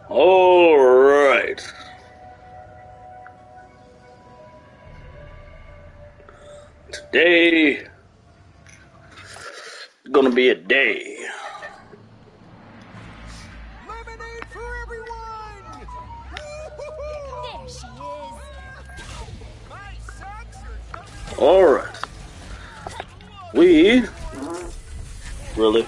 All right. Today is gonna be a day. Lemonade for everyone! There she is. My socks are coming. All right. We really.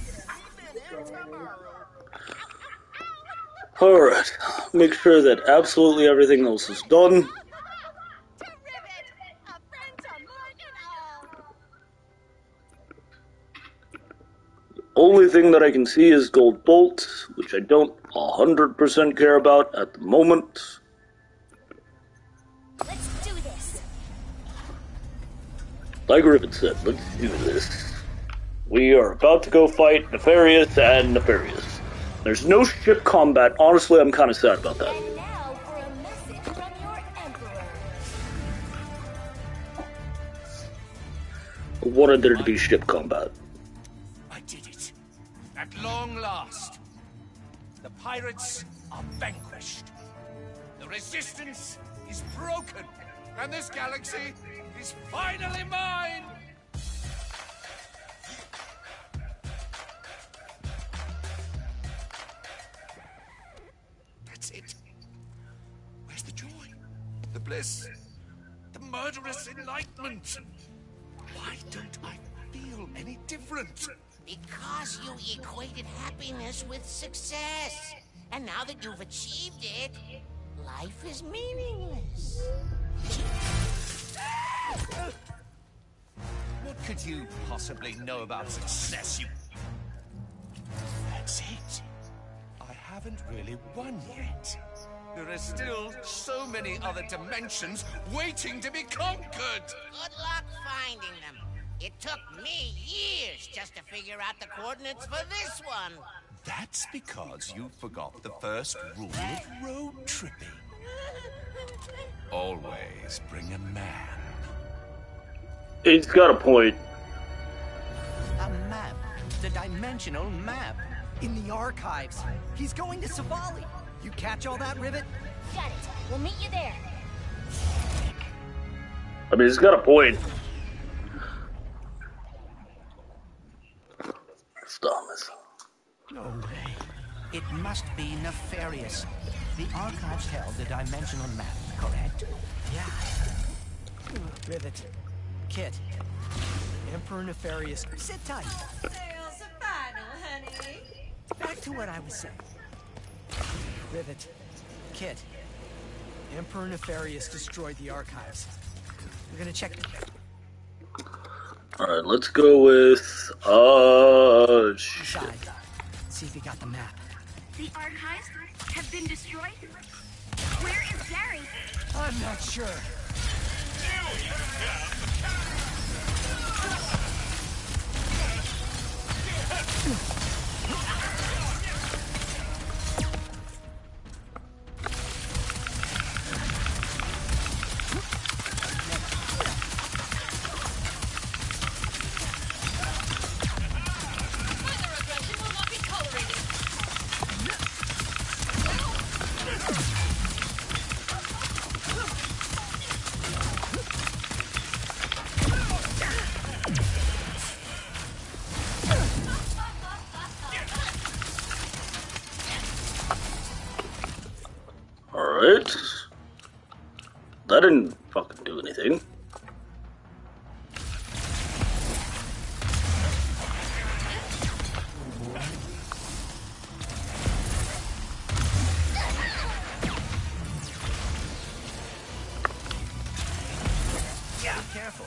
All right. Make sure that absolutely everything else is done. To Rivet, a friend to Morgan all. Only thing that I can see is Gold Bolt, which I don't 100% care about at the moment. Let's do this. Like Rivet said, let's do this. We are about to go fight Nefarious and Nefarious. There's no ship combat. Honestly, I'm kind of sad about that. And now for a message from your Emperor. I wanted there to be ship combat. I did it. At long last. The pirates are vanquished. The resistance is broken. And this galaxy is finally mine! That's it. Where's the joy? The bliss? The murderous enlightenment? Why don't I feel any different? Because you equated happiness with success. And now that you've achieved it, life is meaningless. What could you possibly know about success, you... That's it. I haven't really won yet. There are still so many other dimensions waiting to be conquered. Good luck finding them. It took me years just to figure out the coordinates for this one. That's because you forgot the first rule of road tripping. Always bring a man. He's got a point. A map. The dimensional map. In the archives. He's going to Savali. You catch all that, Rivet? Got it. We'll meet you there. I mean, he's got a point. It's Thomas. No way. It must be Nefarious. The archives held the dimensional map, correct? Yeah. Rivet. Kit. Emperor Nefarious. Sit tight. Sales are final, honey. Back to what I was saying. Rivet. Kit. Emperor Nefarious destroyed the archives. We're gonna check... Alright, let's go with... shit. Inside. See if he got the map. The archives have been destroyed? Where is Gary? I'm not sure. Further aggression will not be tolerated. Alright. That didn't fucking do anything. Yeah, careful.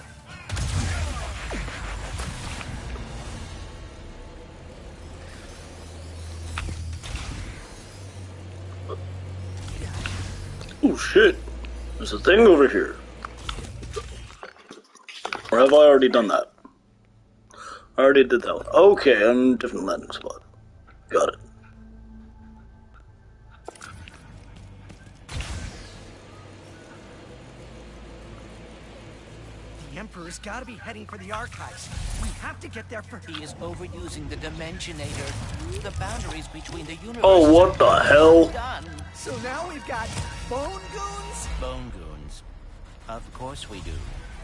Oh shit. There's a thing over here. Or have I already done that? I already did that one. Okay, I'm different landing spot. Got it. The Emperor Emperor's gotta be heading for the archives. We have to get there first. He is overusing the Dimensionator. The boundaries between the universes. Oh, what the hell? Done. So now we've got Bone Goons? Bone Goons. Of course we do.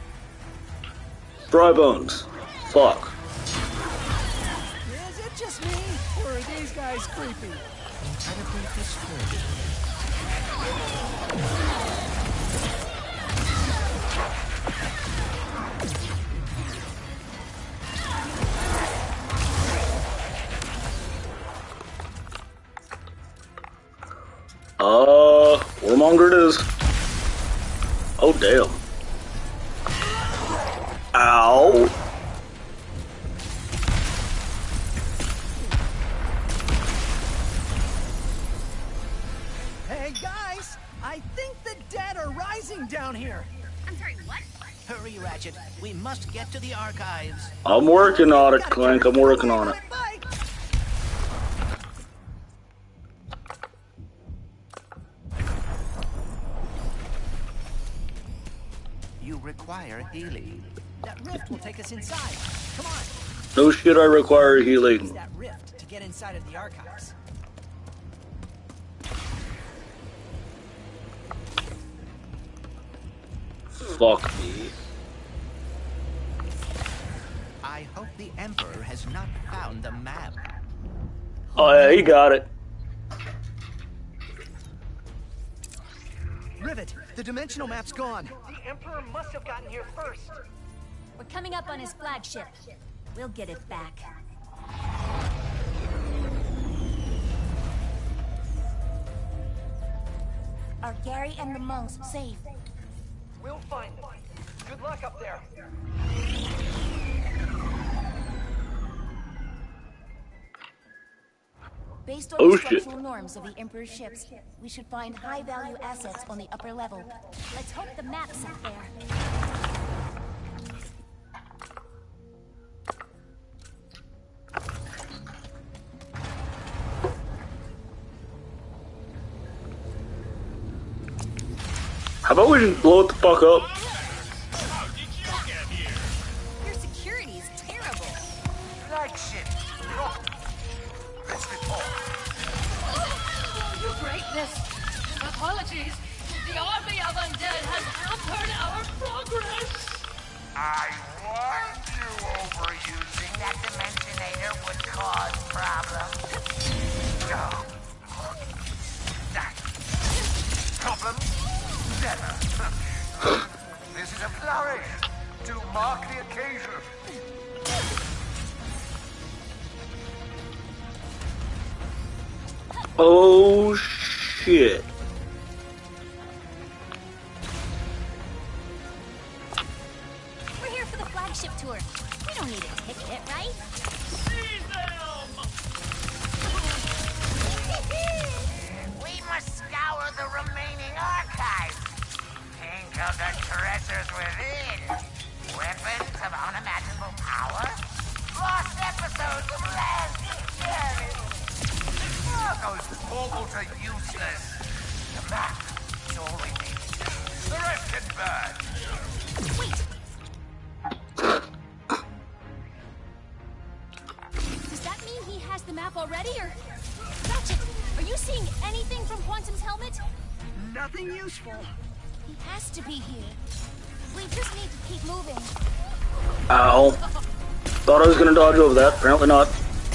Dry bones. Fuck. Is it just me? Or are these guys creepy? Incredibly disturbing. Warmonger it is. Oh, damn. Ow. Hey, guys! I think the dead are rising down here. I'm sorry, what? Hurry, Ratchet. We must get to the archives. I'm working on it, Clank. I'm working on it. Bye. You require healing. That rift will take us inside. Come on. No shit, I require Use healing. that rift to get inside of the archives. Fuck me. I hope the Emperor has not found the map. Oh, yeah, he got it. Rivet, the dimensional map's gone. The Emperor must have gotten here first. We're coming up on his flagship. We'll get it back. Are Gary and the monks safe? We'll find them. Good luck up there. Based on Oh, the shit. structural norms of the Emperor's ships, we should find high-value assets on the upper level. Let's hope the map's up there. How about we just blow it the fuck up? Your security is terrible. Flagship. Let's report. Your Greatness, apologies. The army of undead has hampered our progress. I warned you overusing that Dimensionator would cause problems. No. That. Problems? Never. This is a flourish to mark the occasion. Oh, shit. We're here for the flagship tour. We don't need a ticket, right? We must scour the remaining archives. Think of the treasures within. Weapons of unimaginable power. Lost episodes of Last Journey. Those portals are useless. The map is all we need. The rest can burn. Wait! Does that mean he has the map already, or... Ratchet, are you seeing anything from Quantum's helmet? Nothing useful. He has to be here. We just need to keep moving. Ow. Thought I was gonna dodge over that. Apparently not.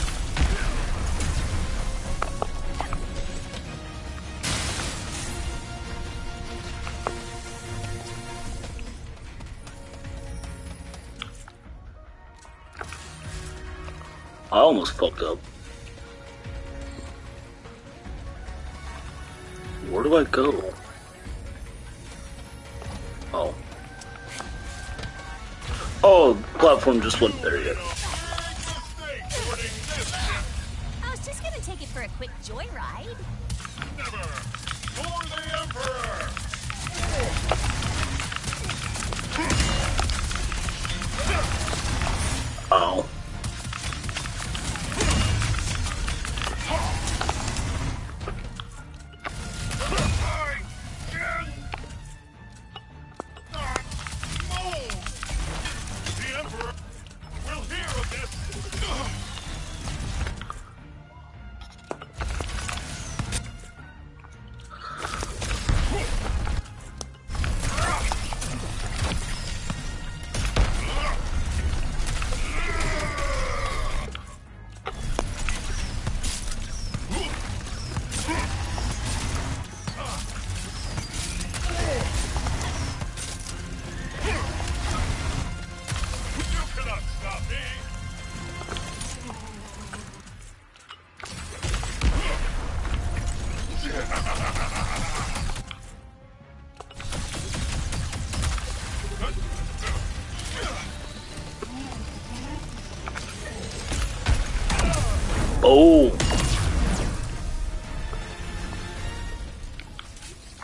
I almost fucked up. Where do I go? Oh. Oh, the platform just wasn't there yet. I was just gonna take it for a quick joyride. Oh.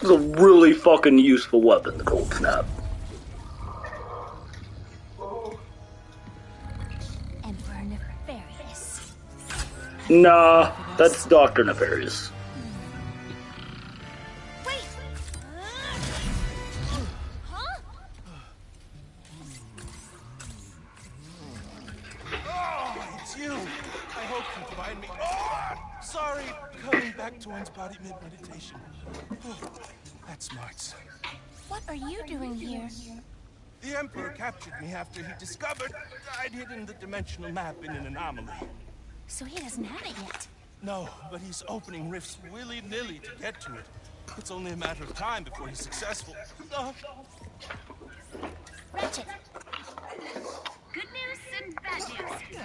is a really fucking useful weapon, the Cold Snap. Emperor Nefarious. Nah, that's Dr. Nefarious. Wait! Huh? Oh, it's you. I hope you find me. Oh, sorry. Coming back to one's body mid-meditation. Oh, that's smarts. What are you doing here? The Emperor captured me after he discovered I'd hidden the dimensional map in an anomaly. So he doesn't have it yet. No, but he's opening rifts willy-nilly to get to it. It's only a matter of time before he's successful. Ratchet. Good news and bad news.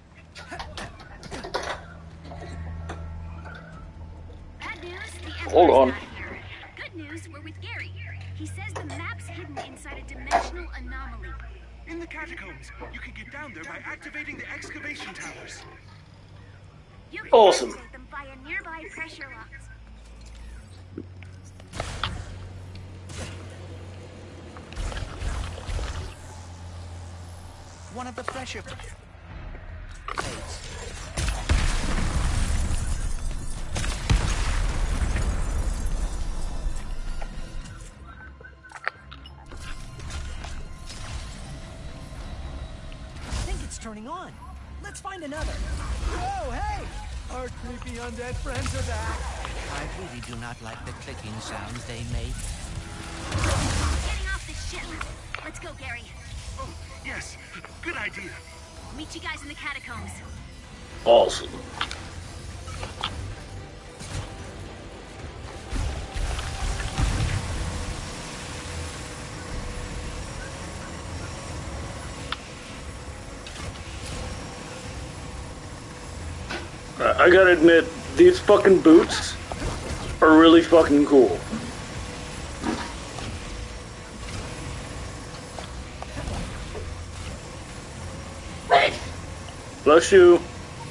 Bad news, the Emperor's Hold on. not here. Good news, we're with Gary. He says the map's hidden inside a dimensional anomaly. In the catacombs, you can get down there by activating the excavation towers. You can Awesome. activate them via nearby pressure locks. One of the pressure plates. I think it's turning on. Let's find another. Whoa, hey! Our creepy undead friends are back. I really do not like the clicking sounds they make. Getting off the ship. Let's go, Gary. Oh, yes. Good idea. Meet you guys in the catacombs. Awesome. I gotta admit, these fucking boots are really fucking cool. Bless you.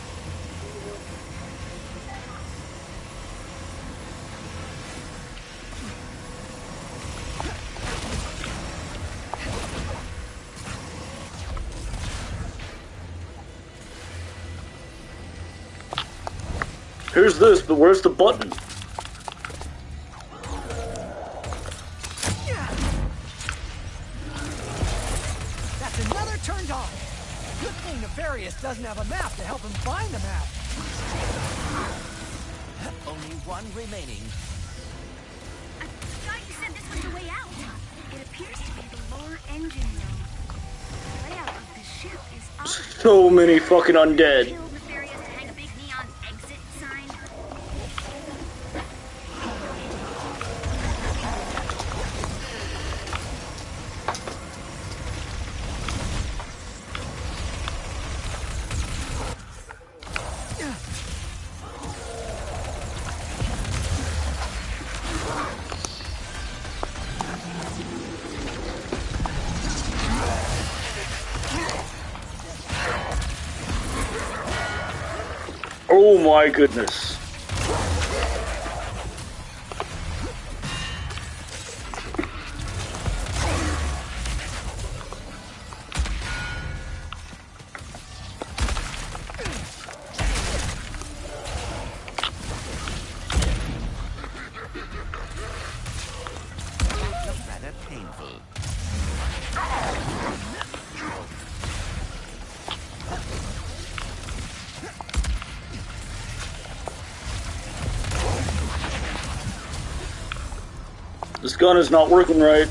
Here's this, but where's the button? That's another turned on. Good thing Nefarious doesn't have a map to help him find the map. Only one remaining. I thought you said this was the way out. It appears to be the lower engine room. The layout of the ship is odd. So many fucking undead. Kill Nefarious to hang a big neon exit sign. Oh my goodness. Rather painful. This gun is not working right.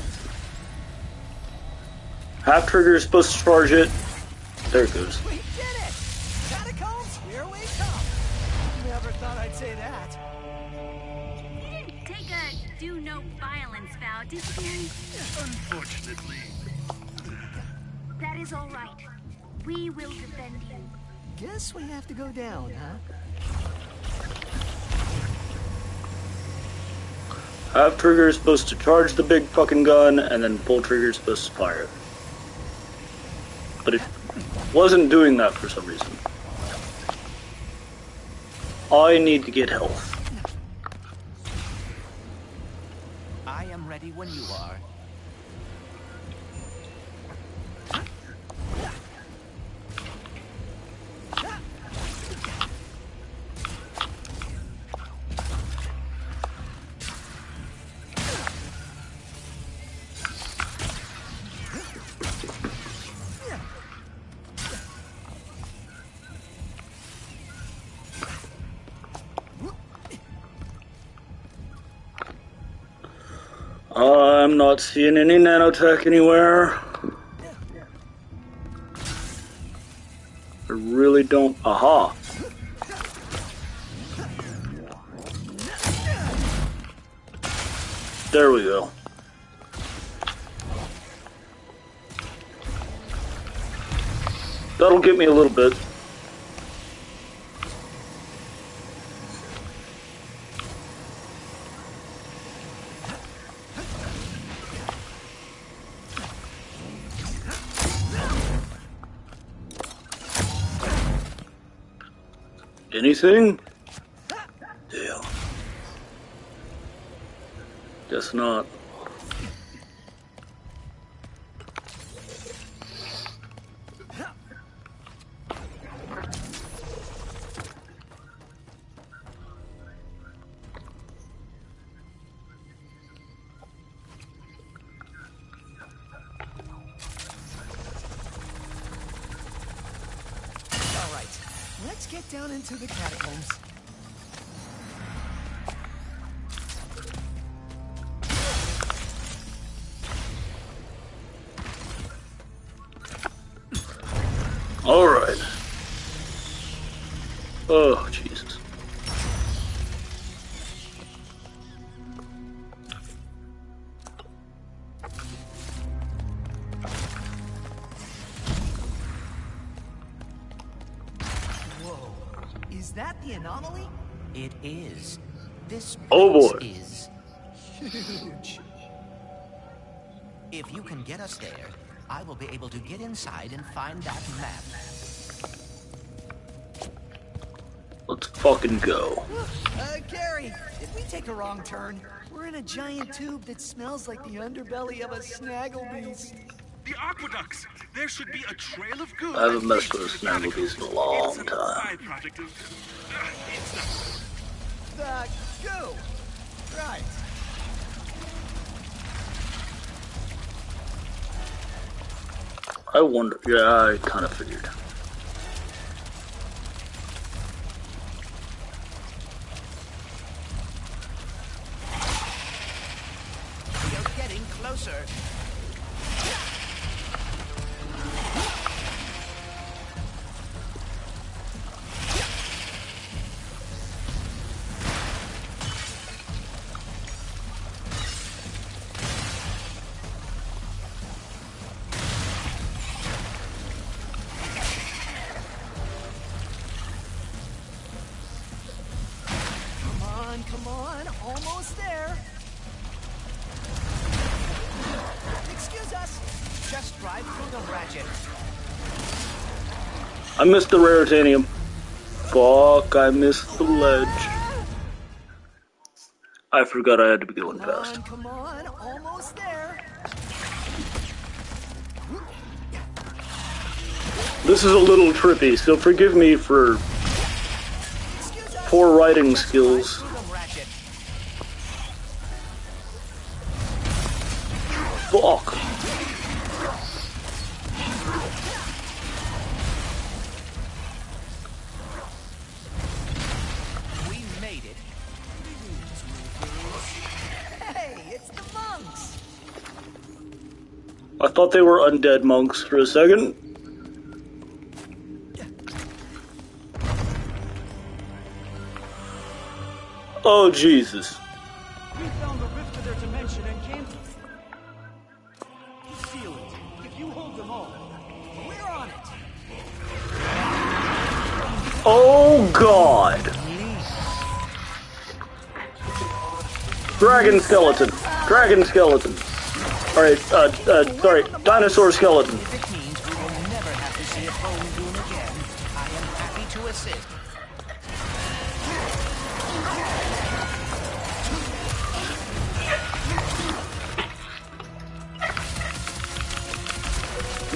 Half trigger is supposed to charge it. There it goes. We did it! Catacombs, here we come. Never thought I'd say that. You didn't take a do no violence vow, did you, Gary? Unfortunately. That is all right. We will defend you. Guess we have to go down, huh? Half trigger is supposed to charge the big fucking gun, and then full trigger is supposed to fire it. But it wasn't doing that for some reason. I need to get health. ready when you are. I'm not seeing any nanotech anywhere. I really don't. Aha. There we go. That'll get me a little bit. Anything? Yeah. Guess not. Let's get down into the catacombs. All right. Oh, Jesus. Is that the anomaly? It is. This Oh place boy. is Huge. If you can get us there, I will be able to get inside and find that map. Let's fucking go. Gary, did we take a wrong turn? We're in a giant tube that smells like the underbelly of a snagglebeast. The aqueducts! There should be a trail of good. I haven't messed with a snagglebeast in a long time. Byproduct of The goo! Right. I wonder. Yeah, I kind of figured. You're getting closer. Come on, almost there. Excuse us. Just drive through the ratchet. I missed the raritanium. Fuck, I missed the ledge. I forgot I had to be going fast. Come on, almost there. This is a little trippy, so forgive me for poor writing skills. Fuck. We made it. Hey, it's the monks. I thought they were undead monks for a second. Oh, Jesus. We found the rift to their dimension and can't feel it. If you hold them all, we're on it. Oh, God. Dragon skeleton. Dragon skeleton. Alright, sorry, dinosaur skeleton. If it means we will never have to see a bone doom again, I am happy to assist.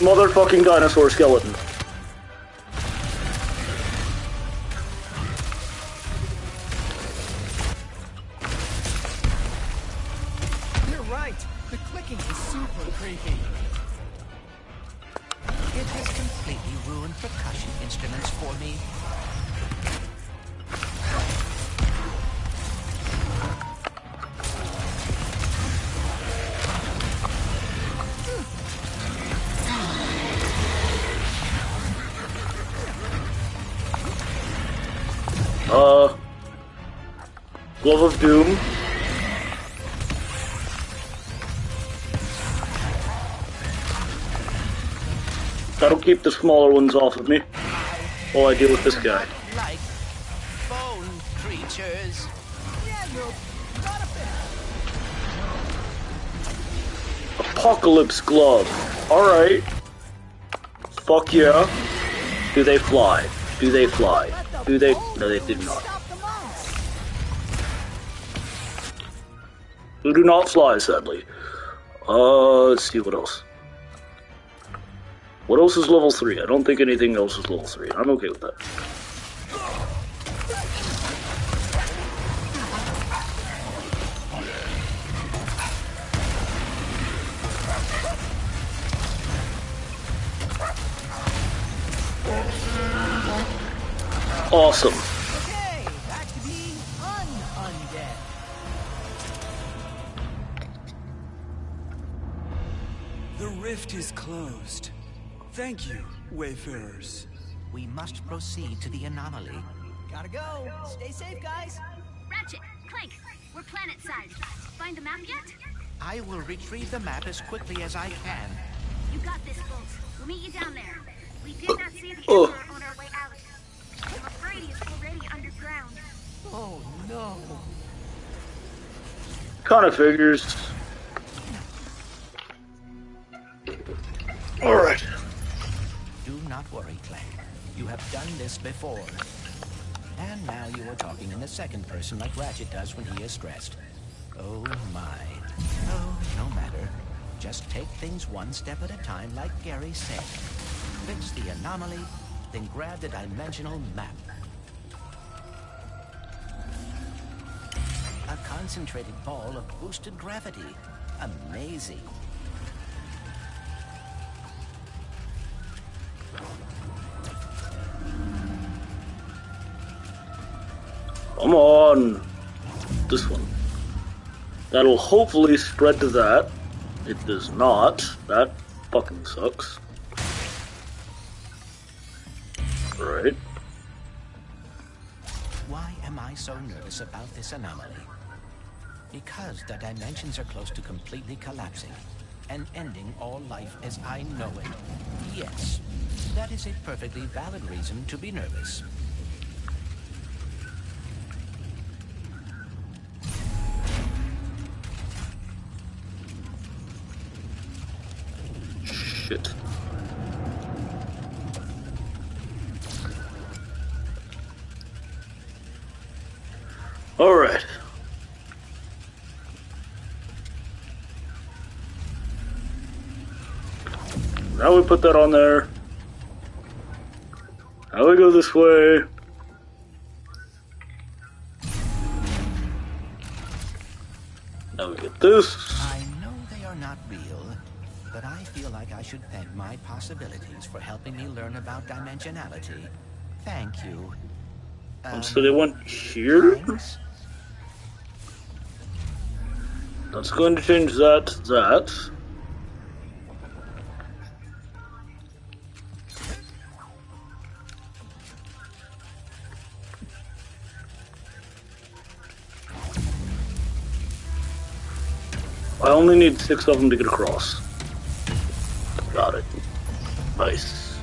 motherfucking dinosaur skeleton. You're right. The clicking is super creepy. It has completely ruined percussion instruments for me. Glove of Doom. That'll keep the smaller ones off of me while I deal with this guy. Like bone creatures. Yeah, you got a bit. Apocalypse Glove. Alright. Fuck yeah. Do they fly? Do they fly? Do they? No, they did not. Who do not fly, sadly. Let's see what else. What else is level 3? I don't think anything else is level 3. I'm okay with that. Awesome. Okay, back to being undead. The rift is closed. Thank you, wayfarers. We must proceed to the anomaly. Gotta go. Stay safe, guys. Ratchet, Clank, we're planet-sized. Find the map yet? I will retrieve the map as quickly as I can. You got this, Bolt. We'll meet you down there. We did not see the Emperor on our way out. I'm afraid he's already underground. Oh, no. Kind of figures. Alright. Do not worry, Clank. You have done this before. And now you are talking in the second person like Ratchet does when he is stressed. Oh my. Oh, no matter. Just take things one step at a time like Gary said. Fix the anomaly, then grab the dimensional map. A concentrated ball of boosted gravity. Amazing. Come on. This one. That'll hopefully spread to that. It does not. That fucking sucks. Right. Why am I so nervous about this anomaly? Because the dimensions are close to completely collapsing and ending all life as I know it. Yes, that is a perfectly valid reason to be nervous. Shit. All right. Now we put that on there. Now we go this way. Now we get this. I know they are not real, but I feel like I should thank my possibilities for helping me learn about dimensionality. Thank you. So they went here? Thanks. That's going to change that to that. I only need 6 of them to get across. Got it. Nice.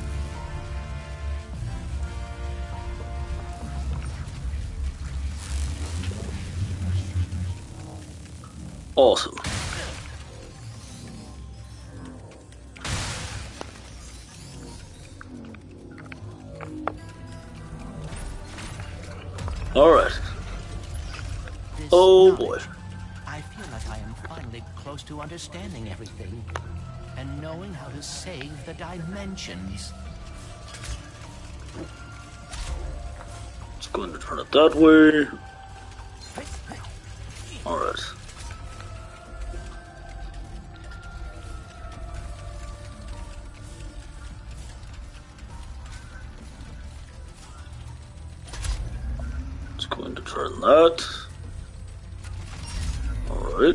Awesome. All right. Oh boy. I feel like I am finally close to understanding everything. and knowing how to save the dimensions. It's going to turn it that way. Alright. It's going to turn that. Alright.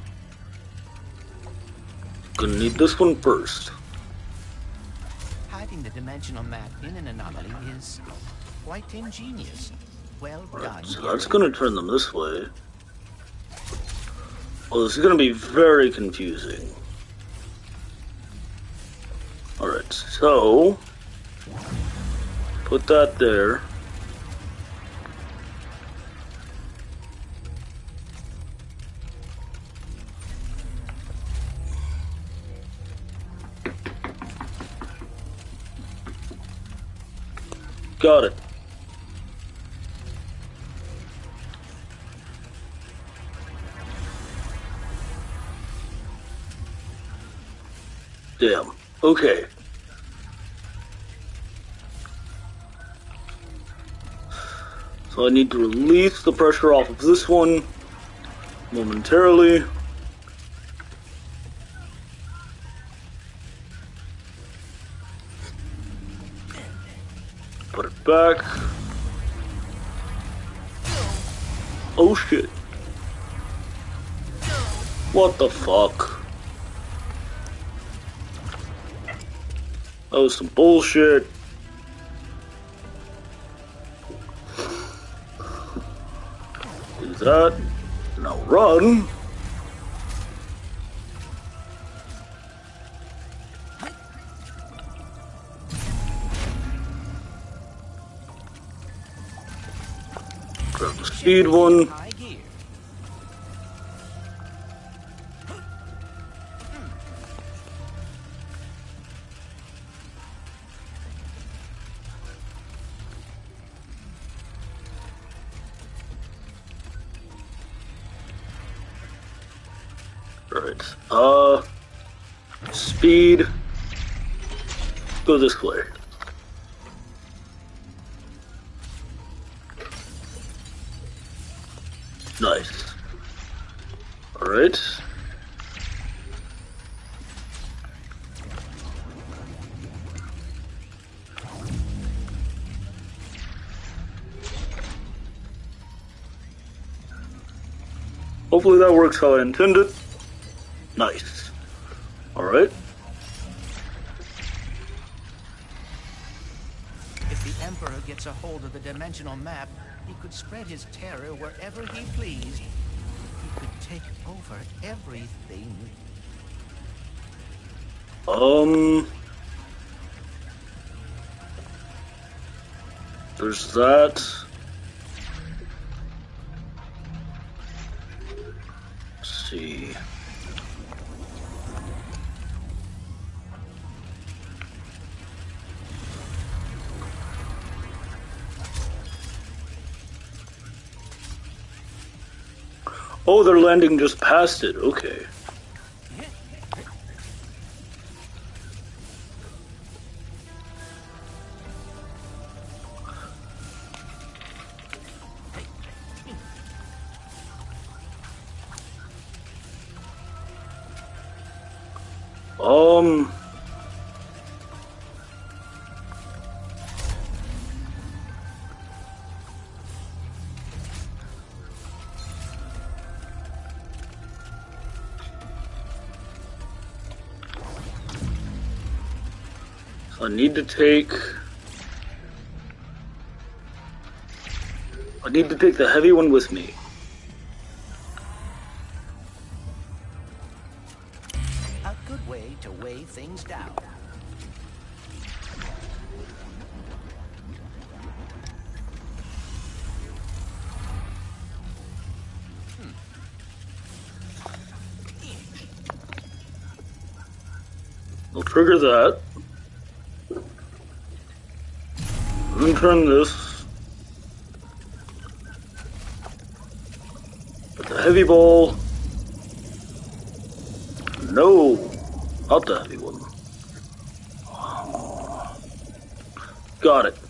Gonna need this one first. Hiding the dimensional map in an anomaly is quite ingenious. Well done. So that's gonna turn them this way. Well, this is gonna be very confusing. Alright, so put that there. Got it. Damn. Okay. So I need to release the pressure off of this one momentarily. Put it back. Oh shit. What the fuck? That was some bullshit. Do that. Now run. Grab the speed one. Right. Speed. Go this way. Nice. Alright. Hopefully that works how I intended. Nice. Alright. If the Emperor gets a hold of the dimensional map, he could spread his terror wherever he pleased. He could take over everything. There's that. Let's see. Oh, they're landing just past it. Okay. I need to take the heavy one with me. A good way to weigh things down. I'll trigger that. Then turn this. Put the heavy ball. No. Not the heavy one. Got it.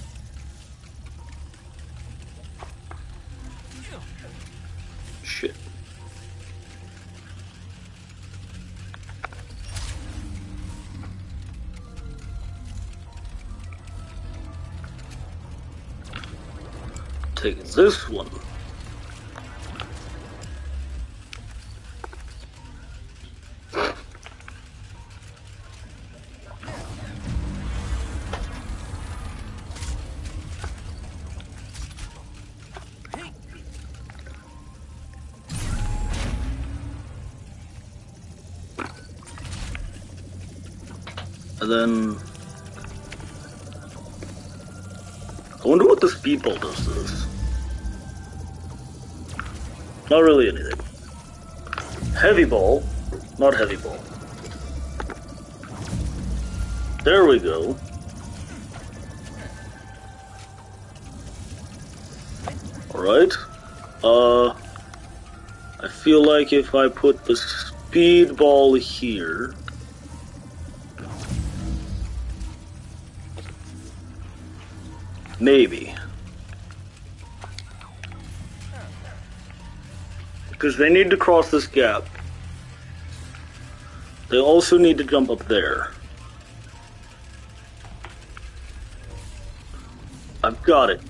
Shit. Take this one. And then I wonder what the speedball does to this. Not really anything. Heavy ball, not heavy ball. There we go. Alright. I feel like if I put the speedball here. Maybe. Because they need to cross this gap. They also need to jump up there. I've got it.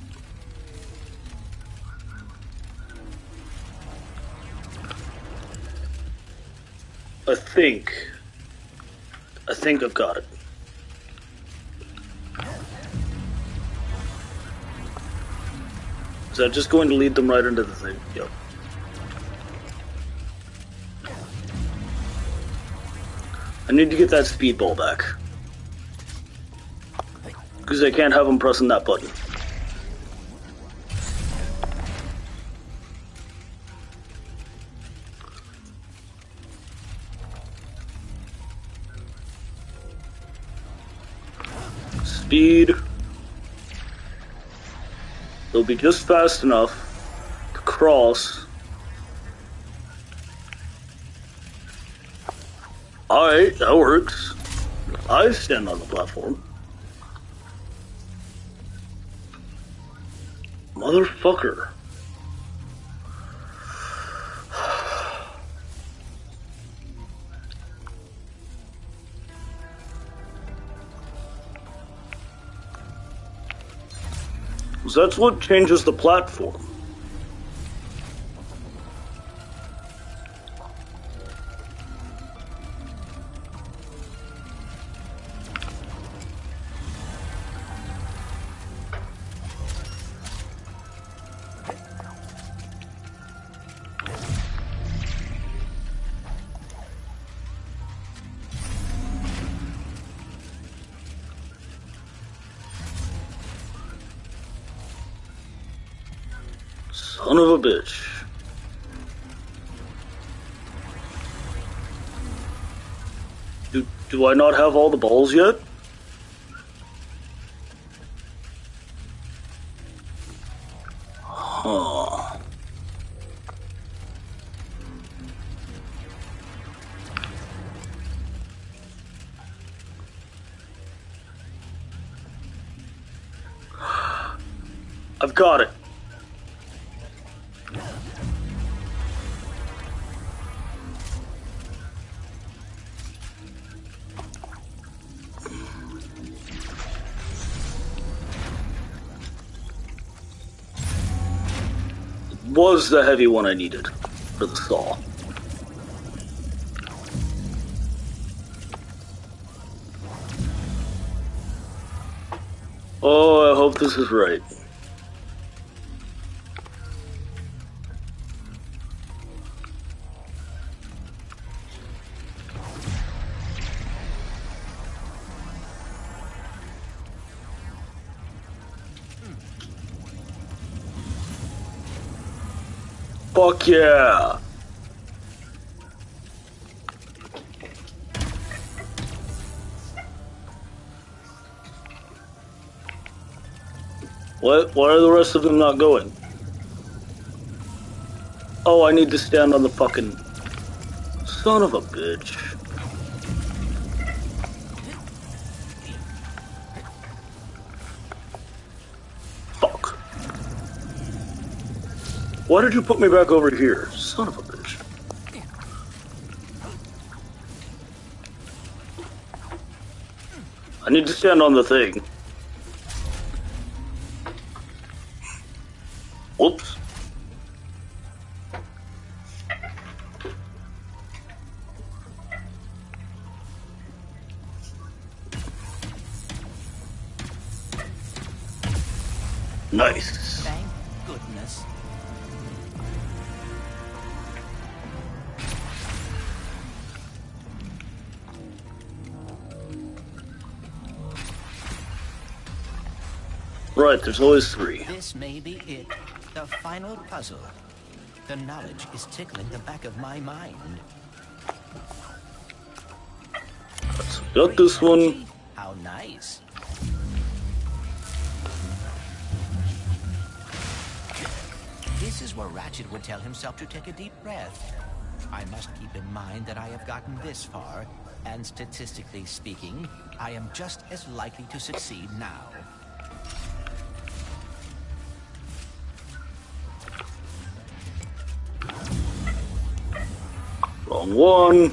I think I've got it. Is that just going to lead them right into the thing? Yep. I need to get that speedball back. Because I can't have them pressing that button. Speed. They'll be just fast enough to cross. Alright, that works. I stand on the platform. Motherfucker. So that's what changes the platform. Son of a bitch. Do I not have all the balls yet? Huh. I've got it. Was the heavy one I needed for the saw. Oh, I hope this is right. Fuck yeah! What? Why are the rest of them not going? Oh, I need to stand on the fucking... Son of a bitch. Why did you put me back over here? Son of a bitch. I need to stand on the thing. Whoops. Nice. Thank goodness. Right, there's always 3. This may be it. The final puzzle. The knowledge is tickling the back of my mind. Got this one. How nice. This is where Ratchet would tell himself to take a deep breath. I must keep in mind that I have gotten this far, and statistically speaking, I am just as likely to succeed now. Wrong one.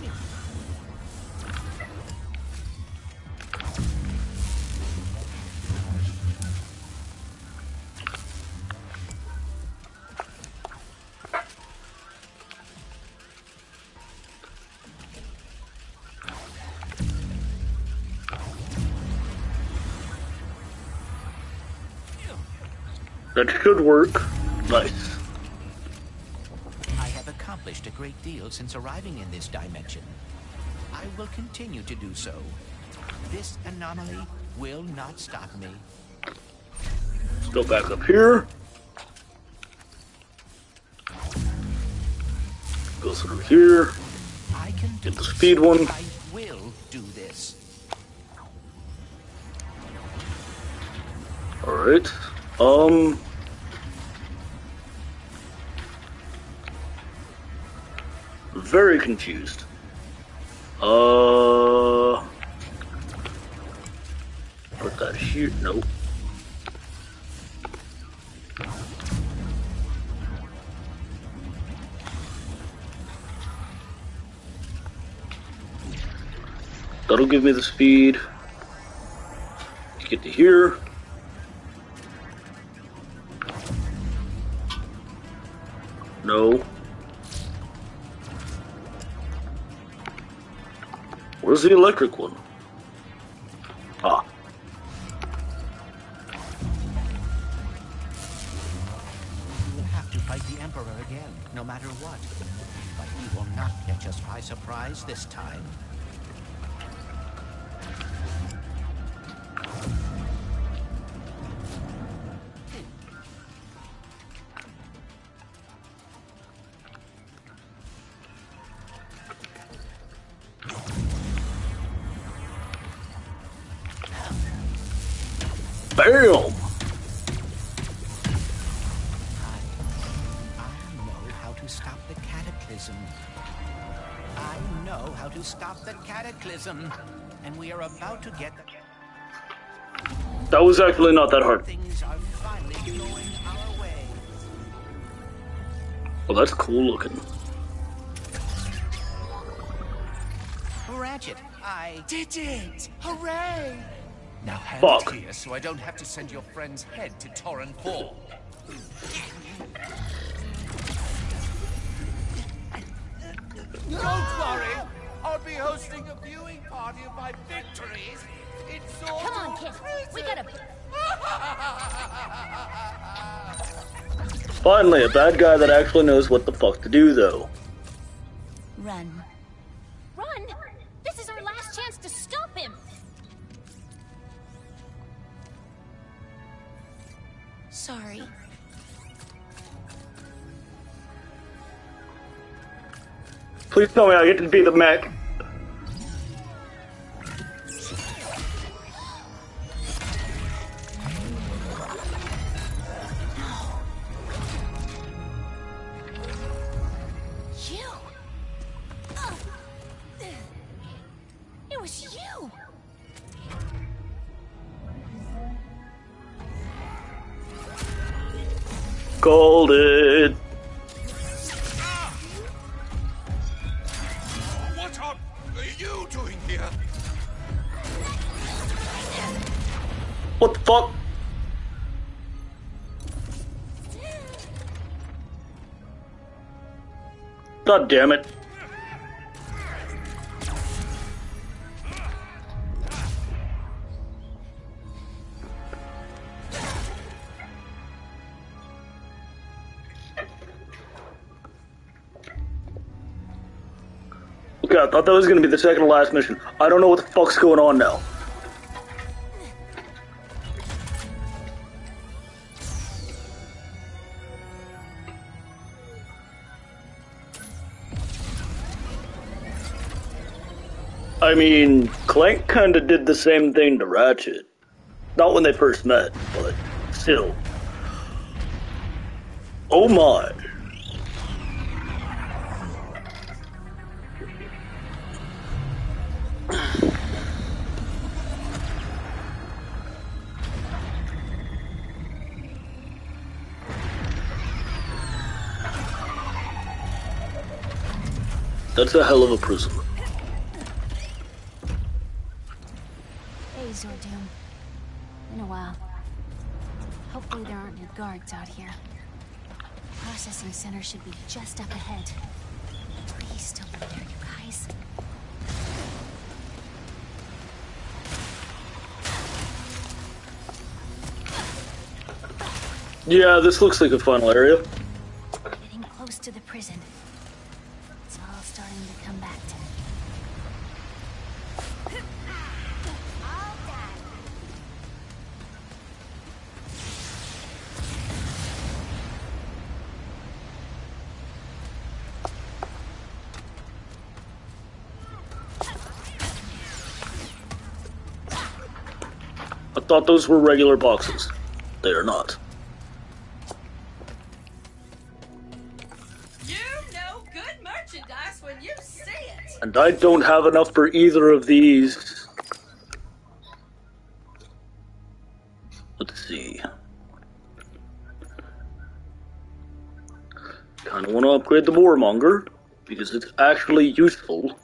That should work. Nice. I have accomplished a great deal since arriving in this dimension. I will continue to do so. This anomaly will not stop me. Let's go back up here. Go through here. I can do Get the speed one. I will do this. Alright. Very confused. Put that here. Nope. That'll give me the speed to get to here. No. Where's the electric one? Ah. We'll have to fight the Emperor again, no matter what. But he will not catch us by surprise this time. Bam! I know how to stop the cataclysm. I know how to stop the cataclysm. And we are about to get the... That was actually not that hard. Things are finally going our way. Well, that's cool looking. Ratchet, I Did it! Hooray! Now hand Fuck. it here so I don't have to send your friend's head to Torren 4. Don't worry! I'll be hosting a viewing party of my victories. It's all Come on, kid. We gotta... Finally, a bad guy that actually knows what the fuck to do, though. Run. Run? This is our last chance to stop him! Sorry. Please tell me I get to be the mech. You? It was you! Called it. What the fuck? God damn it. Okay, I thought that was gonna be the second to last mission. I don't know what the fuck's going on now. I mean, Clank kinda did the same thing to Ratchet. Not when they first met, but still. Oh my. That's a hell of a prism. Hey, Zordoom. Been a while. Hopefully there aren't any guards out here. The processing center should be just up ahead. Please don't be there, you guys. Yeah, this looks like a final area. Getting close to the prison. It's all starting to come back to me. I thought those were regular boxes. They are not. You know good merchandise when you see it. And I don't have enough for either of these. Let's see. Kinda wanna upgrade the Warmonger, because it's actually useful.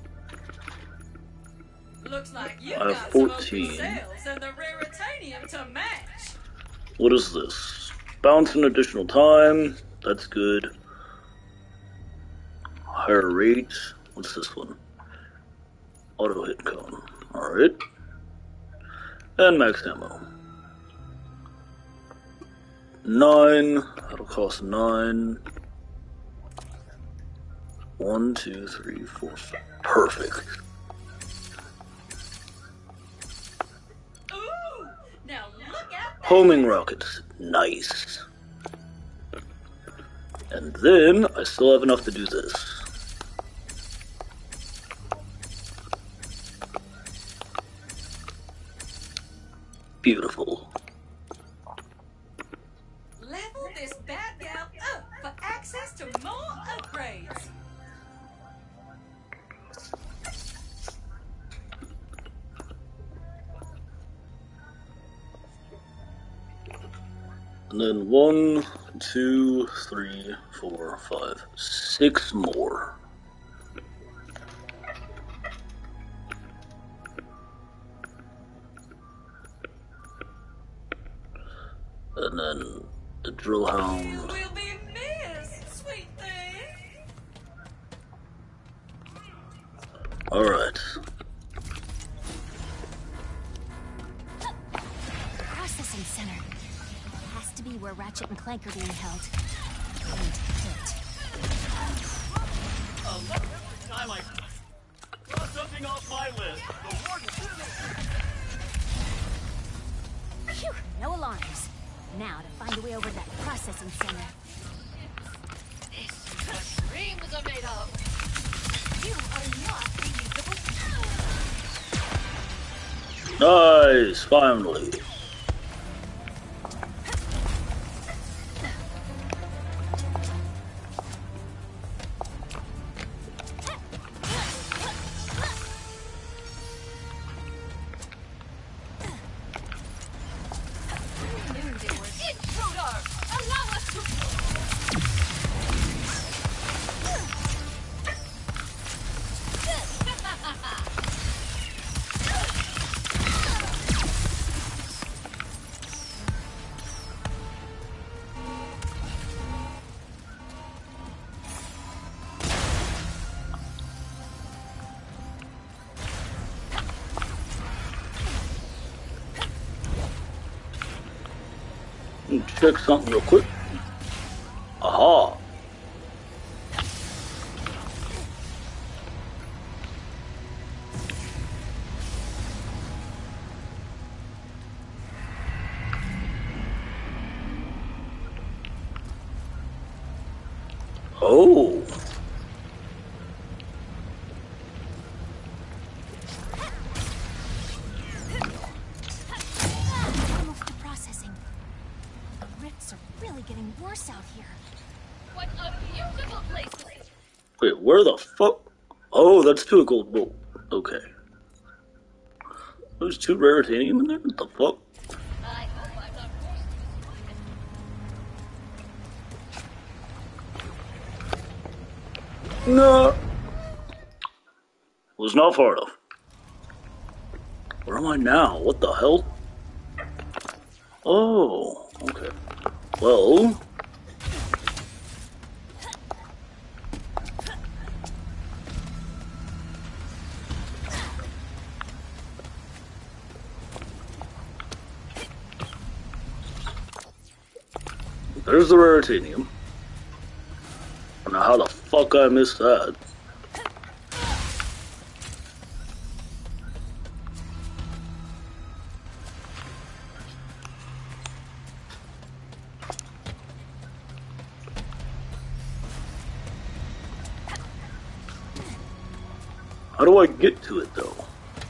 Looks like you I have got 14. some open sales and the raritanium to match. What is this? Bounce an additional time. That's good. Higher rate. What's this one? Auto hit cone. Alright. And max ammo. 9. That'll cost 9. 1, 2, 3, 4, 5. Perfect. Ooh, now look out there. Homing rockets. Nice. And then, I still have enough to do this. Beautiful. Level this bad gal up for access to more upgrades. And then 1, 2, 3, 4, 5, 6 more. And then the drill You hound. will be missed, sweet thing. Alright. Processing center. Has to be where Ratchet and Clank are being held. Need to hit. Every time I cross something off my list, the warden... Phew, no alarms. Now to find a way over to that processing center. This is what dreams are made of. You are not reusable. Nice, finally. Intruder! Allow us to... check something real quick. Aha. Oh. Almost to processing. The rifts are really getting worse out here. What a beautiful place to be. Wait, where the fuck? Oh, that's 2 gold bolt. Okay. There's 2 raritanium in there? What the fuck? I hope I'm not forced to No. Was not far enough. Where am I now? What the hell? Oh, okay. Well. There's the raritanium. I don't know how the fuck I missed that. How do I get to it though?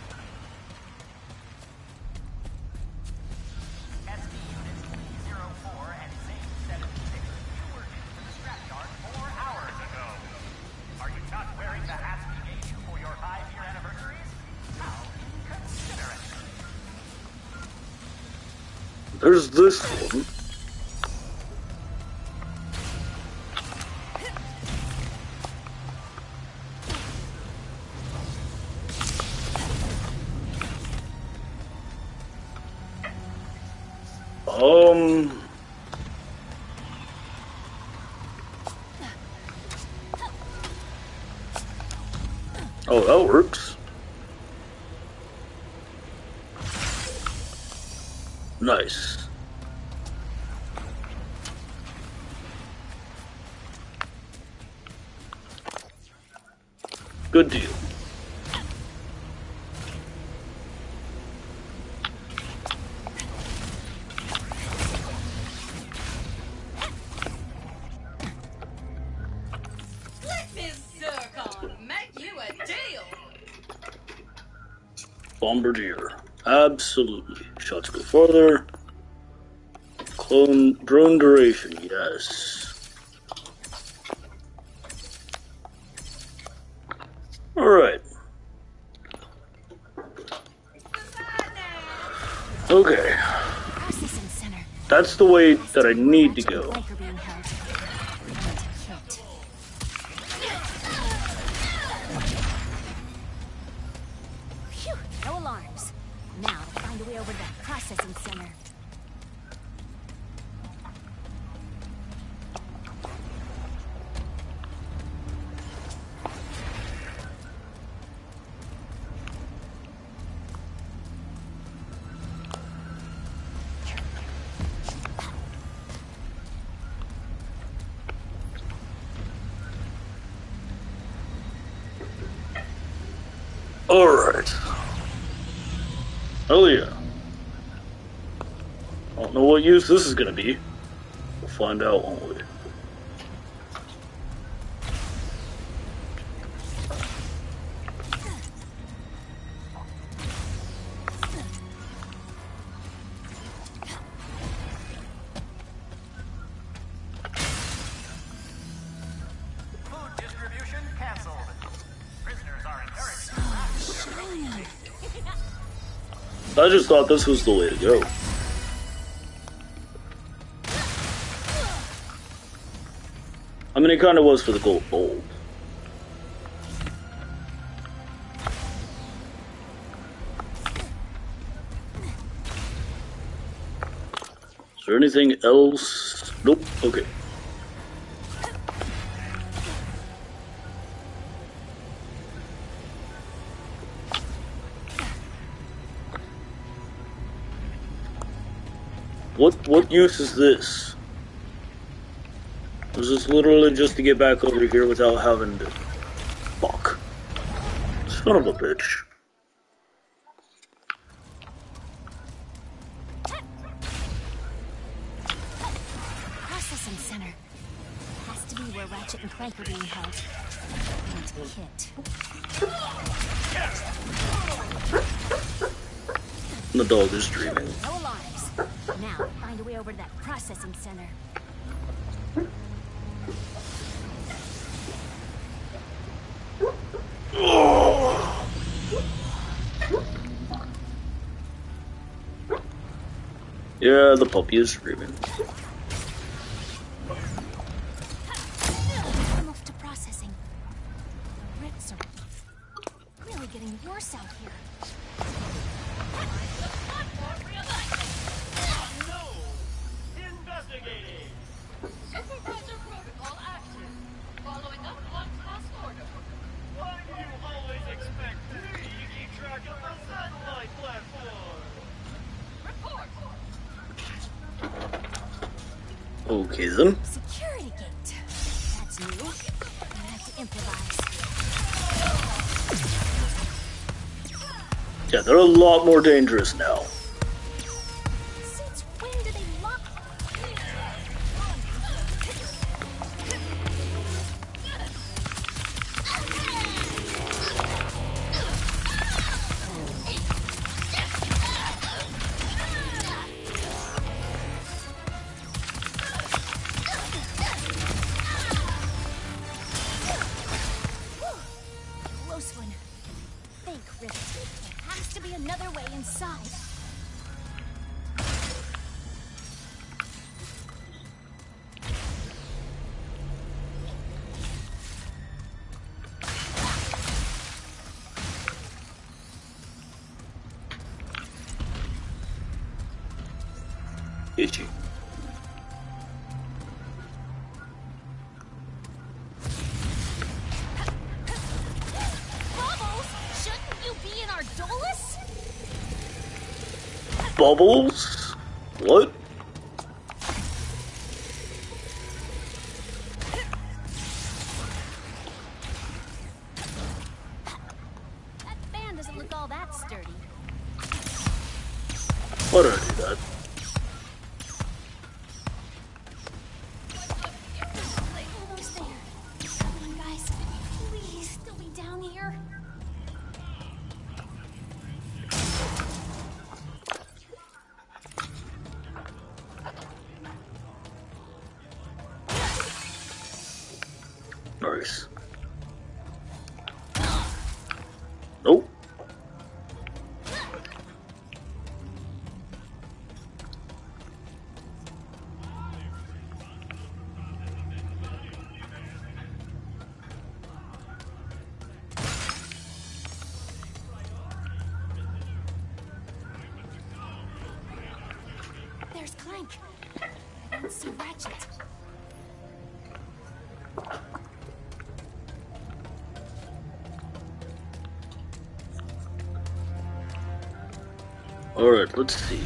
There's this one. Oh, that works. Nice. Good deal. Let Miss Zircon make you a deal. Bombardier. Absolutely. Shots go further. Clone drone duration, yes. Alright. Okay. Processing center. That's the way that I need to go. Like are being held. We need to hit. Phew, no alarms. Now to find a way over to that processing center. Alright. Hell yeah. I don't know what use this is gonna be. We'll find out, won't we? Food distribution canceled. Prisoners are encouraged. I just thought this was the way to go. I mean, it kind of was for the gold bolt. Is there anything else? Nope. Okay. What use is this? Is this literally just to get back over here without having to... Fuck. Son of a bitch. Processing center. Has to be where Ratchet and Clank are being held. And Kit. The dog is dreaming. No alarms. Now, find a way over to that processing center. Yeah, the puppy is screaming. I'm off to processing. The ricks are really getting worse out here. Investigating. Supervisor protocol active. Following up on task order. Why do you always expect me to keep track of the satellite platform? Report. Okay then. Security gate. That's new. I'm gonna have to improvise. Yeah, they're a lot more dangerous now. Since when do they lock? Close one. Think, Rivet. There has to be another way inside. Itchy. Bubbles! Shouldn't you be in our Dolus? Bubbles? What? That fan doesn't look all that sturdy. Why did I do that? Almost there. Come on, guys. Please, still be down here. Nice. Nope. There's Clank. I don't see Ratchet. Alright, let's see.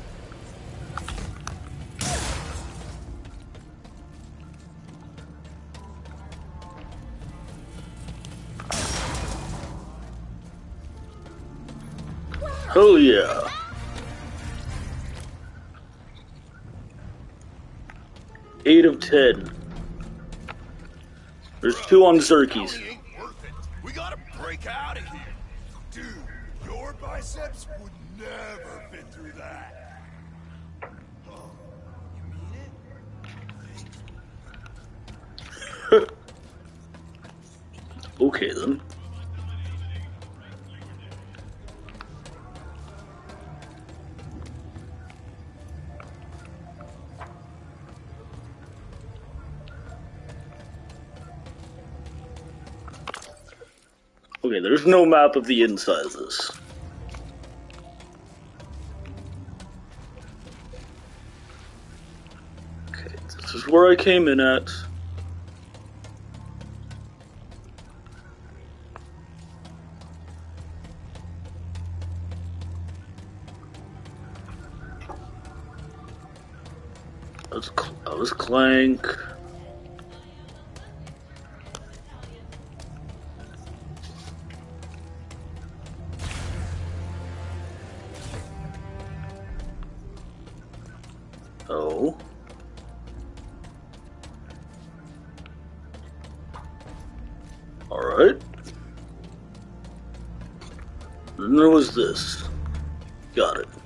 Oh yeah. Eight of 10. There's 2 on Xerxes. We gotta break out of here. Dude, your biceps would never fit through that. Oh, you mean it? Okay then. Okay, there's no map of the inside of this. Okay, this is where I came in at. was Clank. Oh. Alright. Then there was this. Got it.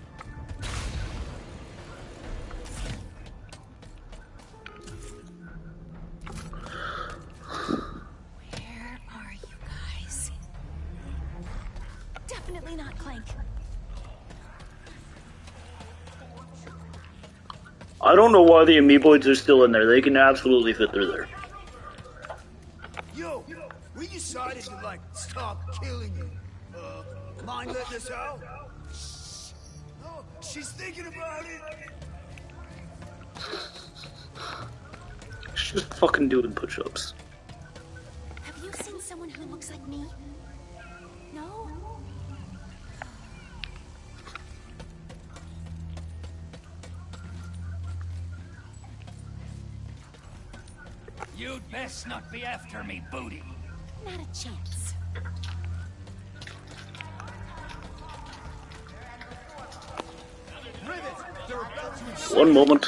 Where are you guys? Definitely not Clank. I don't know why the amoeboids are still in there. They can absolutely fit through there. Yo, we decided to, like, stop killing you. Mind letting us out? No, she's thinking about it. She's just fucking doing push-ups. Have you seen someone who looks like me? No? You'd best not be after me, booty. Not a chance. One moment.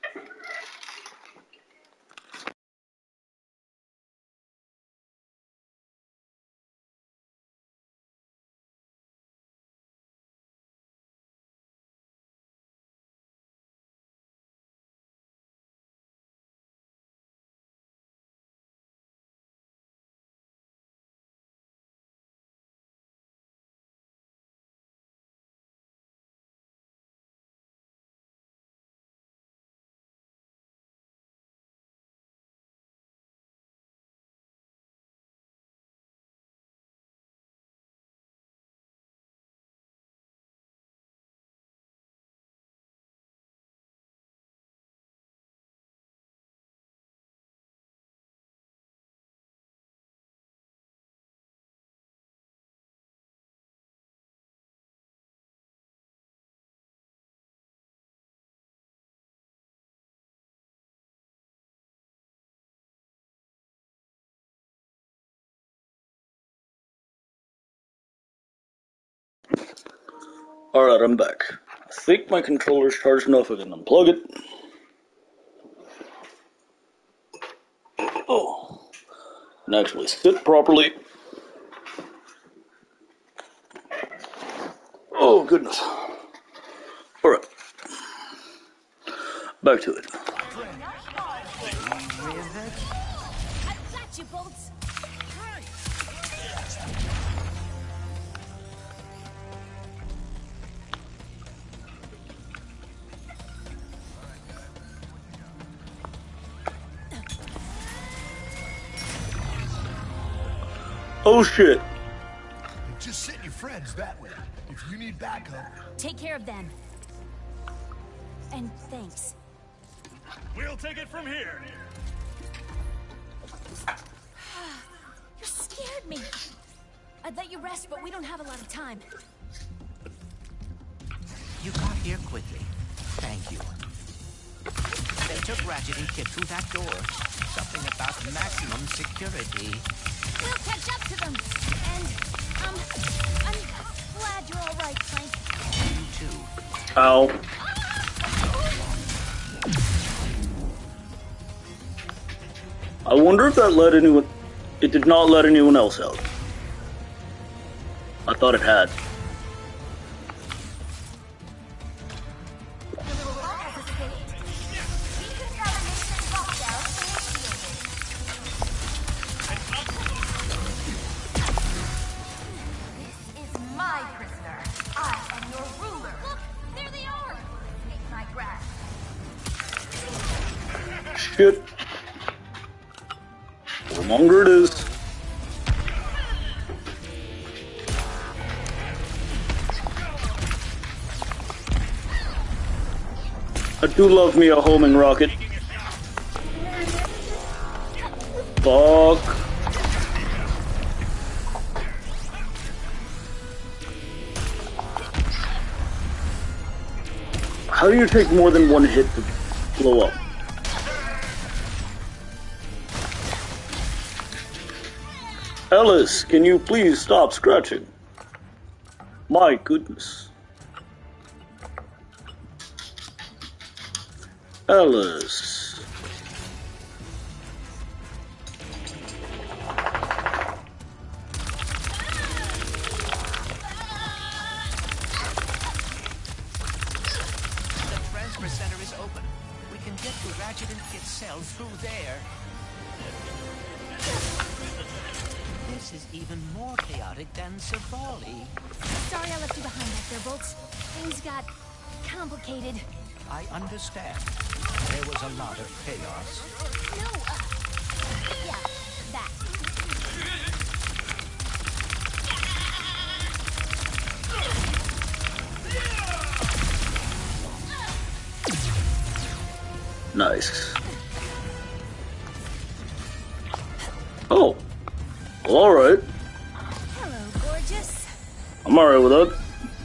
Alright, I'm back. I think my controller's charged enough I can unplug it. Oh. And actually sit properly. Oh, goodness. Alright. Back to it. I've got you, Bolts. Oh shit. Just send your friends that way. If you need backup. Take care of them. And thanks. We'll take it from here. You scared me. I'd let you rest, but we don't have a lot of time. You got here quickly. Thank you. They took Ratchet and Kit through that door. Something about maximum security. We'll catch up to them. And, I'm glad you're all right, Clank. You too. Ow. I wonder if that let anyone... It did not let anyone else out. I thought it had. Shit. The longer it is. I do love me a homing rocket. Fuck. How do you take more than one hit to blow up? Ellis, can you please stop scratching? My goodness. Ellis. The transfer center is open. We can get to Ratchet and Kit's cell through there. This is even more chaotic than Savali. Sorry I left you behind back there, Bolts. Things got complicated. I understand. There was a lot of chaos. No, yeah, that. Nice. Oh. Well, alright. Hello, gorgeous. I'm alright with that.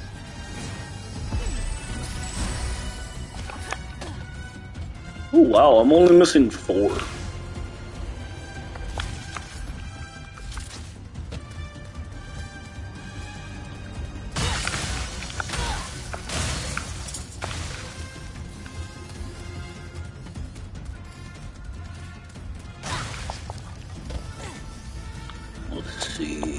Oh wow, I'm only missing 4. Let's see.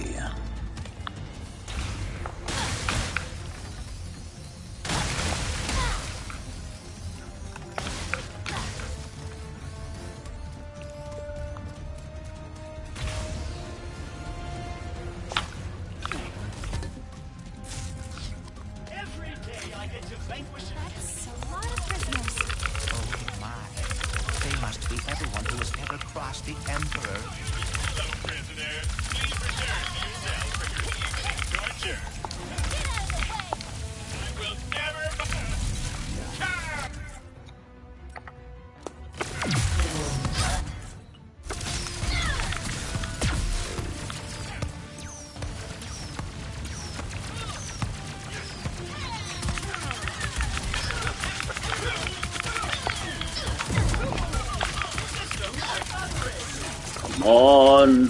That's a lot of prisoners. Oh my. They must be everyone who has ever crossed the Emperor. Hello, prisoner. Please return to your cell for your evening torture. Get out of the way! I will never... Come on.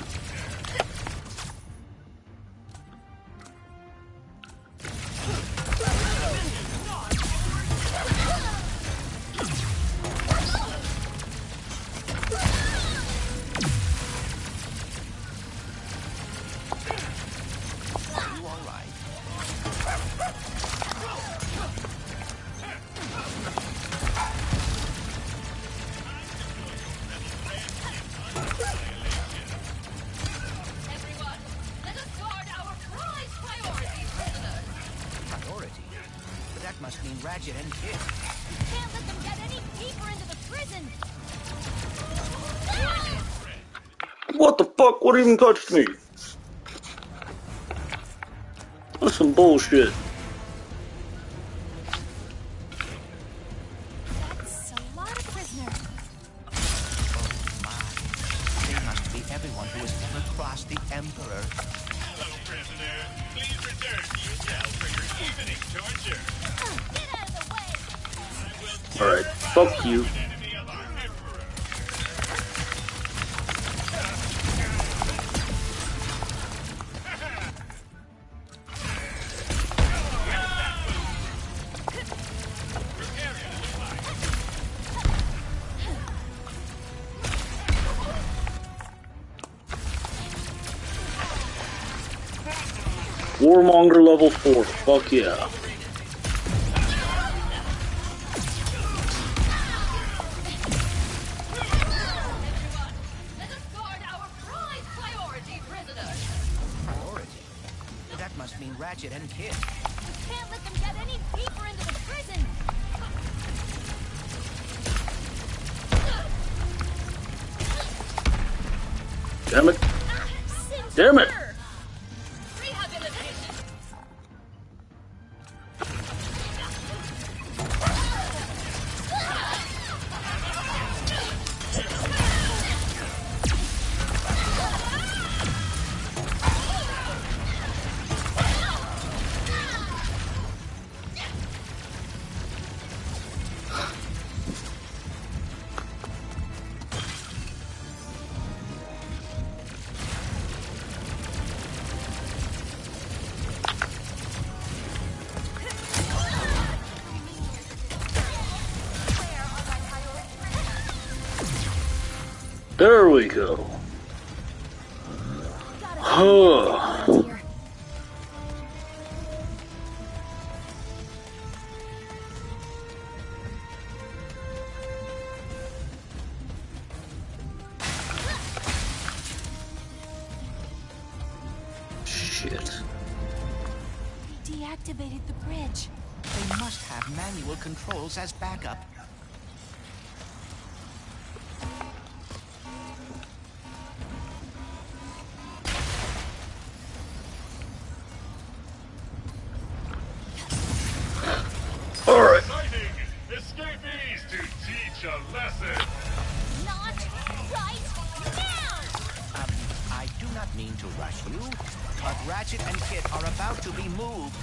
Are you all right? Everyone, let us guard our prize priority prisoner. Priority? But that must mean Ratchet and Kit. Can't let them get any deeper into the prison. What the fuck? What even touched me? That's some bullshit. That's a lot of prisoners. Oh my. They must be everyone who has ever crossed the Emperor. Hello, prisoner. Please return to your cell for your evening torture. Get out of the way! I will Alright, fuck you. an enemy of our Emperor. Warmonger level 4. Fuck yeah. Let us guard our prize priority prisoner. Priority? That must mean Ratchet and Kit. Can't let them get any deeper into the prison. Damn it. Damn it. Rehabilitation. There we go. Huh. Shit. They deactivated the bridge. They must have manual controls as backup. Alright. Escapees to teach a lesson. Not right now! I do not mean to rush you, but Ratchet and Kit are about to be moved.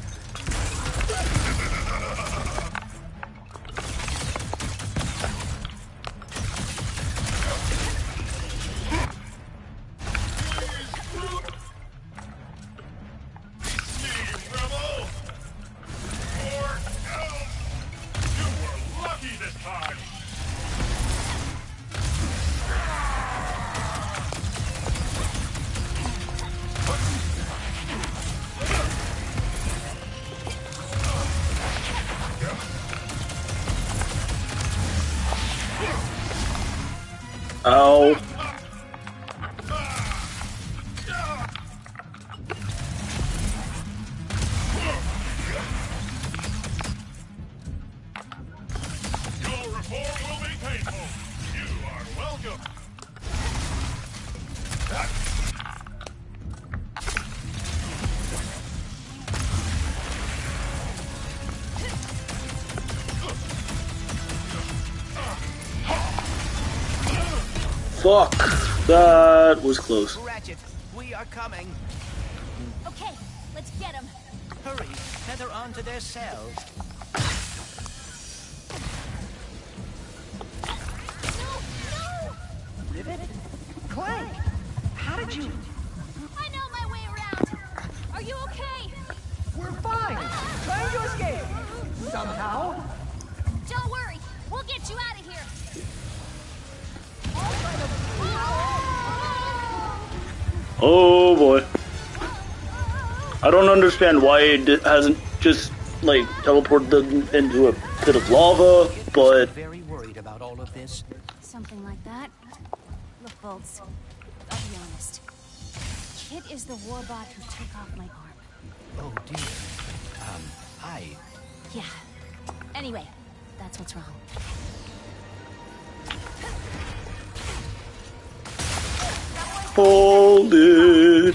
Ow. Your report will be painful. You are welcome. Fuck. That was close. Ratchet, we are coming. Okay, let's get them. Hurry, tether onto their cells. Rivet? Clank! How did you... I know my way around. Are you okay? We're fine! Trying to escape! Somehow! Don't worry, we'll get you out of here. Oh boy. I don't understand why it hasn't just, like, teleported them into a pit of lava, but... Very worried about all of this. Something like that. Look, Bolts, I'll be honest. Kit is the warbot who took off my arm. Oh dear. Yeah. Anyway, that's what's wrong. Hold it.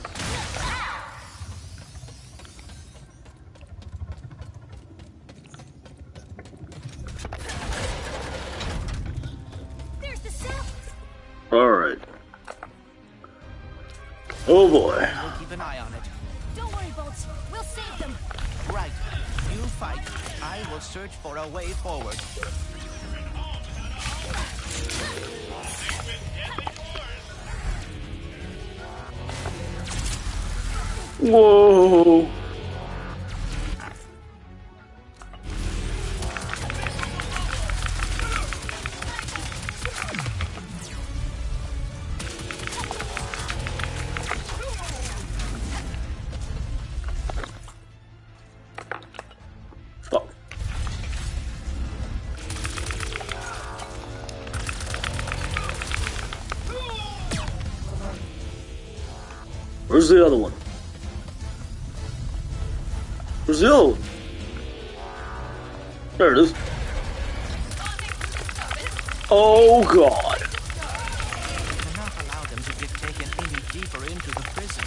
There's the cell. Alright. Oh boy. We'll keep an eye on it. Don't worry, Bolts. We'll save them. Right. You fight. I will search for a way forward. Whoa. Stop. Where's the other one? Brazil! There it is. Oh god. We cannot allow them to get taken any deeper into the prison.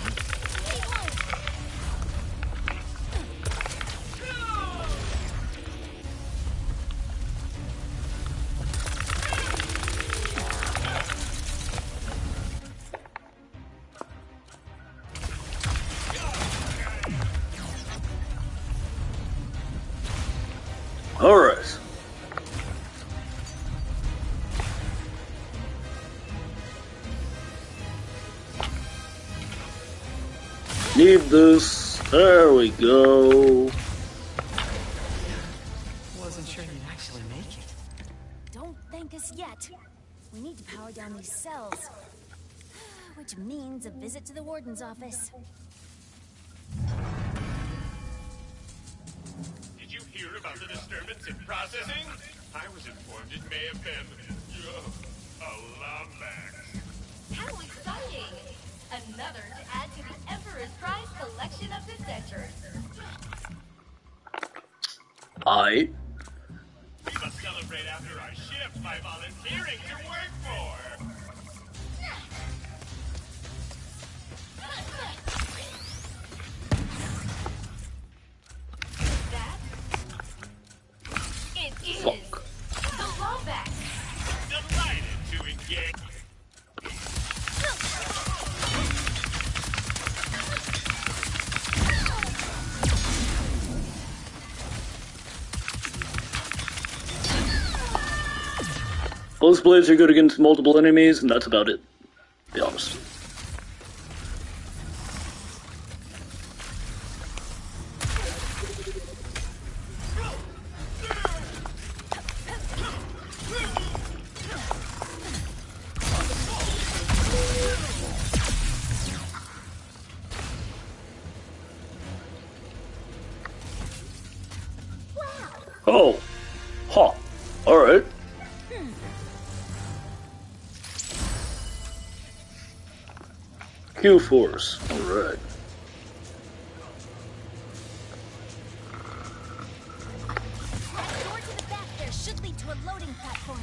Alright. Need this. There we go. Wasn't sure you'd actually make it. Don't thank us yet. We need to power down these cells. Which means a visit to the warden's office. Did you hear about the disturbance in processing? I was informed it may have been a Lombax. How exciting! Another to add to the Emperor's Prize collection of dentures. I. We must celebrate after our shift by volunteering to work for. That? It is the Lombax. Delighted to engage. Those blades are good against multiple enemies, and that's about it. To be honest. Oh. Huh. Alright. Q-Force. Alright. That door to the back there should lead to a loading platform.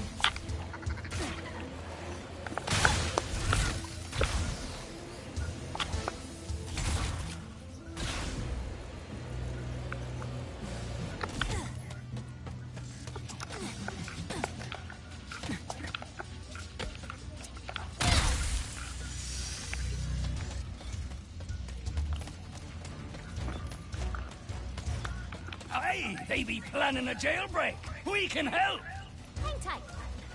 Hey, they be planning a jailbreak. We can help. Hang tight.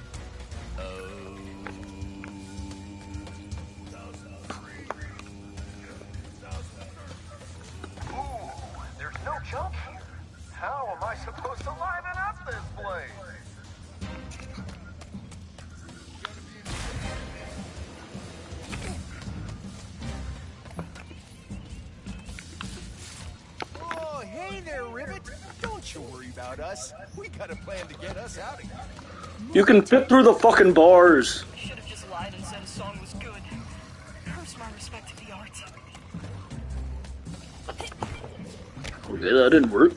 Ooh, there's no junk here. How am I supposed to liven up this place? Oh, hey there, Rivet. Don't you worry about us. We got a plan to get us out of here. You can fit through the fucking bars. Should have just lied and said his song was good. Curse my respect to the arts. Okay, that didn't work.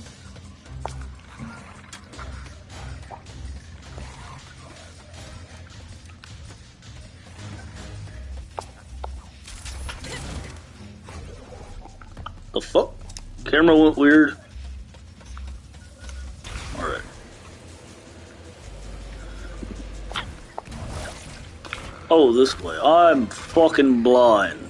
The fuck? Camera went weird. Alright. Oh, this way. I'm fucking blind.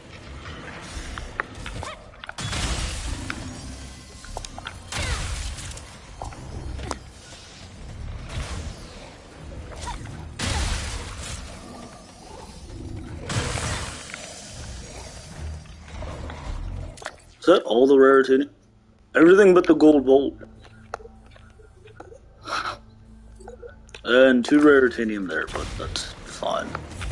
Is that all the rarity? Everything but the gold bolt. And 2 rare titanium there, but that's fine.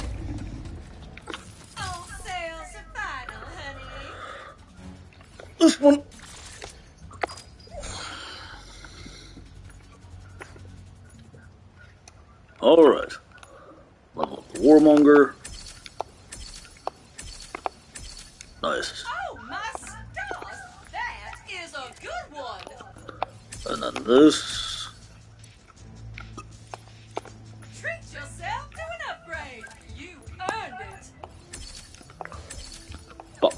All sales are final, honey. This one. Alright. Level up the Warmonger. Nice. Oh, my stars! That is a good one! And then this. Treat yourself to an upgrade! You earned it! Oh.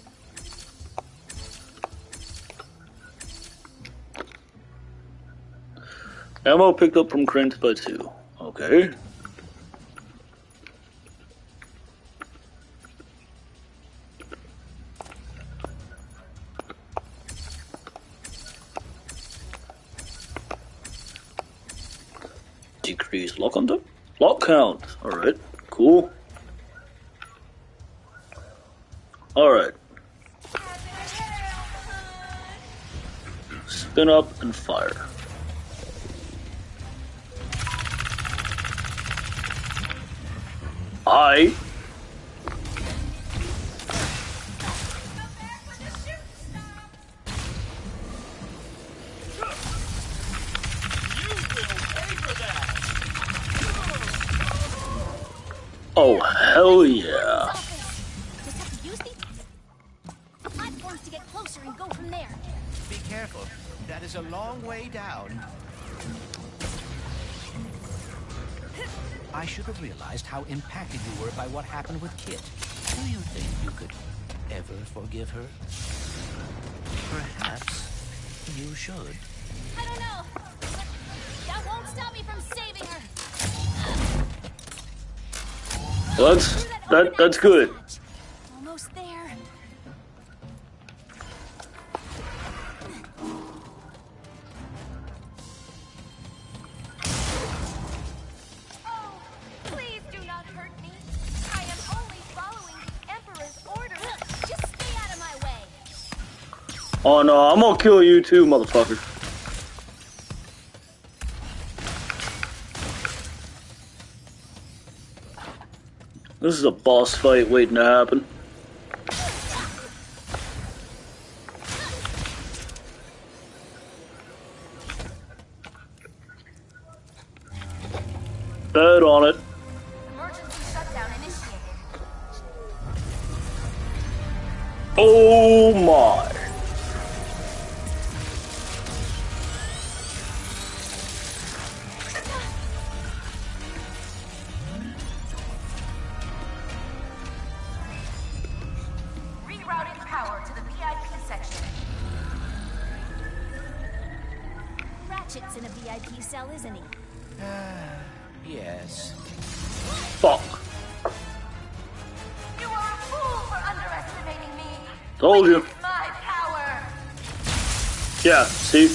Ammo picked up from cranes by 2. Okay. Decrease lock on lock count. Alright, cool. Alright. Spin up and fire. Hi. Oh, hell yeah. Just have to use the platforms to get closer and go from there. Be careful. That is a long way down. I should have realized how impacted you were by what happened with Kit. Do you think you could ever forgive her? Perhaps you should. I don't know. But that won't stop me from saving her. Well, that's good. Almost there. Oh, please do not hurt me. I am only following the Emperor's orders. Just stay out of my way. Oh no, I'm gonna kill you too, motherfucker. This is a boss fight waiting to happen. Bet on it. Emergency shutdown initiated. Oh my. Rerouting power to the VIP section. Ratchet's in a VIP cell, isn't he? Yes. Fuck. You are a fool for underestimating me. Told you. My power. Yeah, see?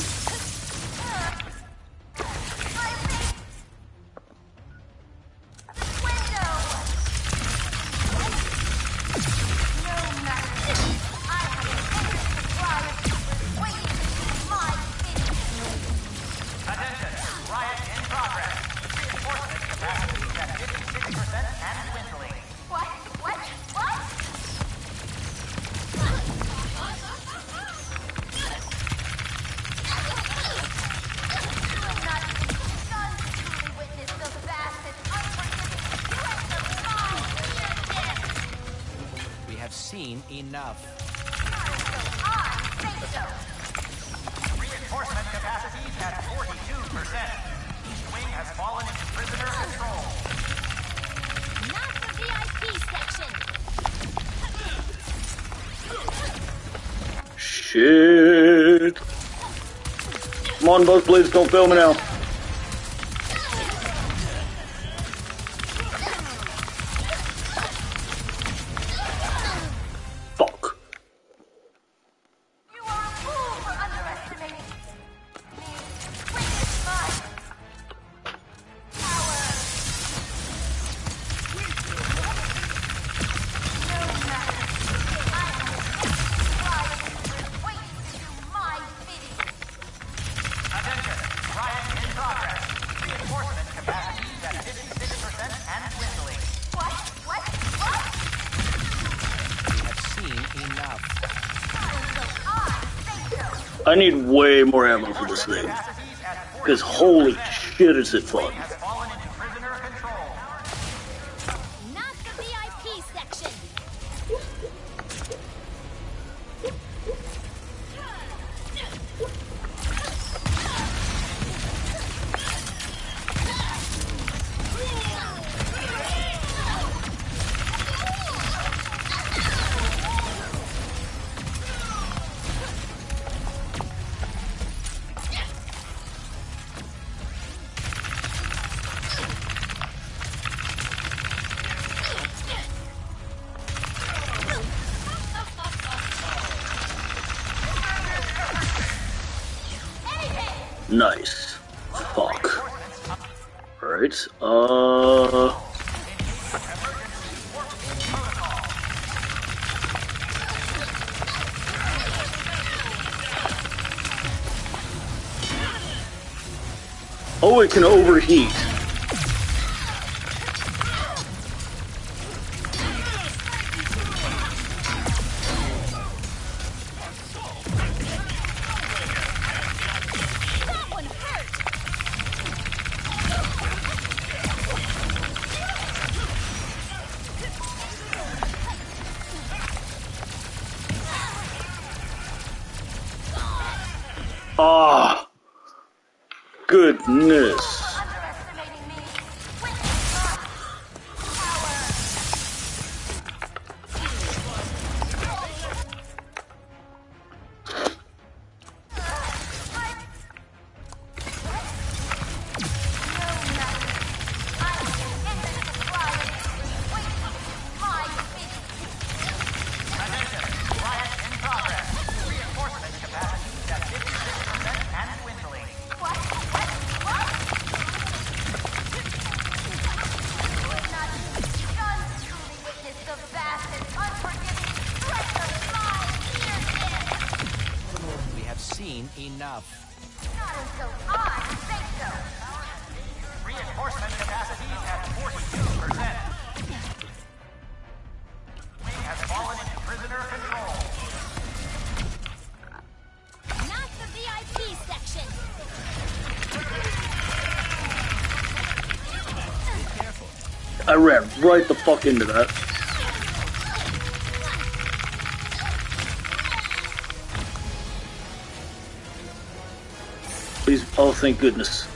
We have seen enough. Reinforcement capacities at 42%. East wing has fallen into prisoner control. Not the VIP section. Shit. Come on, both blades, don't fail me now. Fuck. You are a fool for underestimating me. Witness my power. No matter. I am waiting to do my bidding. Attention, riot in progress. Reinforcement capacities at 56% and dwindling. What? We have seen enough. I need way more ammo for this thing. Because holy shit is it fun. Not the VIP section. Nice. Fuck. Alright, oh, it can overheat. Ah, goodness. Enough. Not until I say so. Reinforcement capacity at 42%. We have fallen into prisoner control. Not the VIP section. I ran right the fuck into that. Please, oh, thank goodness.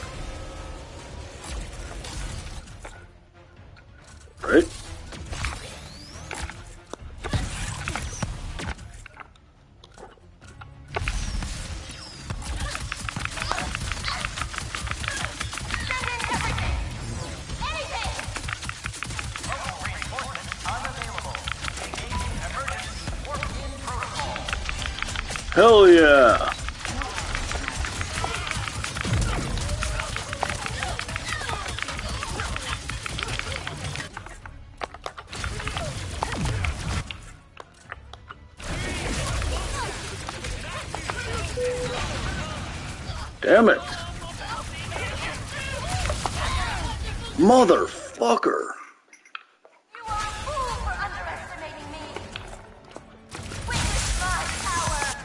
Right? Hell yeah! Damn it. Motherfucker. You are a fool for underestimating me. Witness my power.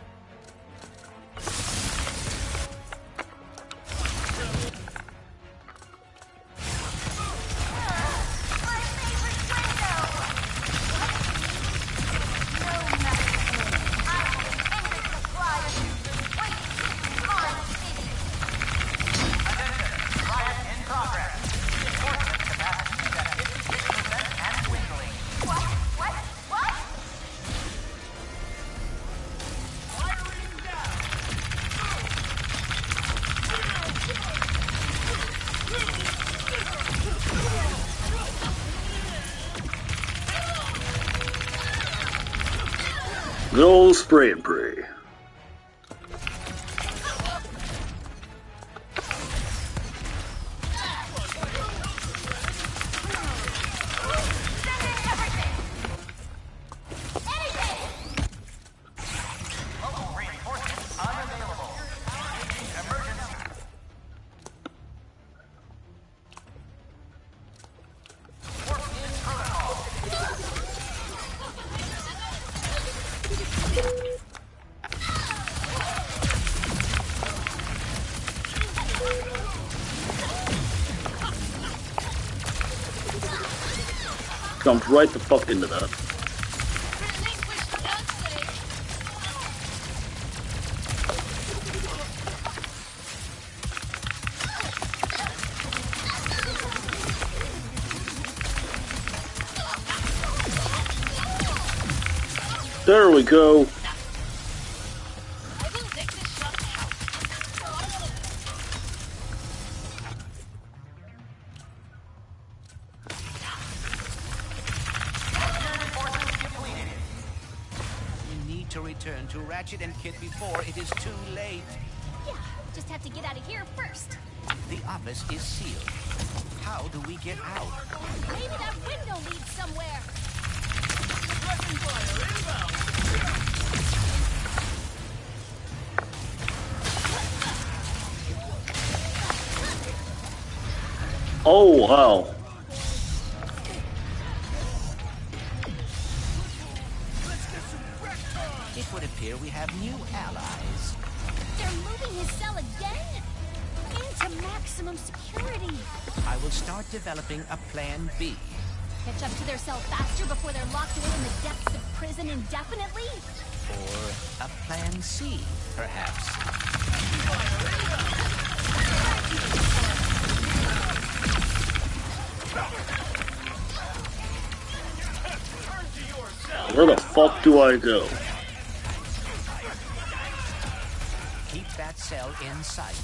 My favorite window. No matter. I have an endless supply of you. Wait, my city. Attention. Riot in progress. Reinforcement capacity at 56% and dwindling. What? Firing down. Good old spray and pray. Local reinforcements unavailable. Engaging emergency. Warp in protocol. Jumped right the fuck into that. There we go. You need to return to Ratchet and Kit before it is too late. Yeah, just have to get out of here first. The office is sealed. How do we get out? Maybe that window leads somewhere. Oh, wow. It would appear we have new allies. They're moving his cell again? Into maximum security. I will start developing a plan B. Catch up to their cell faster before they're locked away in the depths of prison. prison indefinitely? Or a plan C, perhaps. Where the fuck do I go? Keep that cell in sight.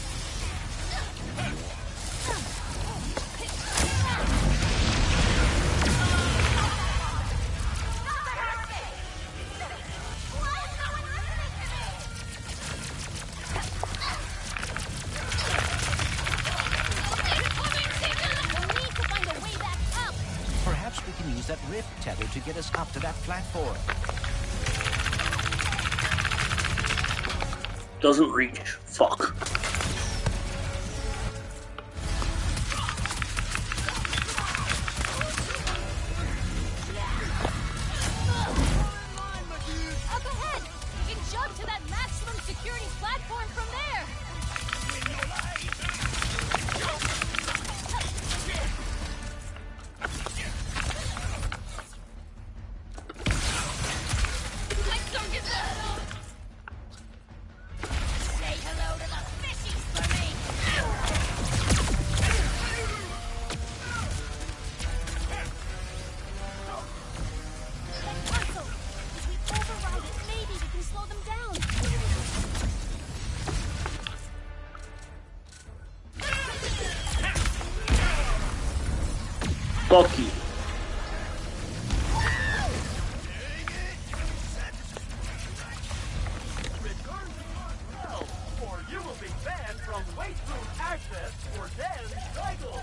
Perhaps we can use that rift tether to get us up to that platform. Doesn't reach. Fuck. Up ahead! You can jump to that maximum security platform from there! Say hello to the fishies for me! That console! If we override it, maybe we can slow them down! Fuck you. Or you will be banned from weight room access for 10 cycles.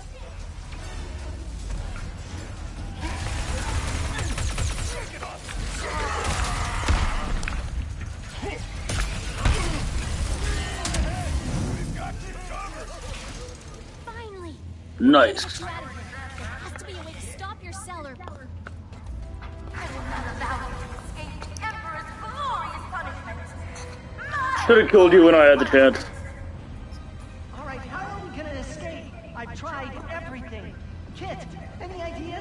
Finally! Nice. There has to be a way to stop your cellar. I will not allow you to escape the Emperor's glorious punishment. Should have killed you when I had the chance. All right, how are we gonna escape? I've tried everything. Kit, any ideas?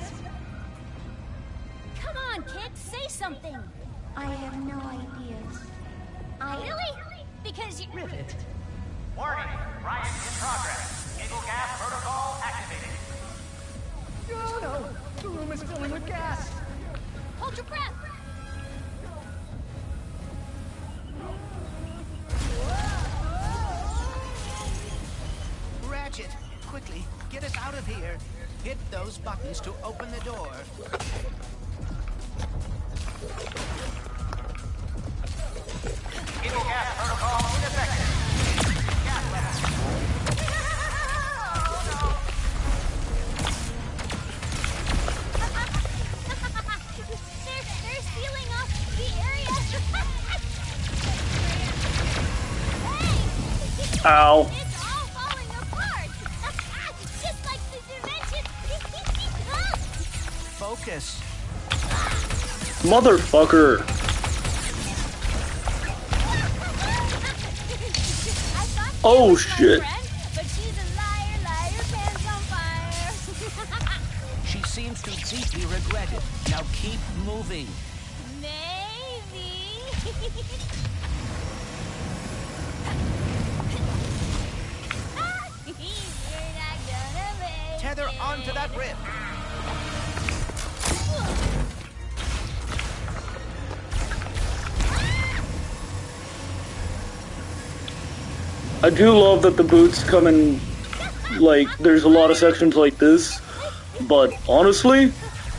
Come on, kid, say something! I have no ideas. Really? Because you... Rivet. Warning, riot in progress. Giggle gas protocol activated. Oh no! The room is filling with gas! Hold your breath! Ratchet, quickly, get us out of here. Hit those buttons to open the door. Giggle gas protocol ineffective. Gas They're sealing off the area! Hey! Ow. It's all falling apart! Just like the dimension! Focus. Motherfucker. Oh shit. But she's a liar, liar, pants on fire! She seems to deeply regret it. Now keep moving. Maybe... You're not gonna make Tether onto that rift. I do love that the boots come in, like, there's a lot of sections like this, but honestly,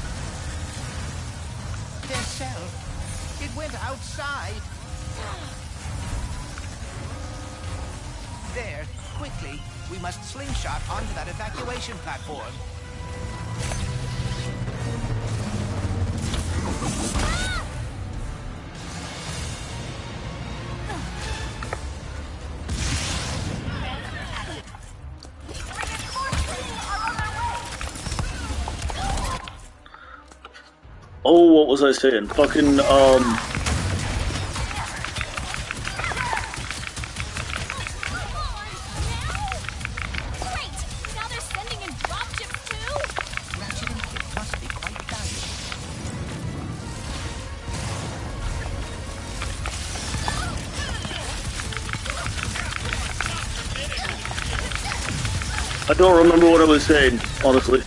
Their cell. It went outside. There, quickly. We must slingshot onto that evacuation platform. oh, what was I saying? Fucking, Great! Now they're sending in dropships too? Ratchet and Kit must be quite valuable. I don't remember what I was saying, honestly.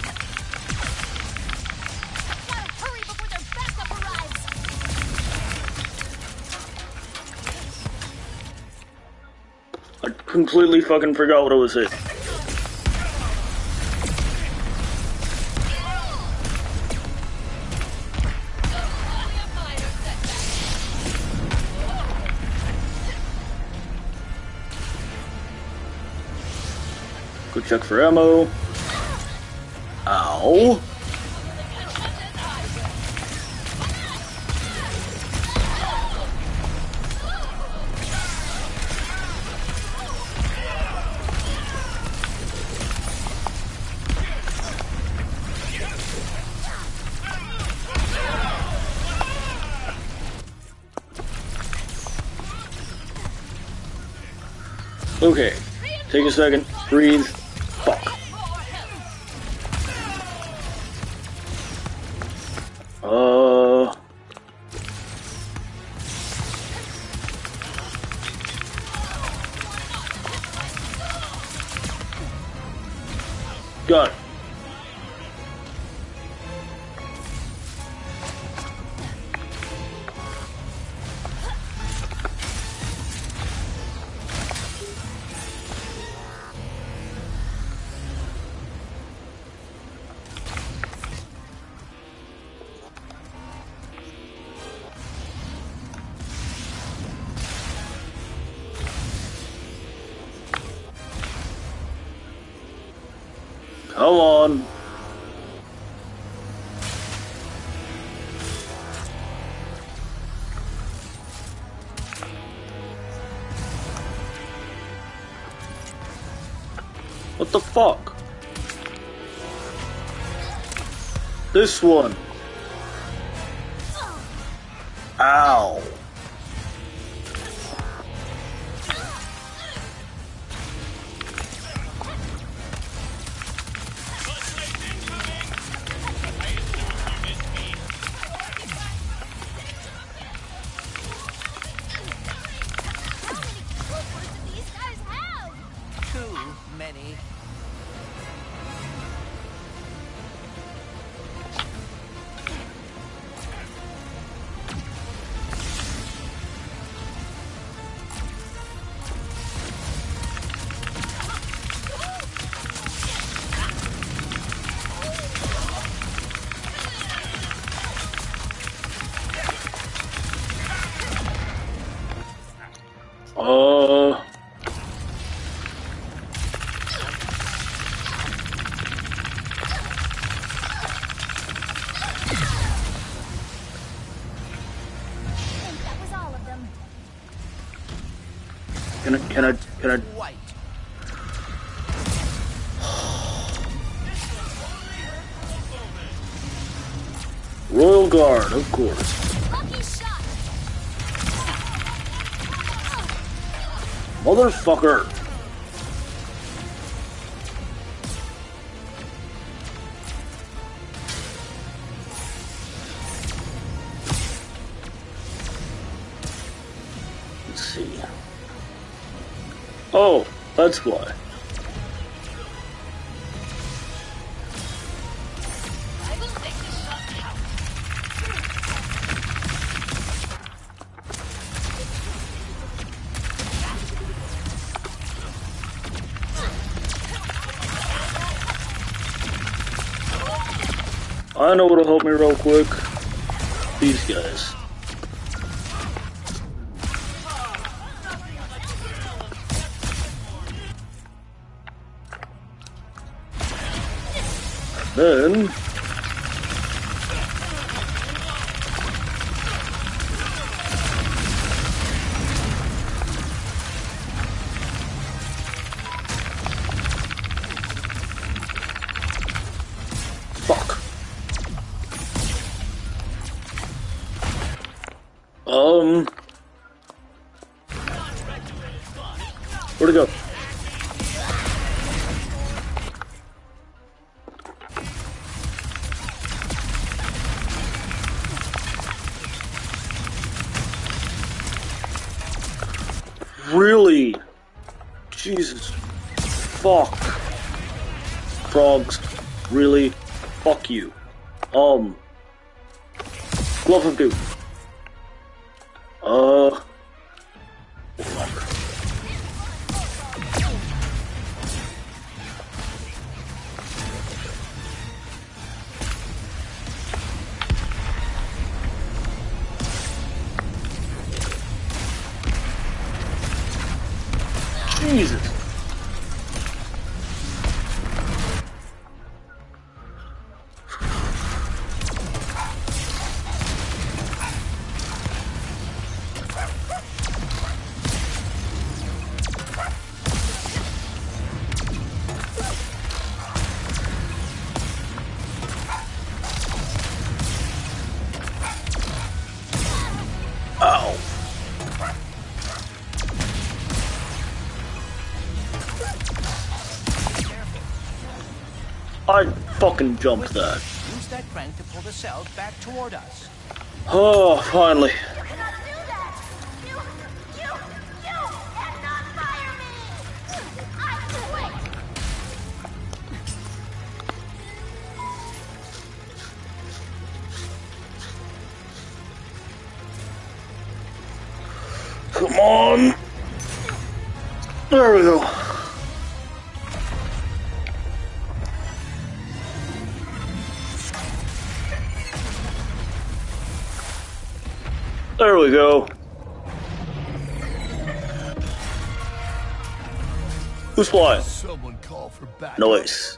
I completely fucking forgot what I was saying. Go check for ammo. Ow. Okay, take a second, breathe, fuck. Got it. Come on. What the fuck? This one. Ow. Can I? Royal Guard, of course. Motherfucker. Let's see. Oh, that's why. I know what'll help me real quick. These guys. Then fuck. Where'd it go? Really? Jesus. Fuck. frogs. Really? Fuck you. Glove of Doom. Whatever. Jesus. Ow. I fucking jumped that. Use that crank to pull the cells back toward us. Oh, finally. Come on. There we go. There we go. Who's flying? Someone call for backup. Nice.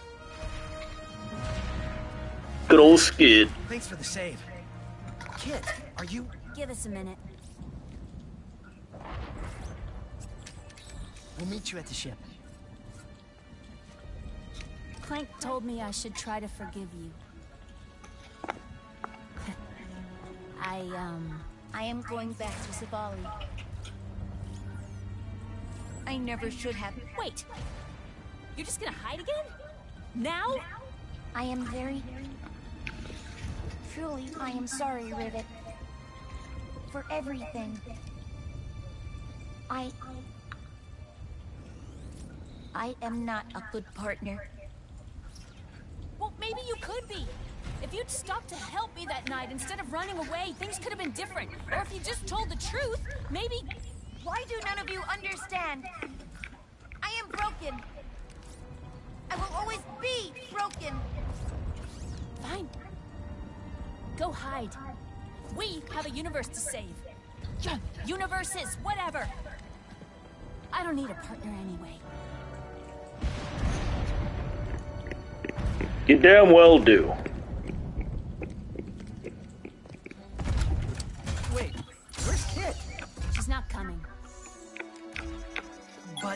Good old Skid. Thanks for the save. Kit, are you... Give us a minute. We'll meet you at the ship. Clank told me I should try to forgive you. I am going back to Zavali. I never should have. Wait! You're just gonna hide again? Now? I am very... Truly, I am sorry, Rivet. For everything. I am not a good partner. Well, maybe you could be. If you'd stopped to help me that night instead of running away, things could have been different. Or if you just told the truth, maybe... Why do none of you understand? I am broken. I will always be broken. Fine. Go hide. We have a universe to save. Universes, whatever. I don't need a partner anyway. You damn well do. Wait, where's Kit? She's not coming. But...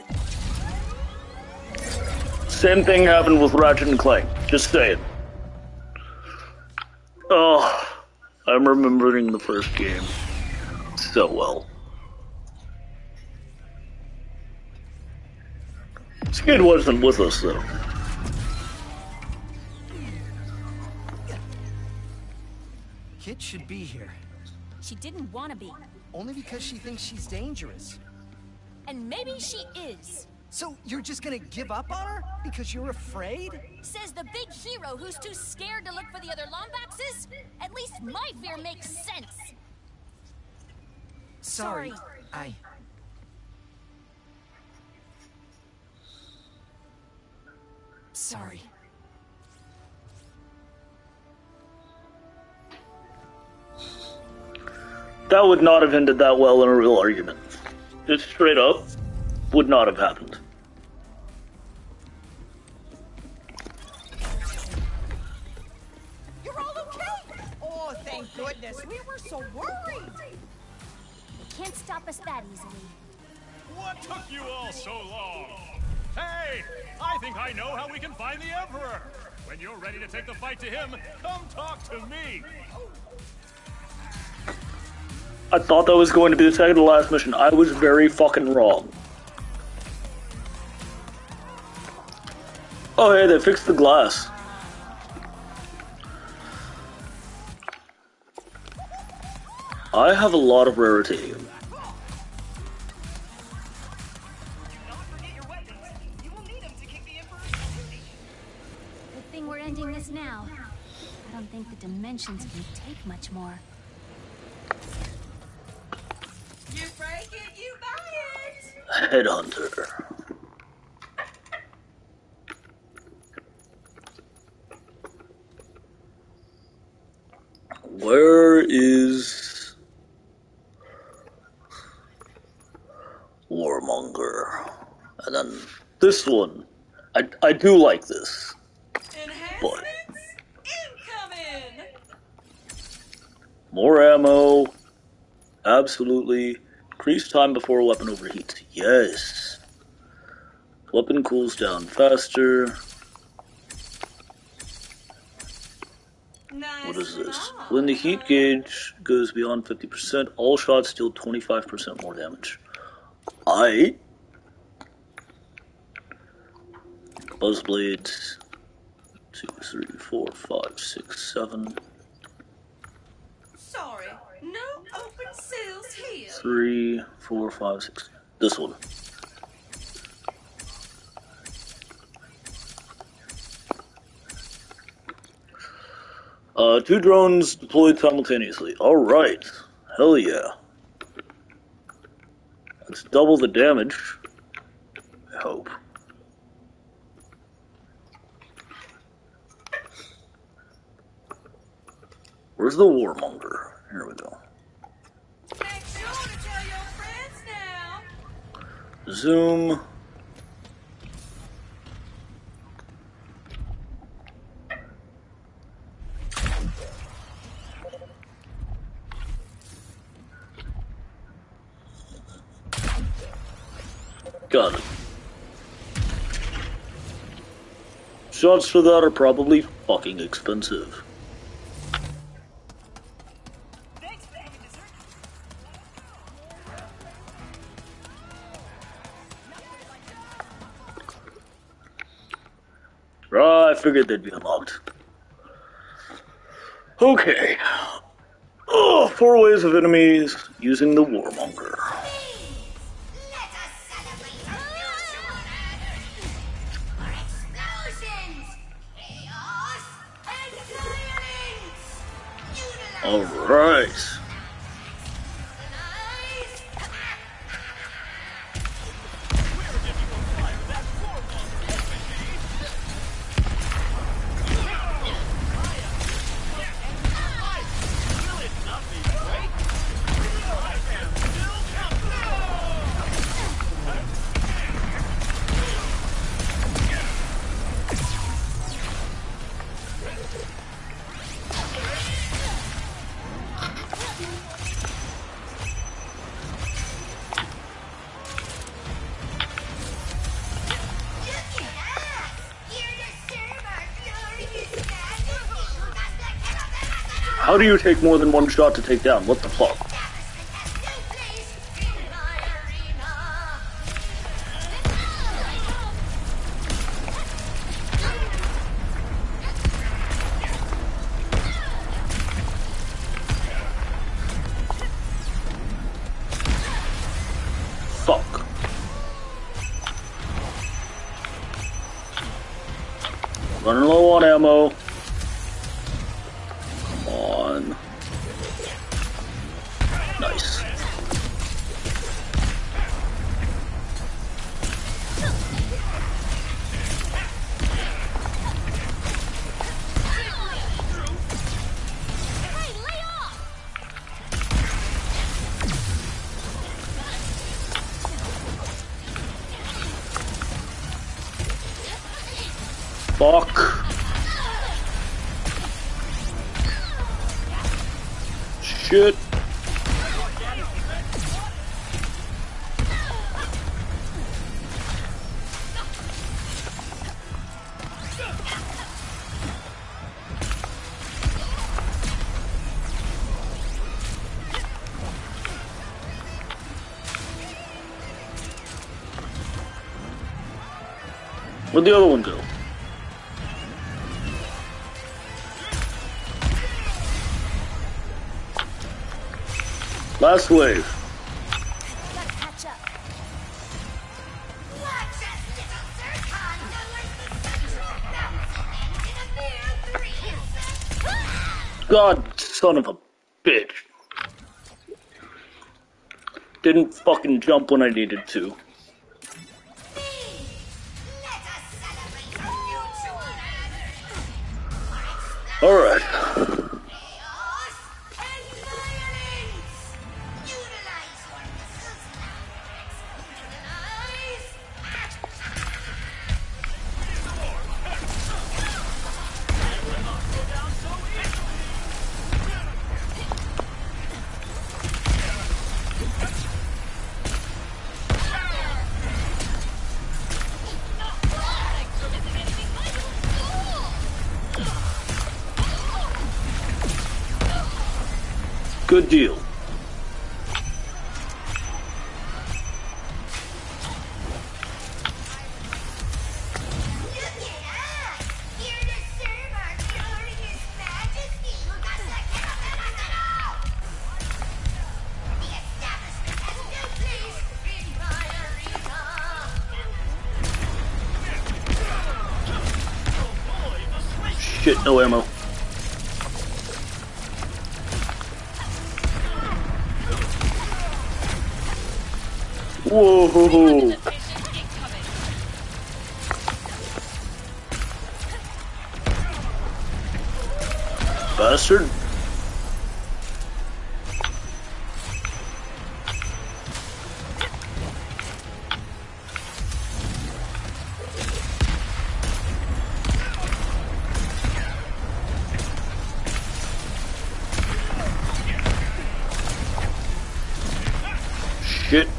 Same thing happened with Ratchet and Clank. Just saying. Oh, I'm remembering the first game so well. Skid wasn't with us though. Kit should be here. She didn't want to be. Only because she thinks she's dangerous. And maybe she is. So you're just gonna give up on her? Because you're afraid? Says the big hero who's too scared to look for the other Lombaxes? At least my fear makes sense. Sorry. Sorry. That would not have ended that well in a real argument. Just straight up, would not have happened. You're all okay? Oh, thank goodness. We were so worried. You can't stop us that easily. What took you all so long? Hey, I think I know how we can find the Emperor. When you're ready to take the fight to him, come talk to me. I thought that was going to be the second to last mission. I was very fucking wrong. Oh hey, they fixed the glass. I have a lot of raritanium. think the dimensions can take much more. You break it, you buy it. Headhunter. Where is Warmonger? And then this one. I do like this. But Incoming. more ammo. Absolutely. Increased time before a weapon overheats. Yes. Weapon cools down faster. What is this? When the heat gauge goes beyond 50%, all shots deal 25% more damage. Aight. Buzz blades. 2, 3, 4, 5, 6, 7. Sorry, no open sales here. 3, 4, 5, 6. This one. Two drones deployed simultaneously. Alright. Hell yeah. Let's double the damage. I hope. Where's the Warmonger? Here we go. Make sure to tell your friends now. Zoom. Got it. Shots for that are probably fucking expensive. I figured they'd be unlocked. Okay. 4 ways of enemies using the Warmonger. Alright. How do you take more than one shot to take down? What the fuck? Fuck. Running low on ammo. Nice. Fuck. Shit. Where'd the other one go? Last wave. God, son of a bitch. Didn't fucking jump when I needed to. Alright. Good deal. Shit, no ammo. Whoa! Bastard! Shit.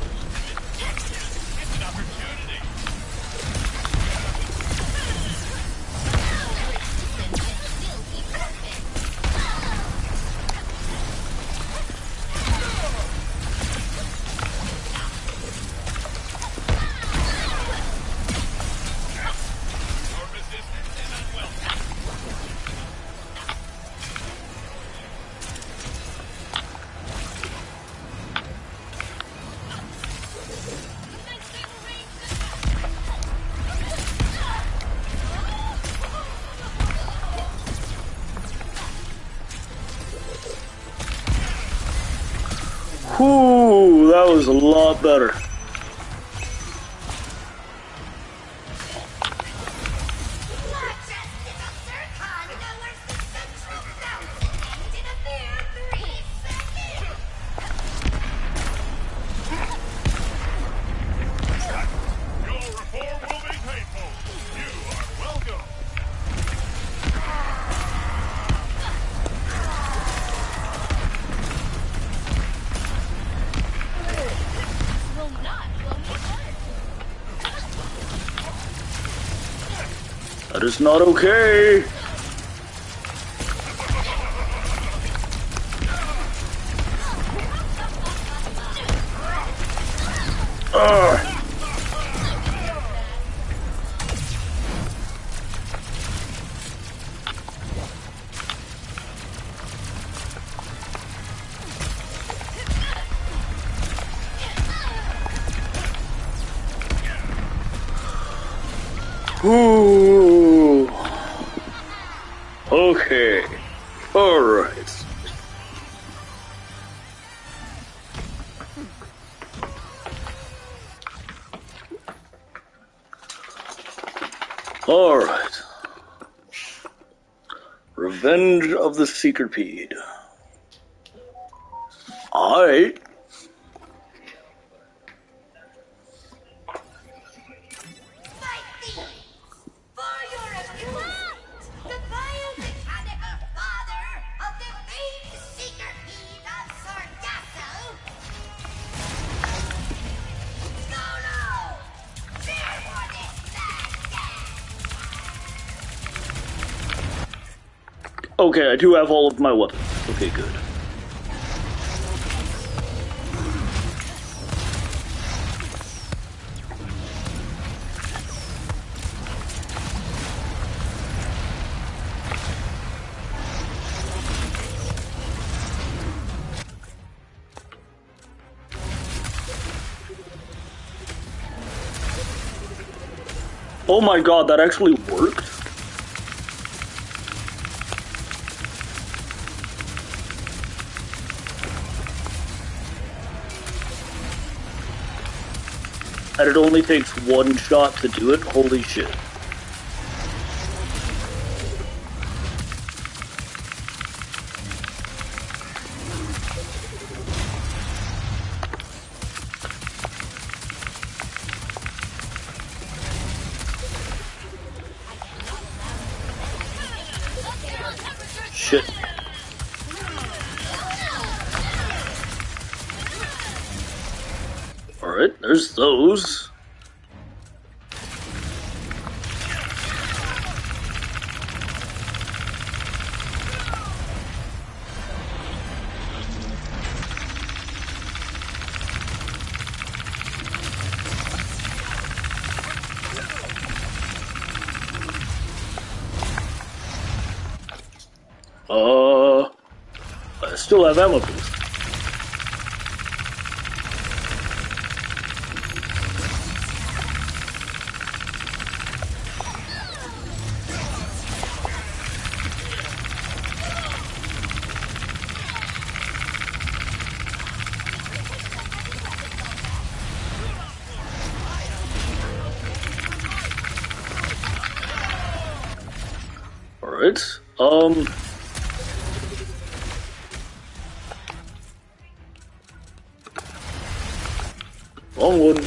Whew, that was a lot better. That is not okay. Ooh. Okay. All right. All right. Revenge of the Seekerpede. All right. Okay, I do have all of my weapons. Okay, good. Oh my god, that actually worked? and it only takes one shot to do it. Holy shit. Shit. Alright, there's those. I still have ammo boost. Alright, wrong one.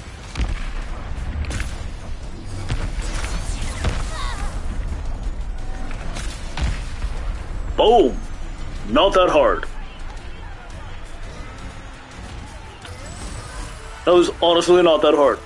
Boom! Not that hard. That was honestly not that hard.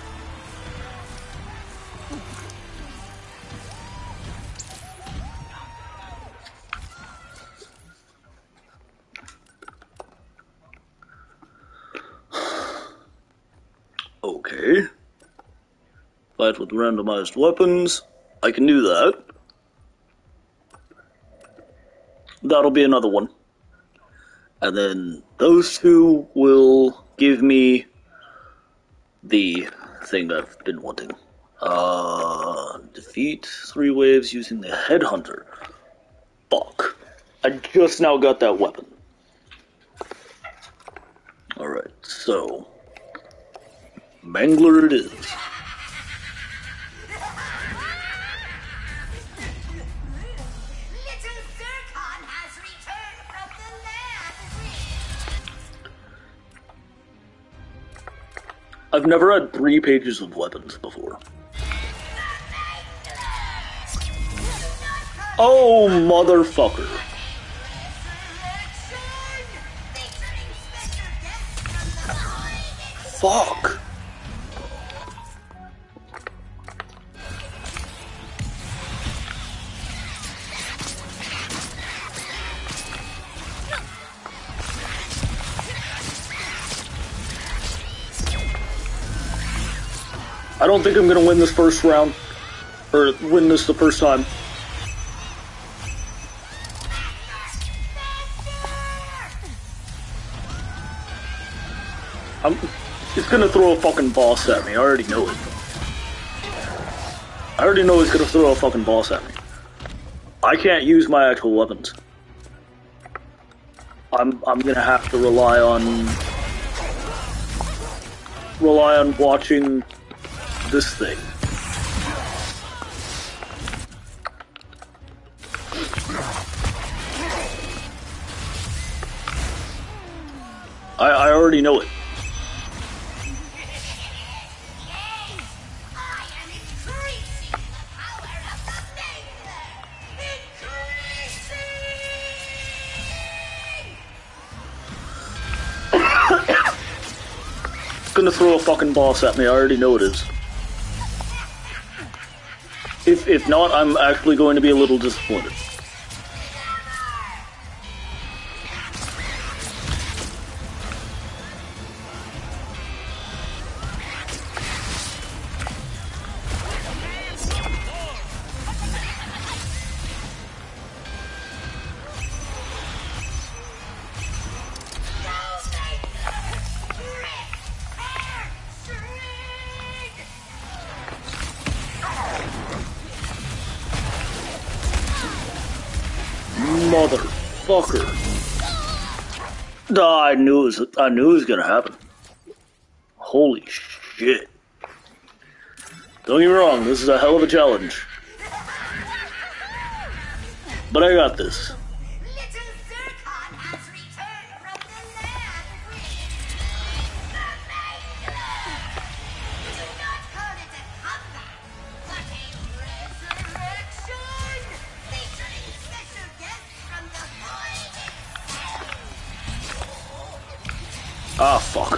Okay. Fight with randomized weapons. I can do that. That'll be another one. And then those two will give me the thing that I've been wanting. Defeat 3 waves using the Headhunter. Fuck. I just now got that weapon. Alright, so Mangler it is. I've never had 3 pages of weapons before. Oh, motherfucker. Fuck. I don't think I'm gonna win this first round, or win this the first time. It's gonna throw a fucking boss at me, I already know it. I already know it's gonna throw a fucking boss at me. I can't use my actual weapons. I'm gonna have to rely on watching this thing. I already know it. It's gonna throw a fucking boss at me, I already know it is. If not, I'm actually going to be a little disappointed. Motherfucker. I knew it was gonna happen. Holy shit. Don't get me wrong, this is a hell of a challenge. But I got this. Ah, fuck.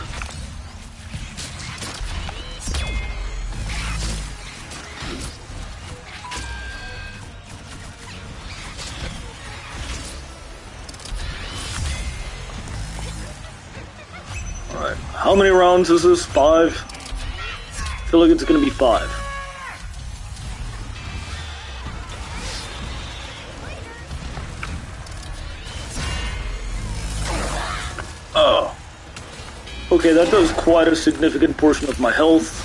Alright, how many rounds is this? 5? I feel like it's gonna be 5. Oh. Okay, that does quite a significant portion of my health.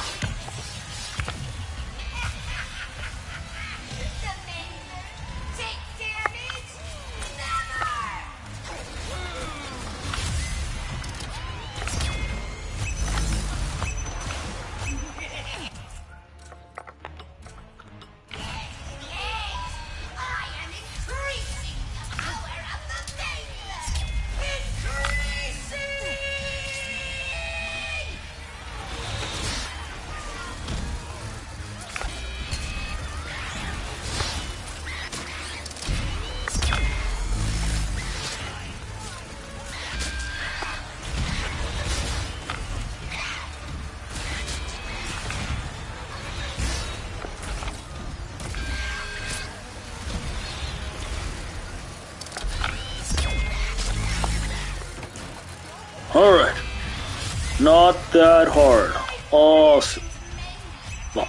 Alright. Not that hard. Awesome. Fuck.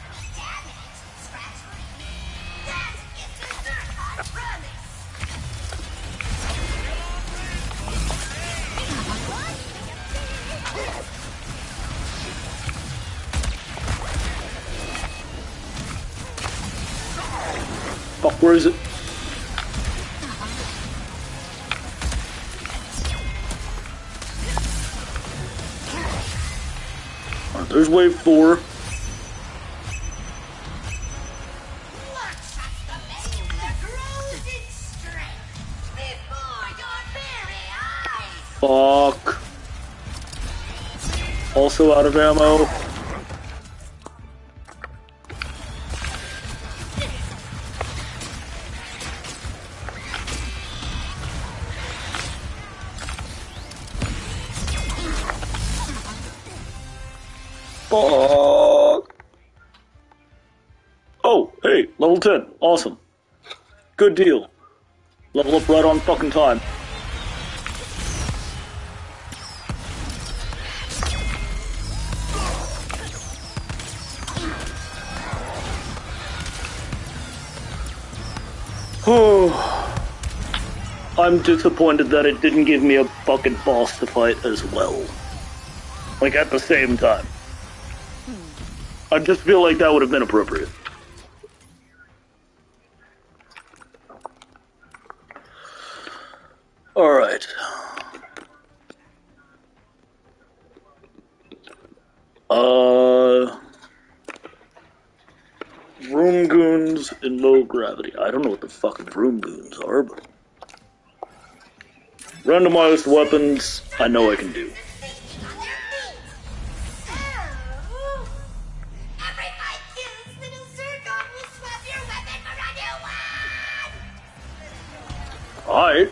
Fuck, where is it? There's wave 4. Fuck. Also out of ammo. Fuck. Oh, hey, level 10. Awesome. Good deal. Level up right on fucking time. I'm disappointed that it didn't give me a fucking boss to fight as well. Like, at the same time. I just feel like that would have been appropriate. Alright. Room goons in low gravity. I don't know what the fucking room goons are, but... randomized weapons, I know I can do. Alright.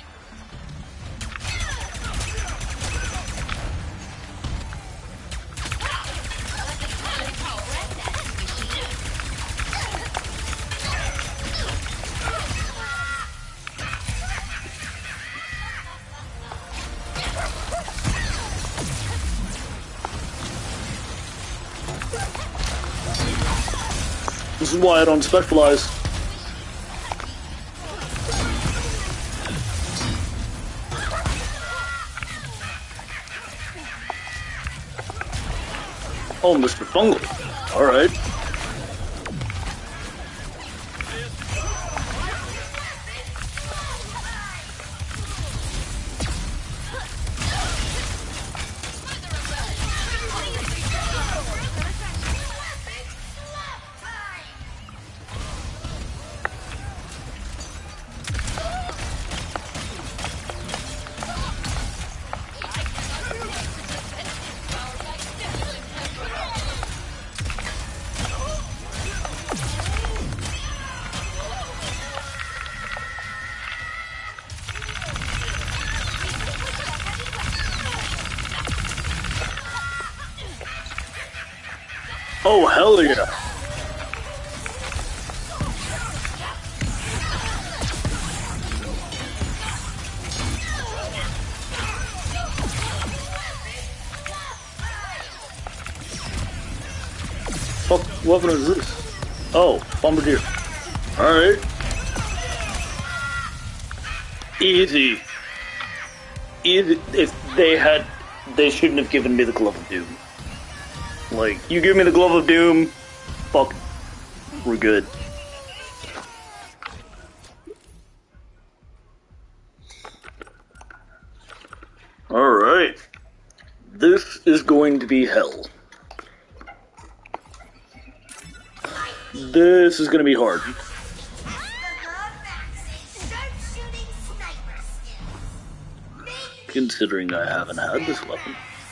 This is why I don't specialize. Oh, Mr. Fungal. Alright. Oh, hell yeah. Fuck, what weapon is this? Oh, Bombardier. Alright. Easy. Easy. If they shouldn't have given me the Glove of Doom. Like, you give me the Glove of Doom, fuck, we're good. Alright. This is going to be hell. This is going to be hard. Considering I haven't had this weapon.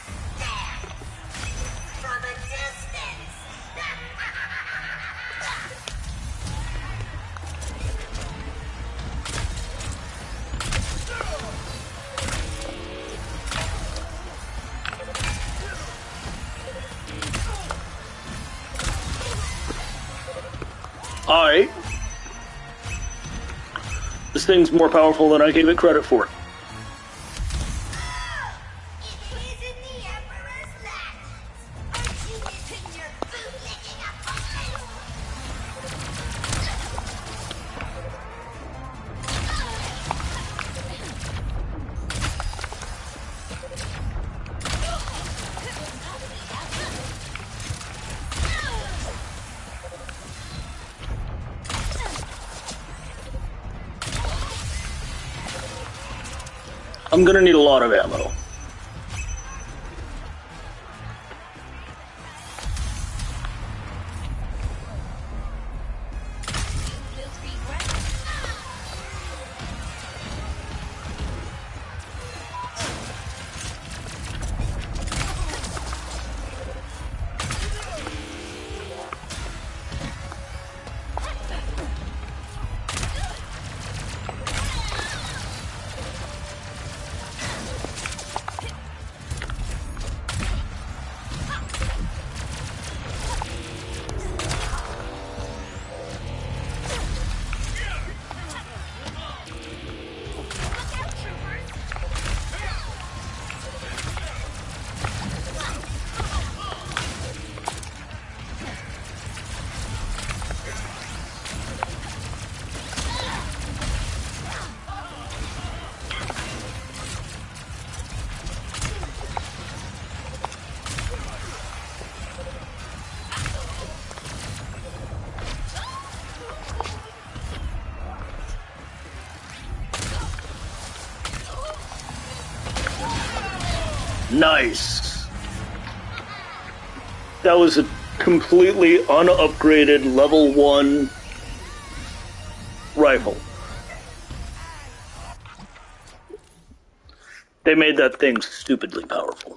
Alright. This thing's more powerful than I gave it credit for. I'm gonna need a lot of ammo. Nice. That was a completely unupgraded level 1 rifle. They made that thing stupidly powerful.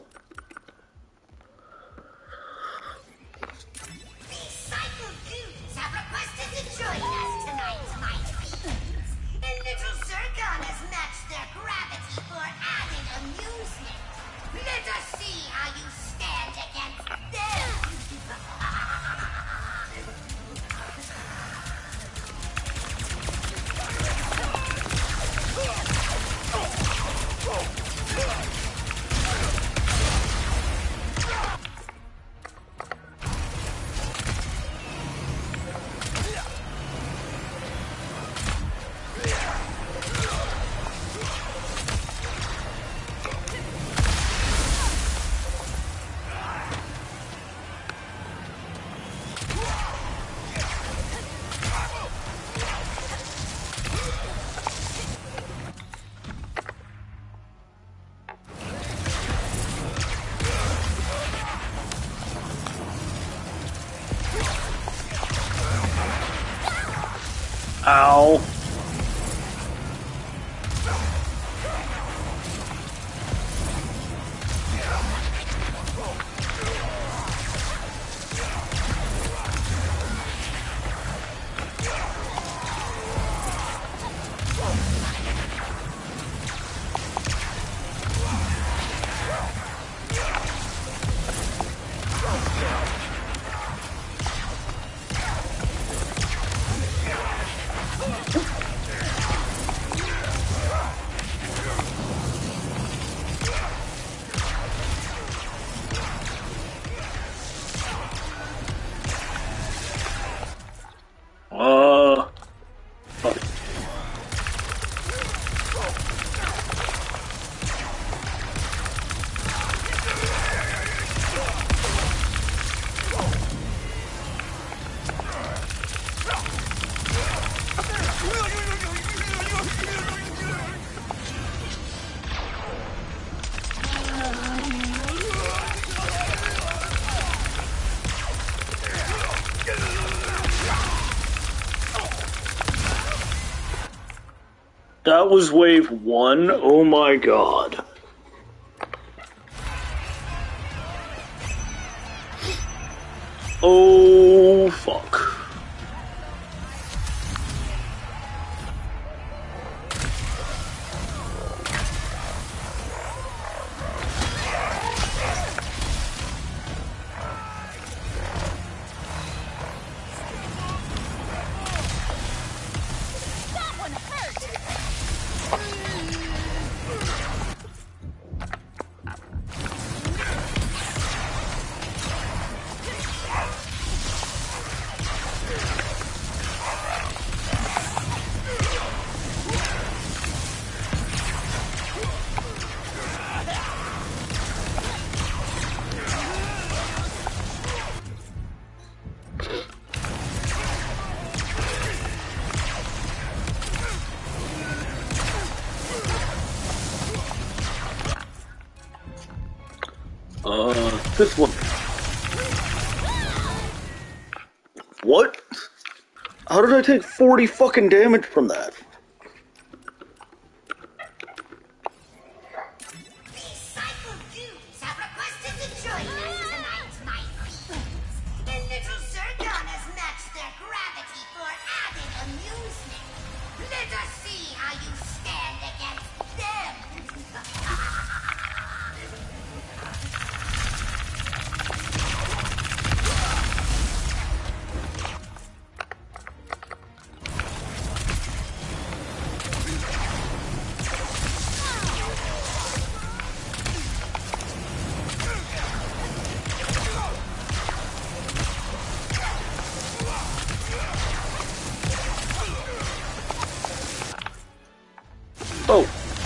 That was wave 1. Oh my god. Oh fuck. This one. What? How did I take 40 fucking damage from that? Oh.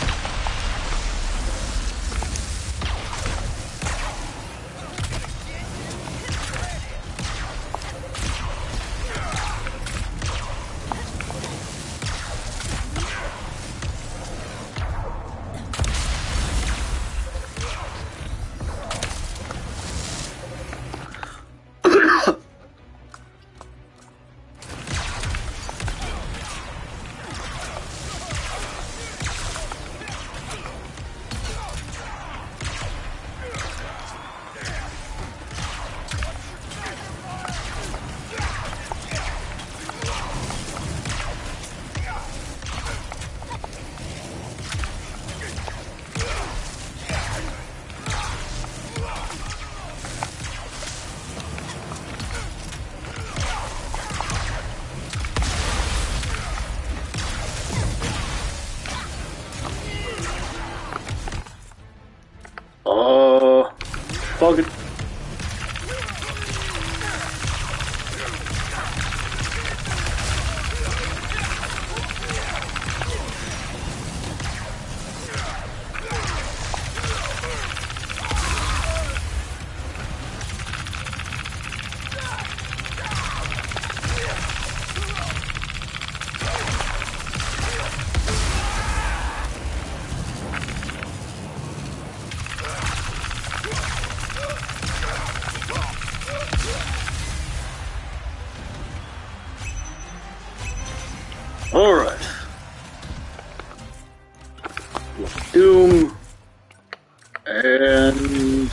Fuck it. Alright. Doom. And...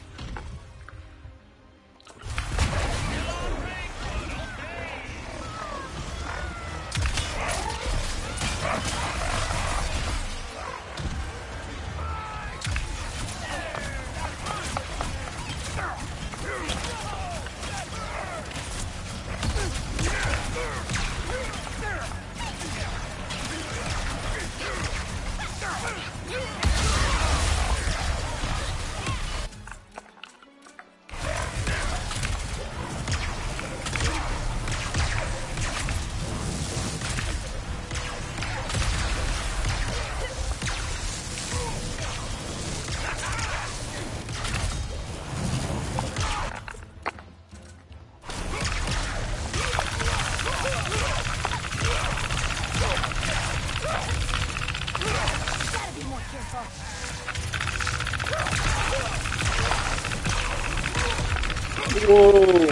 Whoa!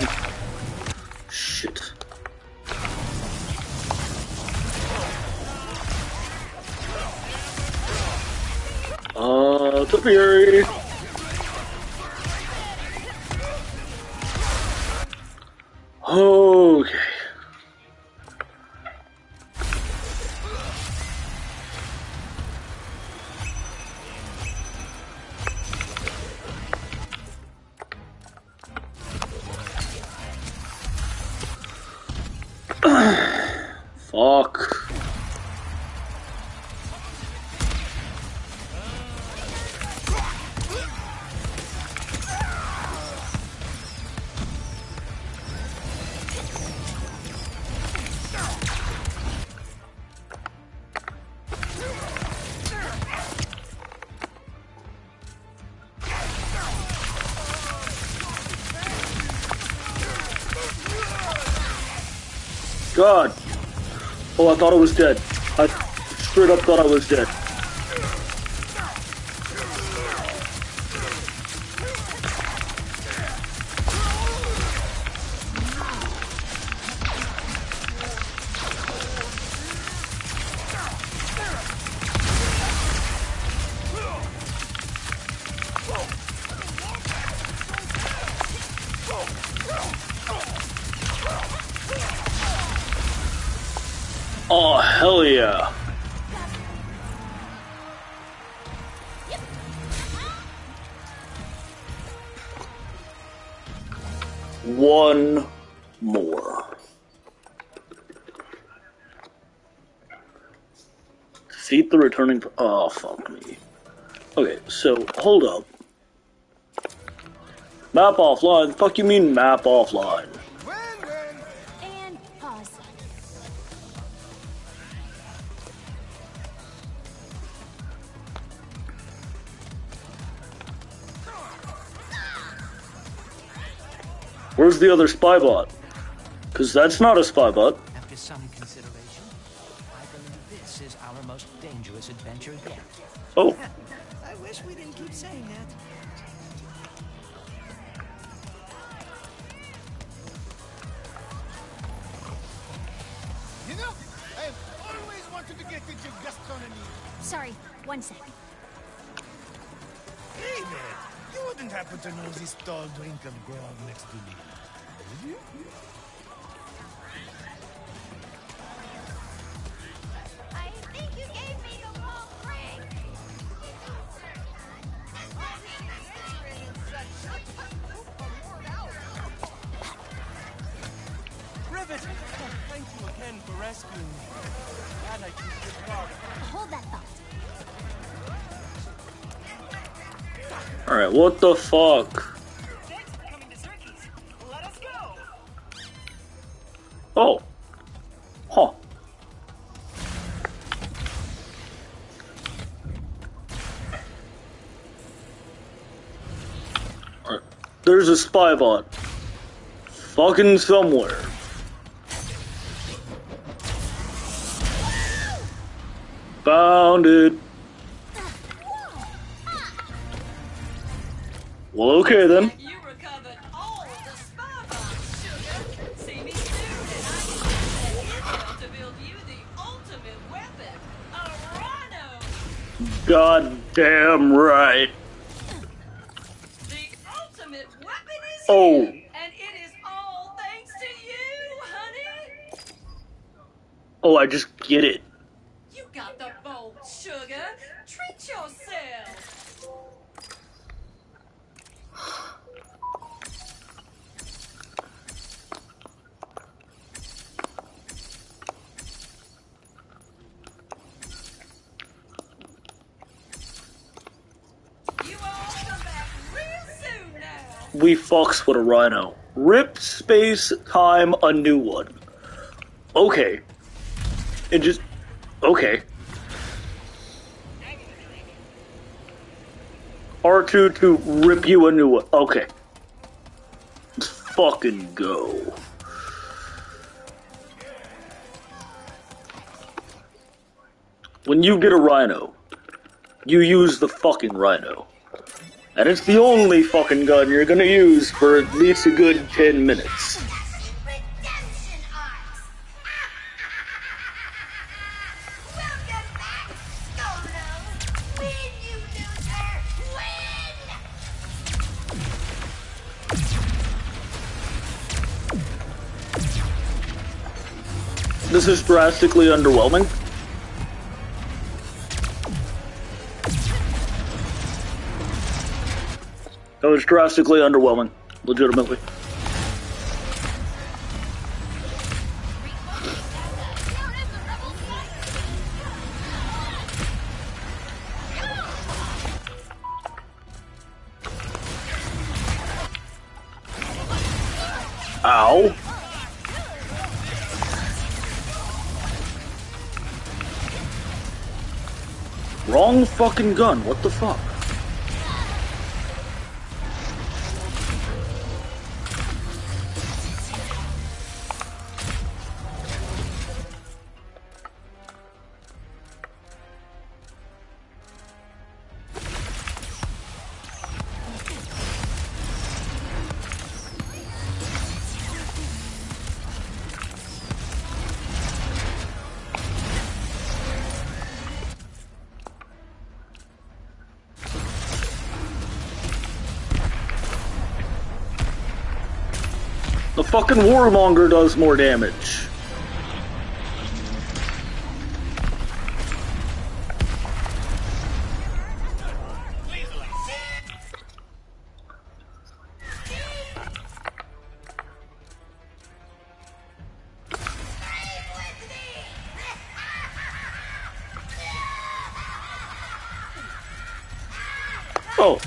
Shit. Fury. Okay. Fuck. God. Oh, I thought I was dead. I straight up thought I was dead. Oh, hell yeah. One more. Defeat the returning... Oh, fuck me. Okay, so, hold up. Map offline? Fuck you mean map offline? And pause. Where's the other spy bot? Because that's not a spy bot. After some consideration, I believe this is our most dangerous adventure yet. Oh. I wish we didn't keep saying that. You know, I've always wanted to get into gastronomy. Sorry, one sec. Hey there, you wouldn't happen to know this tall drink of grog next to me, would you? I think you gave me the wrong drink. Rivet! Oh, thank you again for rescuing me. Glad I keep this grog. Hold that thought. Alright, what the fuck? Thanks for coming to Zerkie's. Let us go. Oh. Huh. Alright. There's a spy bot. Fucking somewhere. Found it. Well, okay then. You recovered all the spy bots, sugar. See me soon, and I can use that intel to build you the ultimate weapon, a rhino. God damn right. The ultimate weapon is Oh. here, and it is all thanks to you, honey. Oh, I just get it. You got the bolt, sugar. Treat yourself. You all come back real soon now. We fucks with a rhino. Rip space time a new one. Okay. It just... Okay. R2 to rip you a new one. Okay. Let's fucking go. When you get a rhino, you use the fucking rhino. And it's the only fucking gun you're gonna use for at least a good 10 minutes. Welcome back, Solo. Win, you loser. This is drastically underwhelming. That was drastically underwhelming, legitimately. Ow. Wrong fucking gun, what the fuck? The fucking warmonger does more damage. Oh.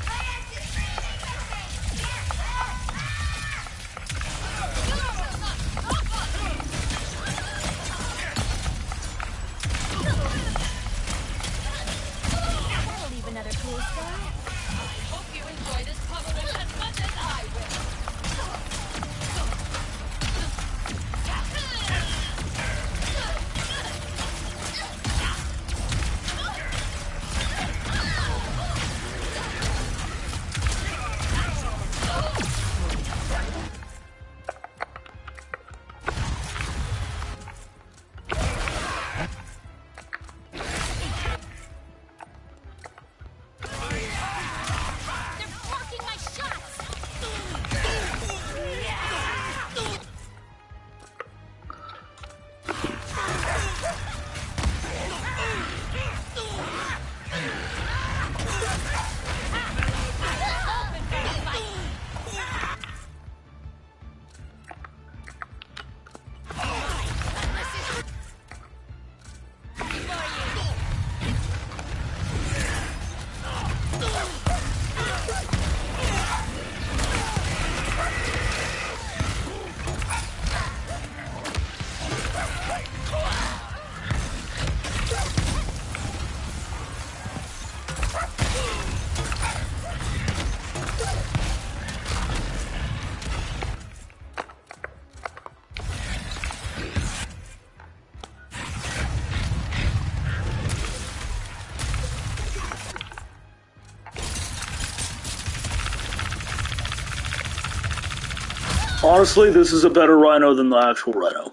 Honestly, this is a better Rhino than the actual Rhino.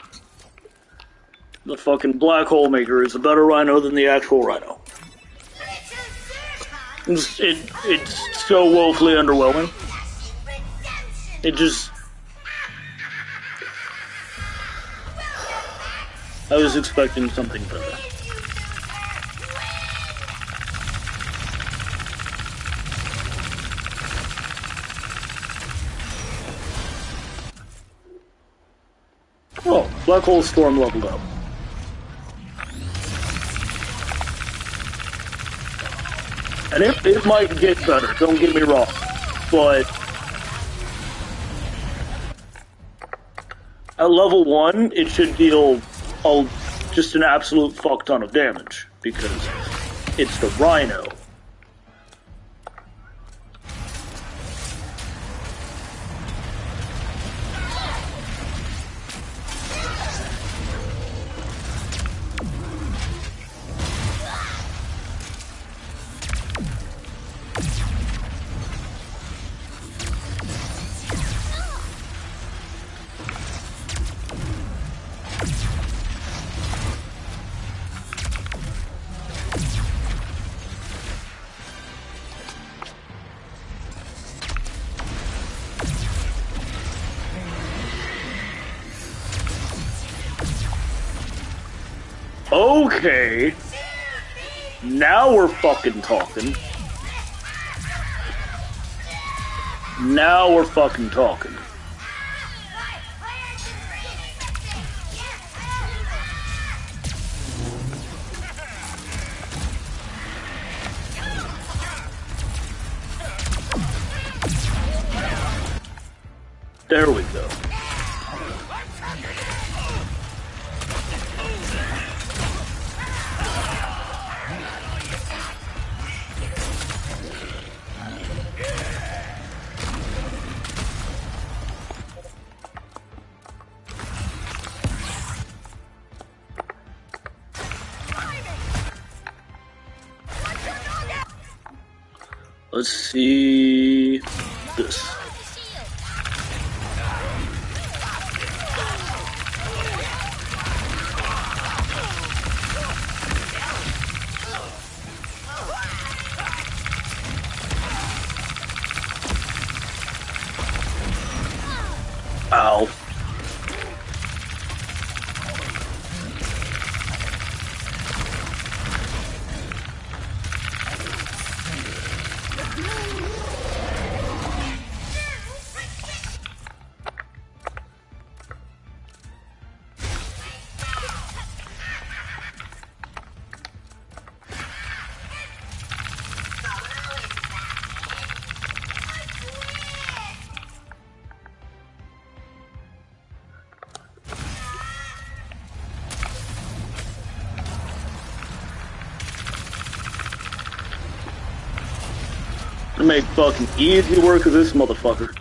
The fucking black hole maker is a better Rhino than the actual Rhino. It's so woefully underwhelming. It just... I was expecting something better. Oh, Black Hole Storm leveled up. And it might get better, don't get me wrong, but at level 1, it should deal just an absolute fuck ton of damage, because it's the Rhino. Okay. Now we're fucking talking. Now we're fucking talking. There we go. Let's see this. Ow. To make fucking easy work of this motherfucker.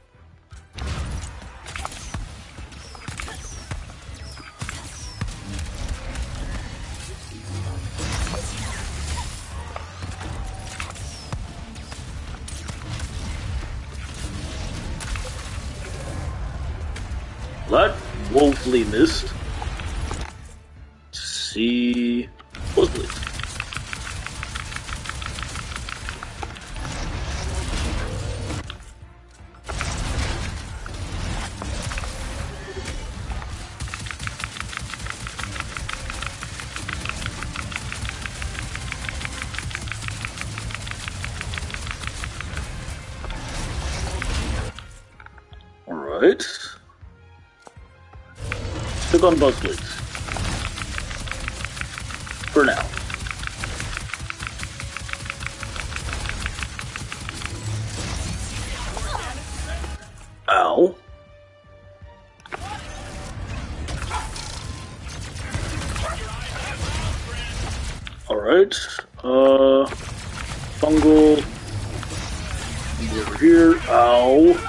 That woefully missed. Let's see. Woefully. Alright. Stick on Buzzblades. For now. Ow. Alright. Fungal. Over here. Ow.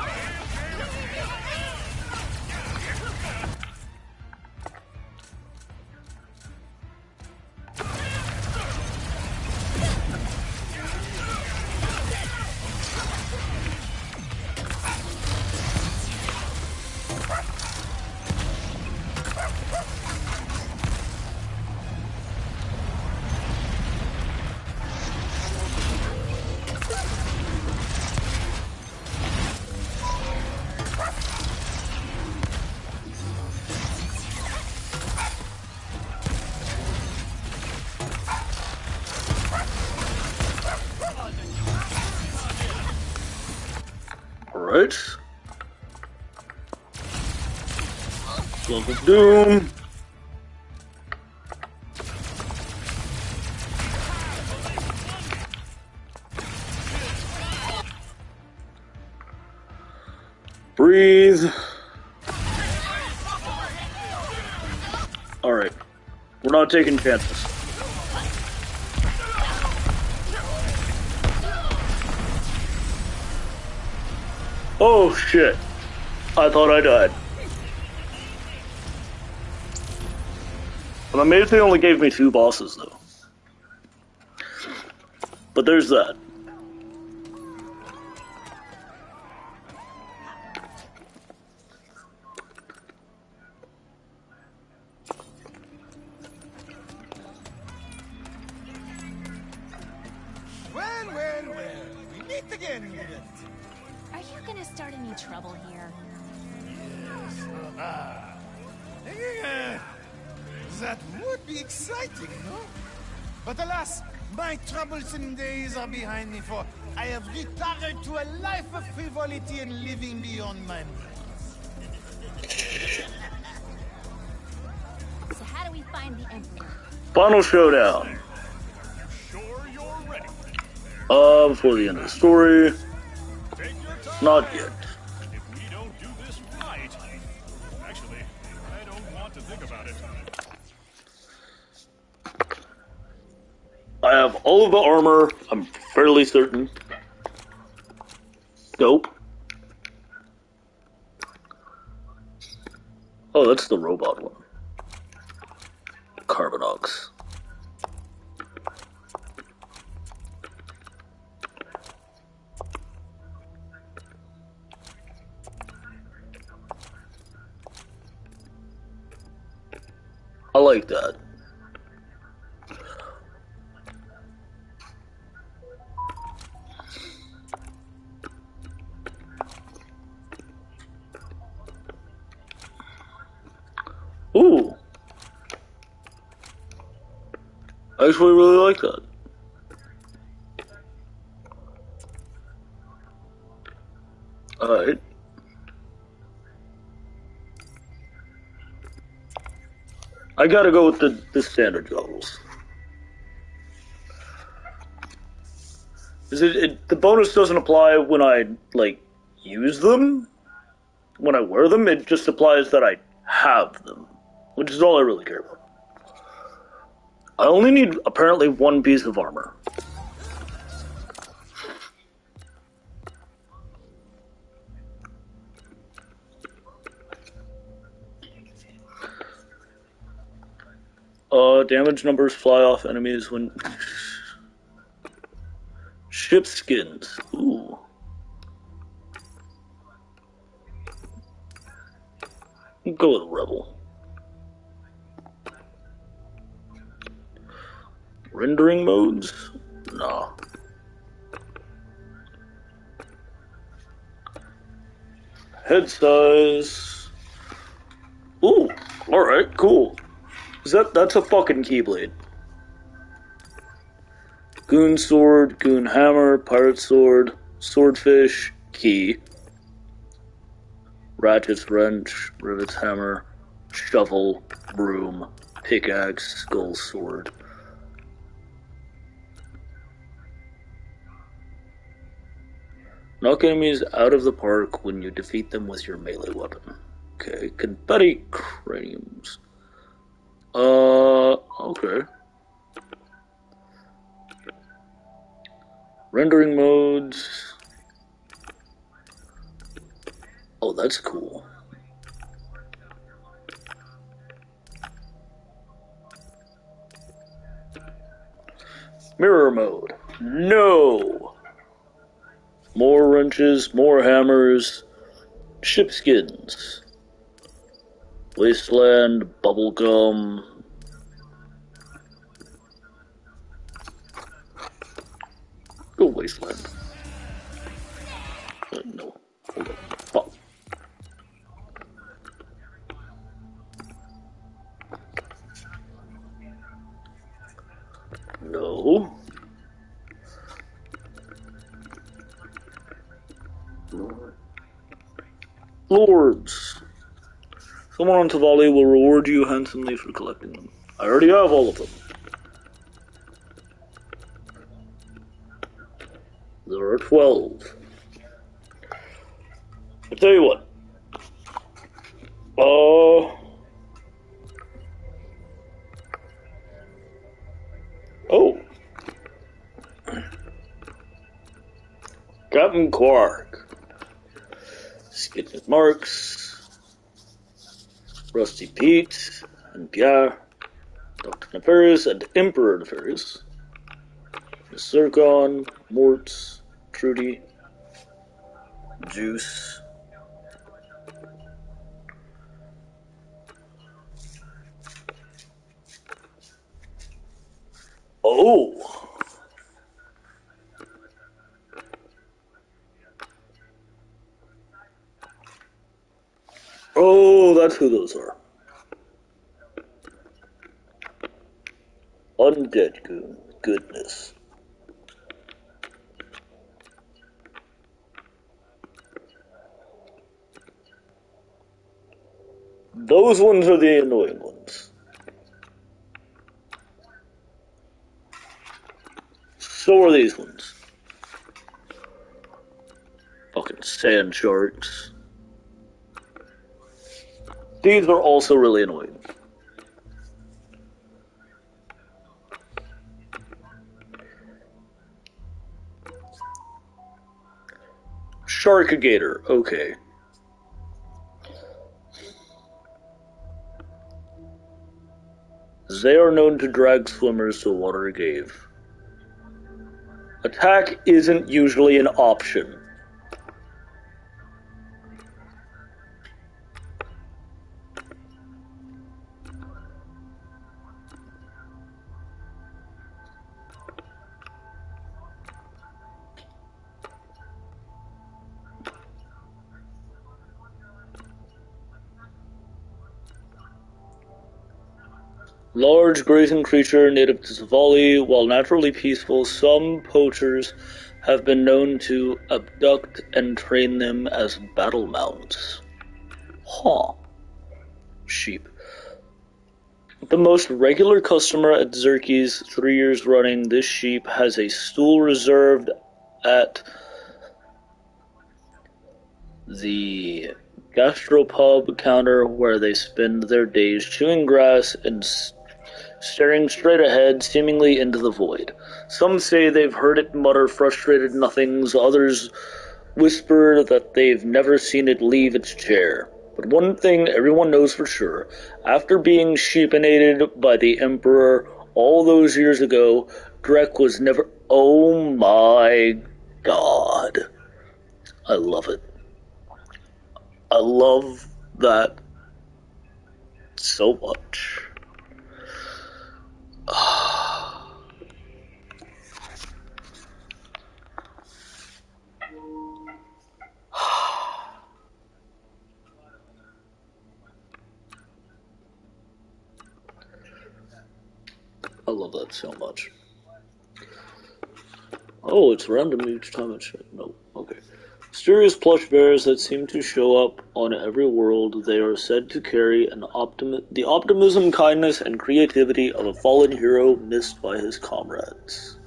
Alright. Glove of Doom. Breathe. Alright. We're not taking chances. Oh shit. I thought I died. I'm amazed they only gave me 2 bosses though. But there's that. Well, we meet again. Are you gonna start any trouble here? That would be exciting, no? But alas, my troublesome days are behind me, for I have retired to a life of frivolity and living beyond my means. So how do we find the Emperor? Final showdown. Sure you're ready. Before the end of the story. Not yet. If we don't do this right... Actually, I don't want to think about it. I have all of the armor, I'm fairly certain. Nope. Oh, that's the robot one. Carbonox. I like that. Ooh. I actually really like that. Alright. I gotta go with the standard goggles. The bonus doesn't apply when I, like, use them. When I wear them, it just applies that I have them. Which is all I really care about. I only need, apparently, one piece of armor. Damage numbers fly off enemies when... Ship skins. Ooh. Go with Rebel. Rendering modes? Nah. Head size. Ooh, alright, cool. That's a fucking Keyblade. Goon sword, goon hammer, pirate sword, swordfish, key. Ratchet's wrench, rivet's hammer, shovel, broom, pickaxe, skull sword. Knock enemies out of the park when you defeat them with your melee weapon. Okay, confetti craniums. Okay. Rendering modes. Oh, that's cool. Mirror mode. No! More wrenches, more hammers, ship skins. Wasteland, bubblegum. Go Wasteland. No. Hold on. Fuck. No. Lords. Someone on Tavali will reward you handsomely for collecting them. I already have all of them. There are 12. I'll tell you what. Oh. Captain Quark. Skits and Marks. Rusty Pete and Pierre. Dr. Nefarious and Emperor Nefarious. Miss Zircon, Mort, Trudy, Juice. Oh! Oh, that's who those are. Undead goon. Goodness. Those ones are the annoying ones. So are these ones. Fucking sand sharks. These are also really annoying. Sharkagator, okay. They are known to drag swimmers to Water Cave. Attack isn't usually an option. Large grazing creature native to Savali. While naturally peaceful, some poachers have been known to abduct and train them as battle mounts. Huh. Sheep. The most regular customer at Zerky's 3 years running, this sheep has a stool reserved at the gastropub counter where they spend their days chewing grass and staring straight ahead, seemingly into the void. Some say they've heard it mutter frustrated nothings, others whisper that they've never seen it leave its chair. But one thing everyone knows for sure, after being sheepinated by the Emperor all those years ago, Drek was never— oh my god. I love it. I love that so much. I love that so much. Oh, it's random each time it's— no, okay. Mysterious plush bears that seem to show up on every world. They are said to carry the optimism, kindness, and creativity of a fallen hero missed by his comrades.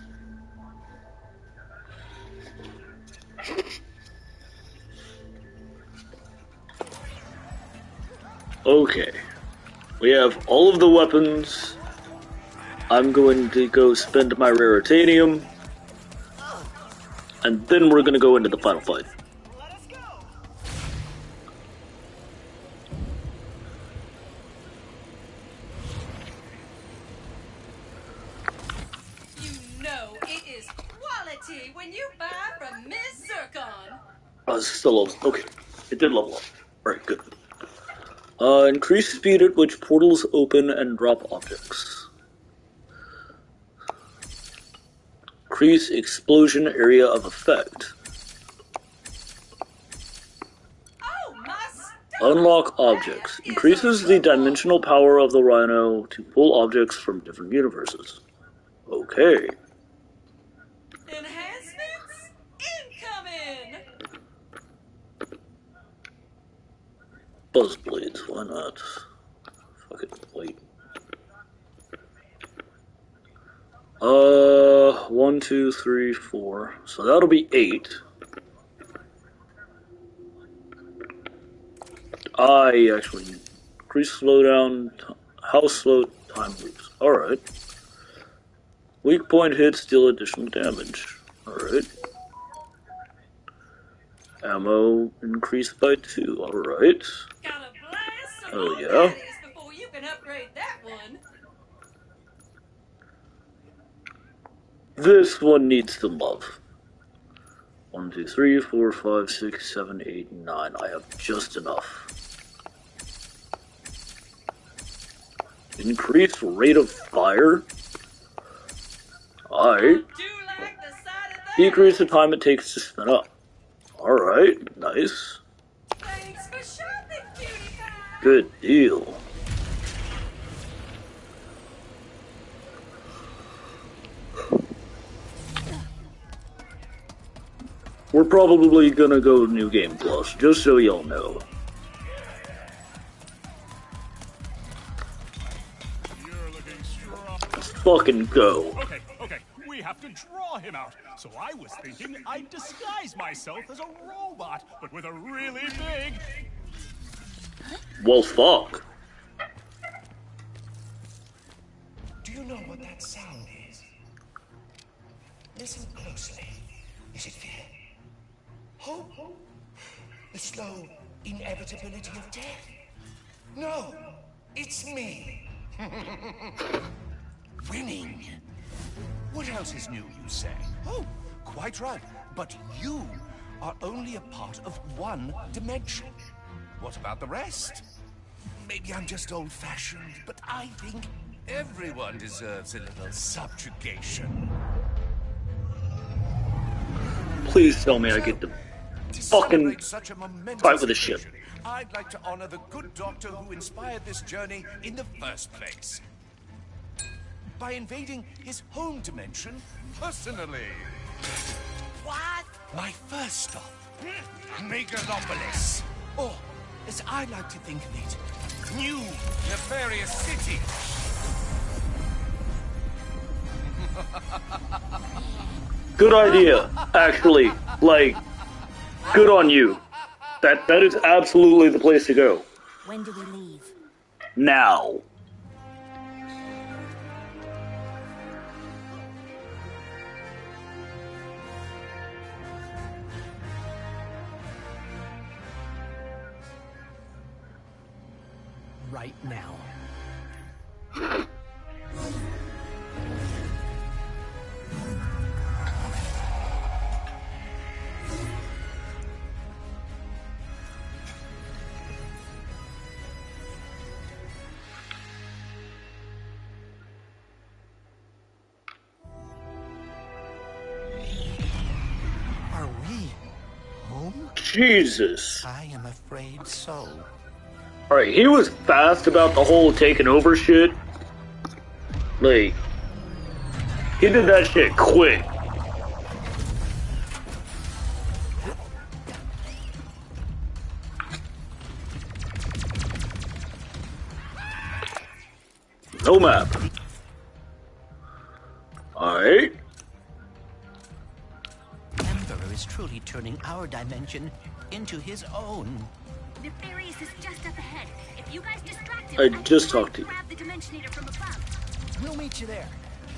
Okay. We have all of the weapons. I'm going to go spend my raritanium. And then we're gonna go into the final fight. You know it is quality when you buy from Miss Zircon. It's still level. Okay, it did level up. Alright, good. Increase speed at which portals open and drop objects. Increase explosion area of effect. Unlock objects. Increases the dimensional power of the Rhino to pull objects from different universes. Okay. Enhancements incoming. Buzzblades, why not? Fuck it, wait. 1, 2, 3, 4. So that'll be 8. I actually increase slowdown. How slow time moves? Alright. Weak point hits deal additional damage. Alright. Ammo increased by 2. Alright. Hell yeah. Before you can upgrade that one. This one needs some love. 1, 2, 3, 4, 5, 6, 7, 8, 9. I have just enough. Increased rate of fire? Alright. Decrease the time it takes to spin up. Alright, nice. Thanks for shopping, cutie pie. Good deal. we're probably gonna go New Game Plus, just so y'all know. You're looking strong. Let's fucking go. Okay, we have to draw him out. So I was thinking I'd disguise myself as a robot, but with a really big... Well, fuck. Do you know what that sound is? Listen closely. Is it fear? Hope? The slow inevitability of death? No, it's me. Winning. What else is new, you say? Oh, quite right. But you are only a part of one dimension. What about the rest? Maybe I'm just old-fashioned, but I think everyone deserves a little subjugation. Please tell me I get to fucking such a momentous fight with a ship. occasion, I'd like to honor the good doctor who inspired this journey in the first place. By invading his home dimension personally. What? My first stop, Megalopolis. Or, as I like to think of it, New Nefarious City. Good idea, actually. Like, good on you. That is absolutely the place to go. When do we leave? Now. Right now. Are we home? Jesus. I am afraid so. Alright, he was fast about the whole taking over shit. Like, he did that shit quick. No map. Alright. Emperor is truly turning our dimension into his own. Nefarious is just up ahead. If you guys distract him, I can just try talked to and you. grab the Dimensionator from above. We'll meet you there.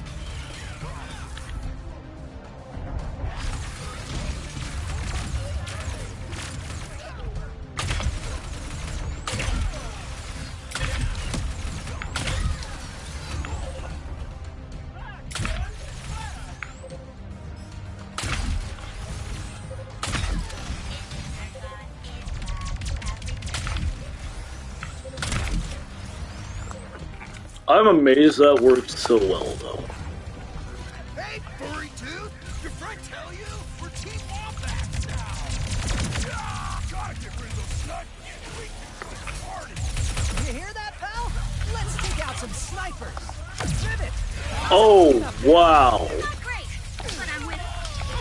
I'm amazed that worked so well, though. Hey, furry dude! Your friend tell you? We're Team Wombat now! Yeah! Gotta get rid of those nut party! You hear that, pal? Let's take out some snipers. Rivet! Oh, wow. Not great, but I'm with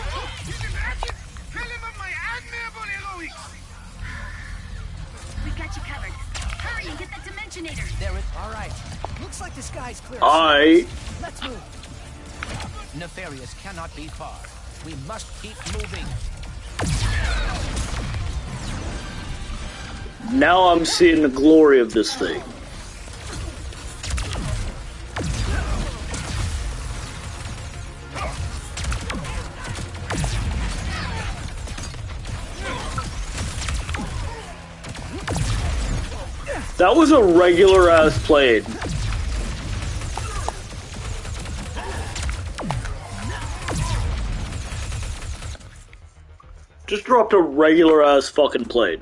We got you covered. Hurry and get that Dimensionator. There it. All right. Looks like the sky's clear. Let's move. Nefarious cannot be far. We must keep moving. Now I'm seeing the glory of this thing. That was a regular ass plane. Just dropped a regular ass fucking plane.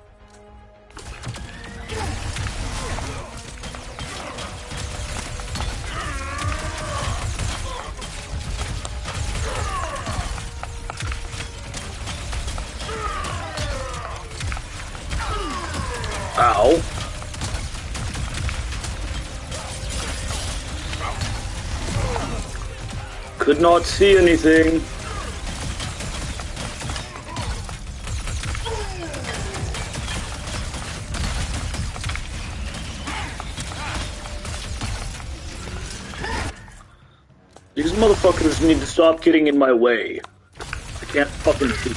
Ow. Could not see anything. These motherfuckers need to stop getting in my way. I can't fucking shoot.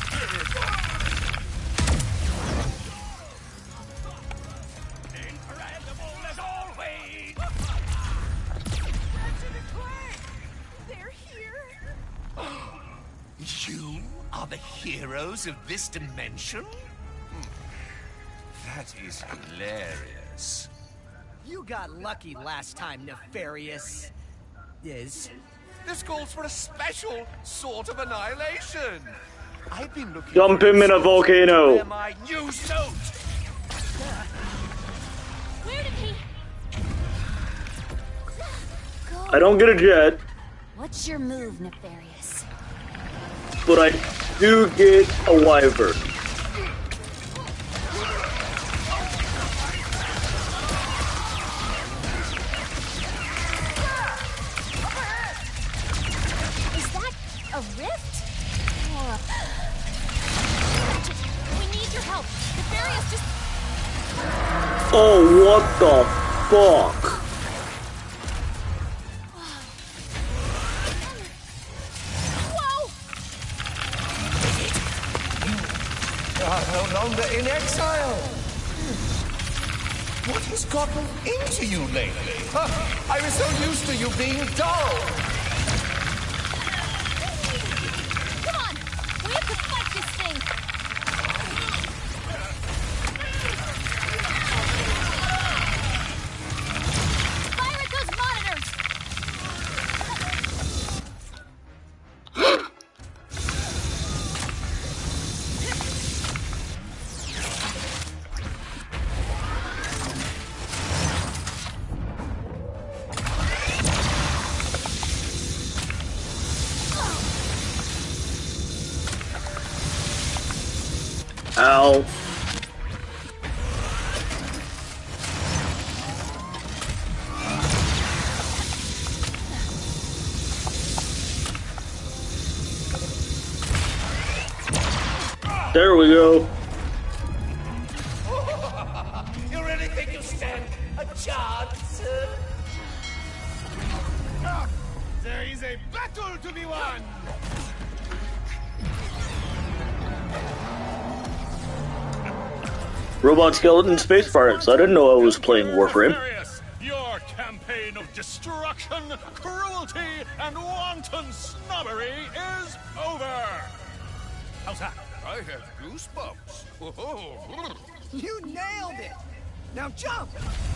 You are the heroes of this dimension? That is hilarious. You got lucky last time, Nefarious. Is. This calls for a special sort of annihilation. I've been looking. Dump him in a volcano. My new suit. Where did he go? I don't get a jet, What's your move, Nefarious? but I do get a wyvern. Is that a rift? Or we need your help. Nefarious just... Oh, what the fuck? Whoa! You are no longer in exile. What has gotten into you lately? Huh? I was so used to you being dull. Come on! We have to fight this thing! Fire at those monitors! Ow. There we go. You really think you stand a chance? There is a battle to be won! Robot skeleton space pirates. I didn't know I was playing Warframe. Nefarious, your campaign of destruction, cruelty, and wanton snobbery is over. How's that? I have goosebumps. Whoa. You nailed it! Now jump!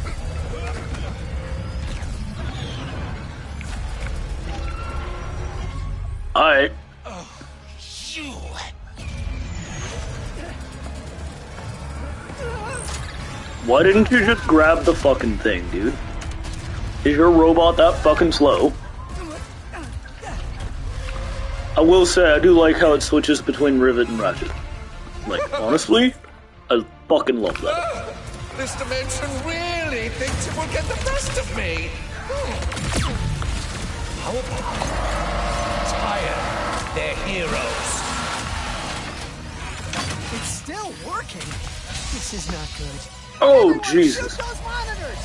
Alright. You. Why didn't you just grab the fucking thing, dude? Is your robot that fucking slow? I will say, I do like how it switches between Rivet and Ratchet. Like, honestly, I fucking love that. This dimension really thinks it will get the best of me. How about tire their heroes? It's still working. This is not good. Oh, Everyone Jesus. shoot those monitors!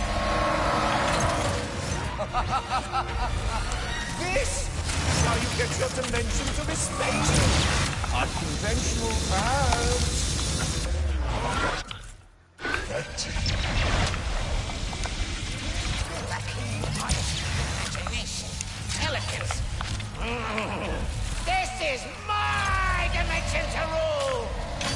This is how you get your dimension to respect you. Unconventional, perhaps. Imagination, intelligence. This is my dimension to rule.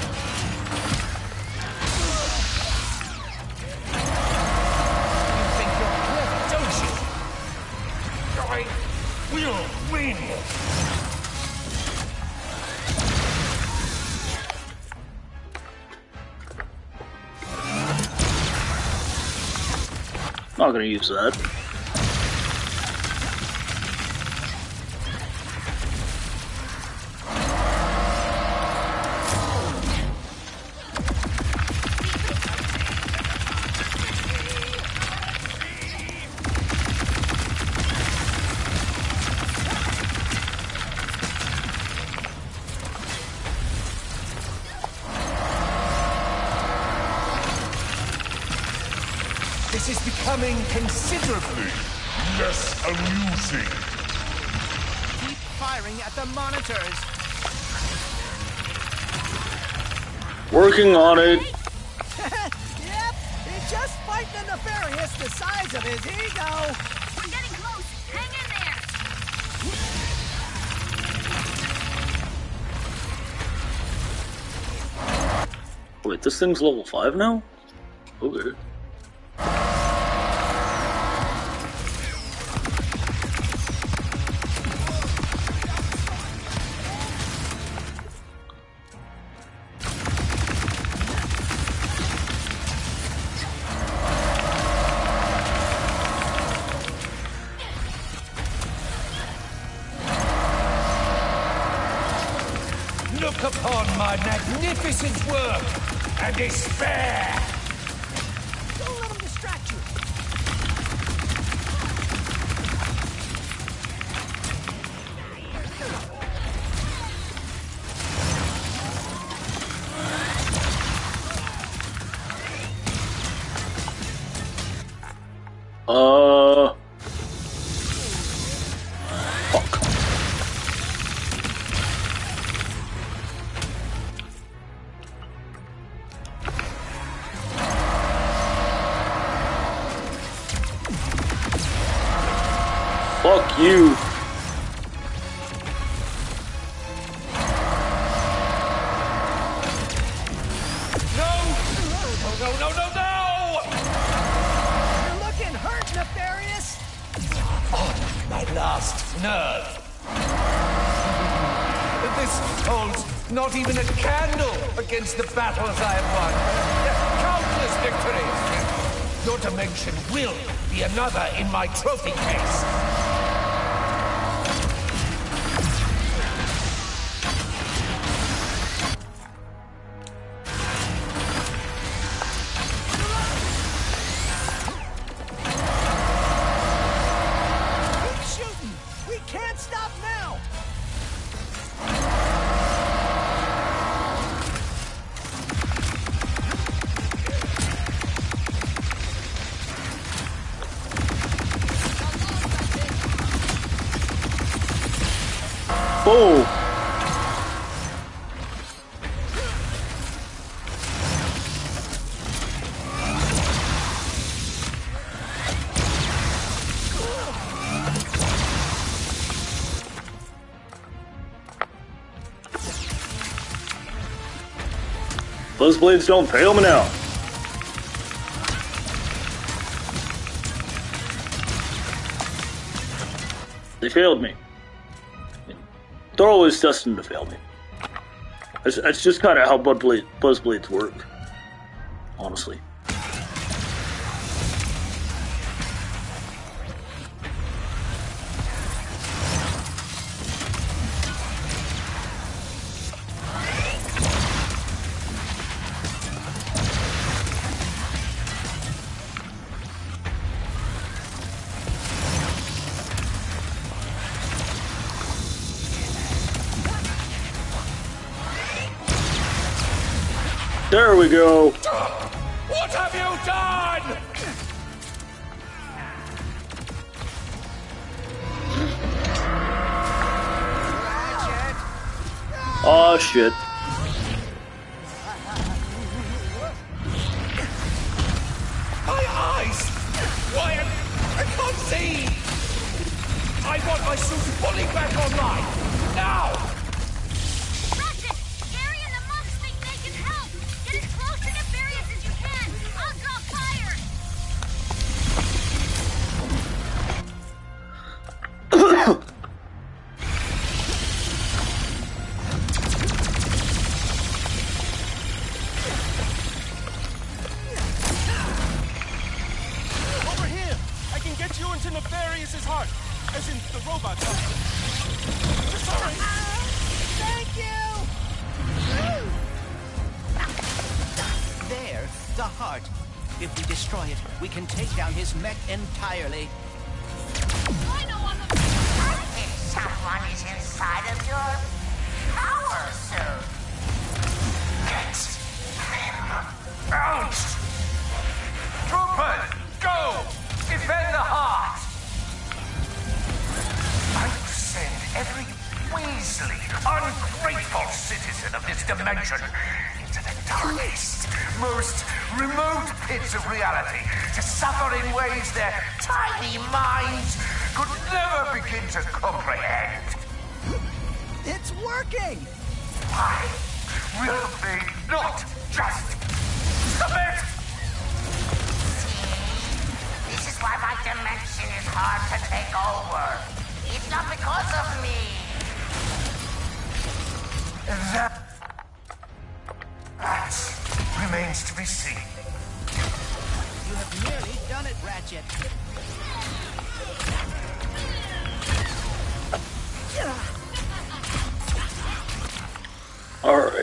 You think you're clever, don't you? I will win. Not gonna use that. This is becoming considerably less amusing. Keep firing at the monitors. Working on it. Yep, he's just fighting the nefarious the size of his ego. We're getting close. Hang in there. Wait, this thing's level 5 now? Okay. Look upon my magnificent work and despair! Don't let him distract you. Fuck. Fuck you. No! You're looking hurt, nefarious. Oh, my last nerve. This holds not even a candle against the battles I have won. Countless victories. Your dimension will be another in my trophy case. Keep shooting. We can't stop now. Oh. Those blades don't fail me now. They failed me. They're always destined to fail me. That's just kind of how buzz blades work, honestly. There we go. What have you done? Oh shit. My eyes! Why, I can't see! I want my suit fully back online! Now! Ratchet! Gary and the monks think they can help! Get as close to Nefarious as you can! I'll draw fire! Over here! I can get you into Nefarious's heart! As in the robot's heart. Sorry! Thank you! There, the heart. If we destroy it, we can take down his mech entirely. I know I'm a... If someone is inside of your power suit. Get him out! Troopers, go! into the darkest, most remote pits of reality, to suffer in ways their tiny minds could never begin to comprehend. It's working! Why will they not just submit? This is why my dimension is hard to take over. It's not because of me. That remains to be seen. You have nearly done it, Ratchet. All right.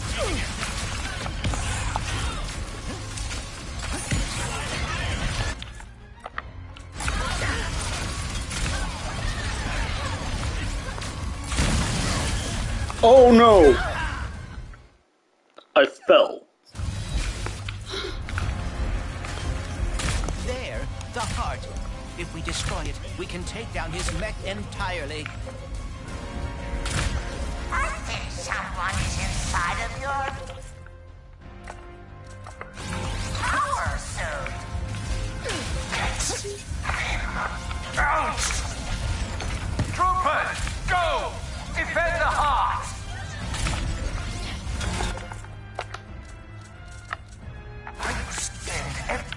Oh no! I fell. There, the heart. If we destroy it, we can take down his mech entirely. I think someone is inside of your power suit. Out! Troopers, go! Defend the heart! I will spend every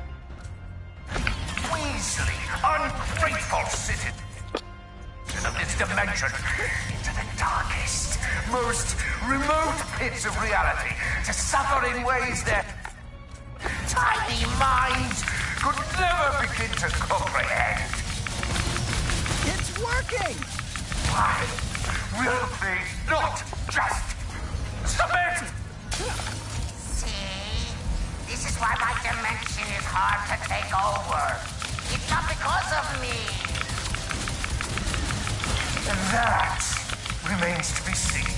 measly, ungrateful citizen of this dimension into the darkest, most remote pits of reality, to suffer in ways their tiny minds could never begin to comprehend. It's working! Why will they not just submit? See? This is why my dimension is hard to take over. It's not because of me. That remains to be seen.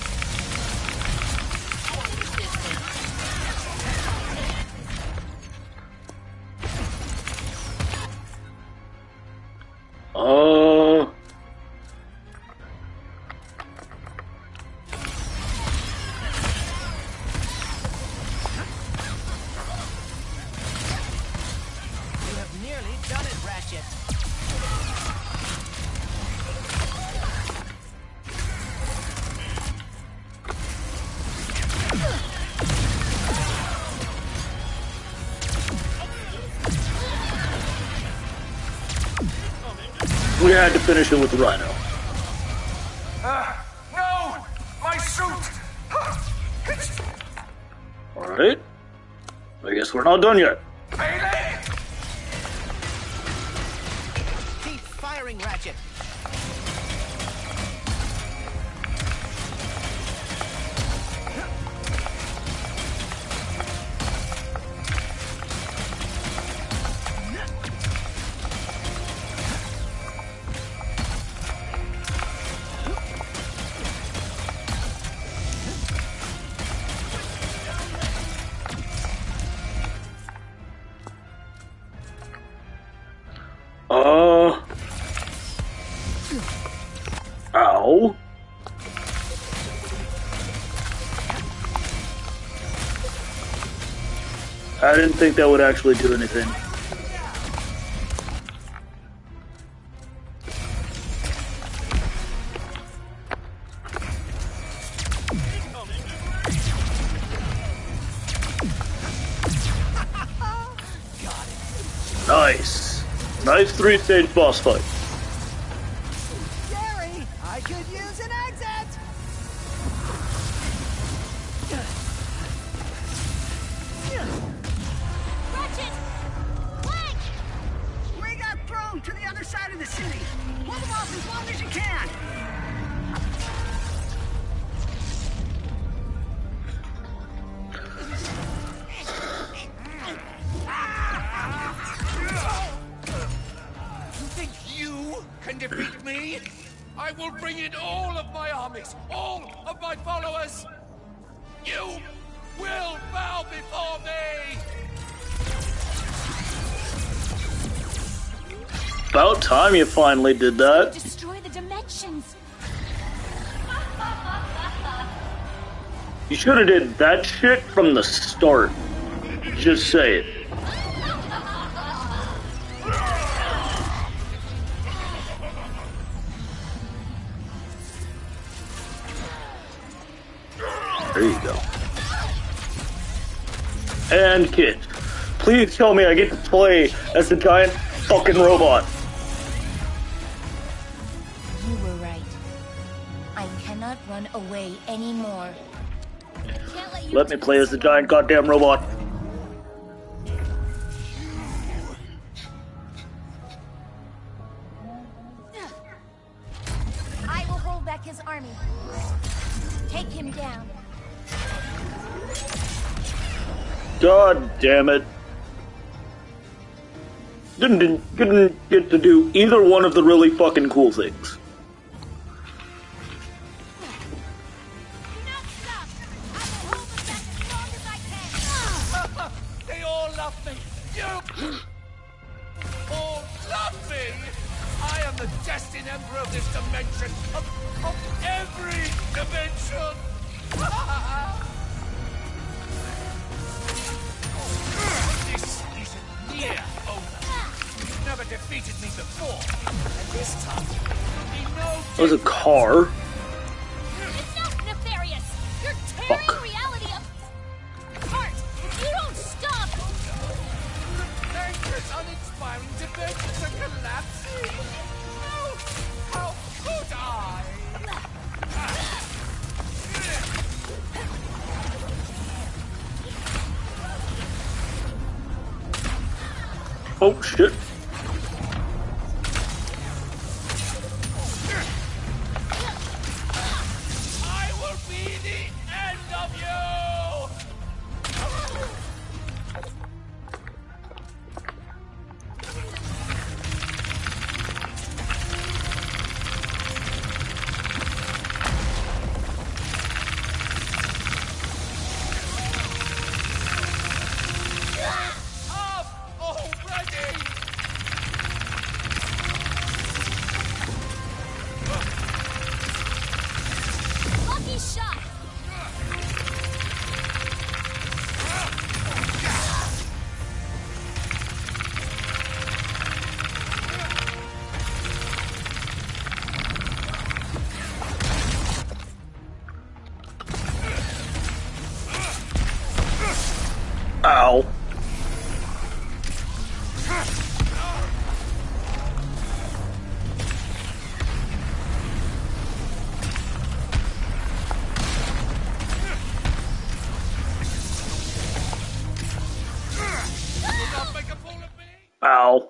You have nearly done it, Ratchet. We had to finish it with the Rhino. No! My suit! Alright. I guess we're not done yet. Keep firing, Ratchet. Ow. I didn't think that would actually do anything. Nice. Nice 3-stage boss fight. Gary, I could use an exit! Ratchet! Clank! We got thrown to the other side of the city. Hold them off as long as you can. You think you can defeat me? I will bring in all of my armies, all of my followers. You will bow before me. About time you finally did that. Destroy the dimensions. You should have did that shit from the start. Just say it. There you go. And Kit, please tell me I get to play as the giant fucking robot. You were right. I cannot run away anymore. Let me play as the giant goddamn robot. I will hold back his army. Take him down. God damn it. Didn't get to do either one of the really fucking cool things. They all love me. You all love me. I am the destined emperor of this dimension, of every dimension. This isn't near over. You've never defeated me before, and this time will be no. That was a car. Enough, Nefarious! You're tearing reality apart! If you don't stop! The dangerous, uninspiring dimensions are collapsing. How could I? Oh shit. I will be the end of you! Up already! Lucky shot! Ow. Ow.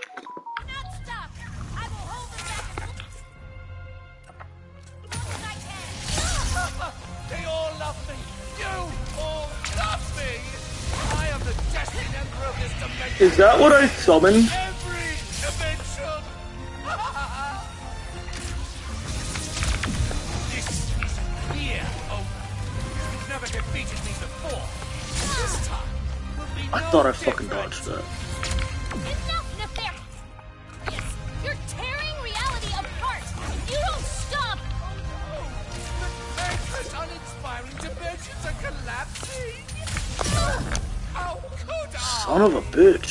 They all love me! You all love me! I am the destined emperor of this dimension! Is that what I summoned? Every dimension! This isn't here over. You've never defeated me before. This time will be I thought I fucking dodged that. Enough, Nefarious! Yes, you're tearing reality apart! If you don't stop! Dangerous, uninspiring dimensions are collapsing! How could I? Son of a bitch.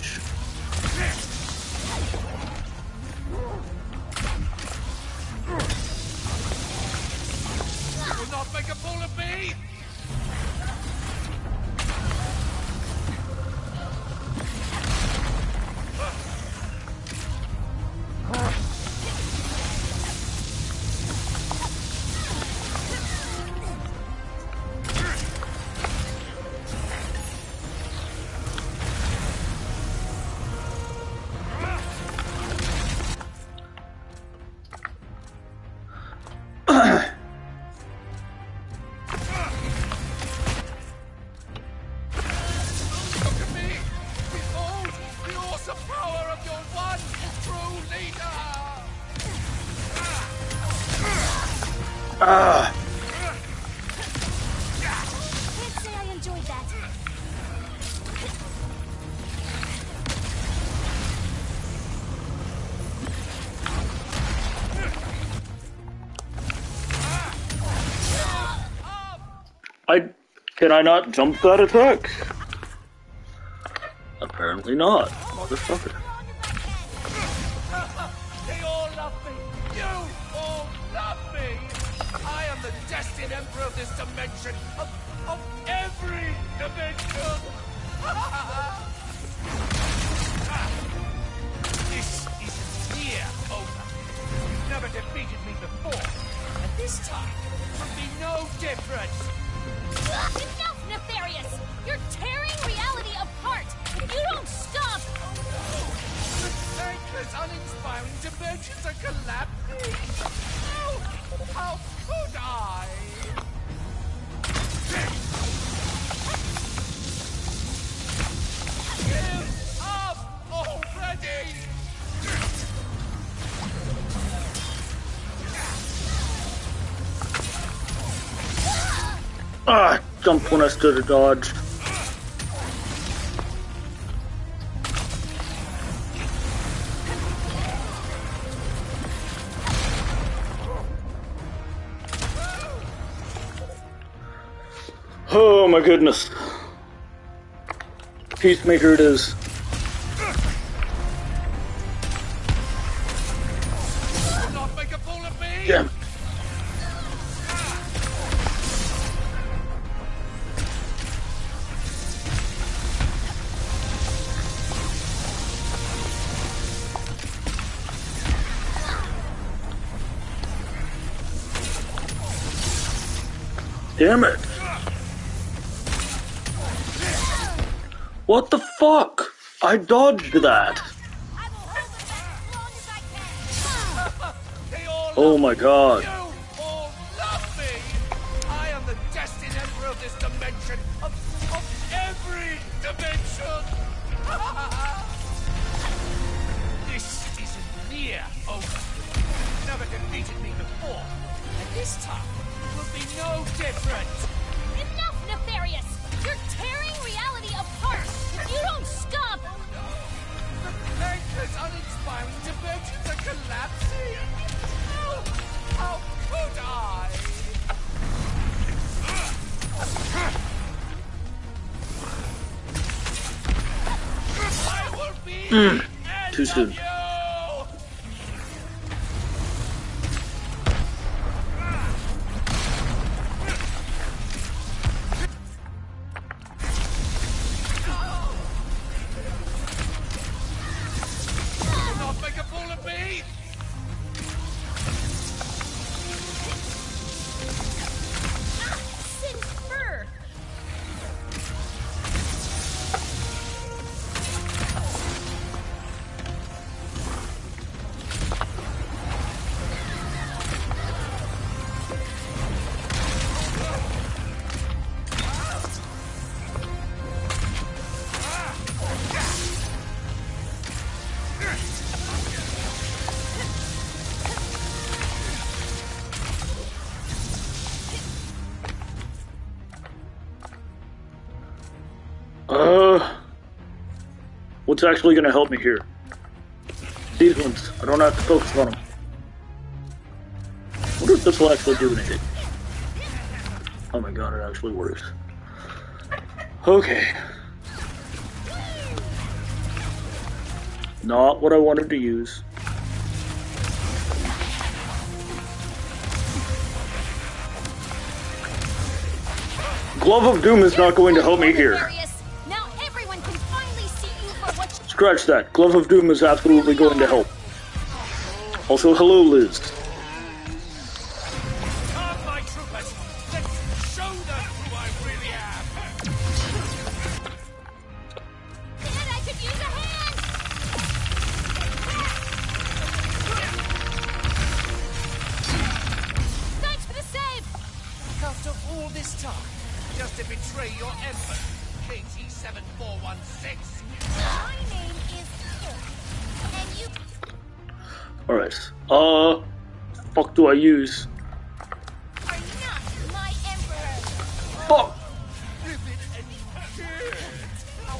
You will not make a fool of me! Look at me! Behold the awesome power of your one true leader! Ah. Can't say I enjoyed that. Can I not jump that attack? Apparently not, motherfucker. They all love me. You all love me. I am the destined emperor of this dimension, of every dimension. This is near over. You've never defeated me before, and this time will be no different. Enough, Nefarious! You're tearing reality apart! If you don't stop... The thankless, uninspiring dimensions are collapsing! Oh, how could I? Give up already! Ah, jumped when I stood to dodge. Oh my goodness. Peacemaker it is. Not make a fool of me! Damn. Damn it. What the fuck? I dodged that. Oh my god. You all love me! I am the destined emperor of this dimension, of every dimension! This isn't near over. You've never defeated me before, and this time will be no different. Enough, Nefarious! You're tearing reality apart! If you don't stop... The thankless, uninspiring dimensions are collapsing! Oh, how could I? I will be the end Too soon. of you! Not make a fool of me! Sin fur! What's actually gonna help me here? These ones. I don't have to focus on them. I wonder if this will actually do anything. Oh my god, it actually works. Okay. Not what I wanted to use. Glove of Doom is not going to help me here. Now everyone can finally see you for what you... Scratch that. Glove of Doom is absolutely going to help. Also, hello, Liz. Come, my troopers! Let's show them who I really am! Dad, I could use a hand! Thanks for the save! After all this time, just to betray your emperor, KT-7416. My name is Kit, and you Alright. Fuck do I use? are not my emperor. Fuck! Vivid and good! How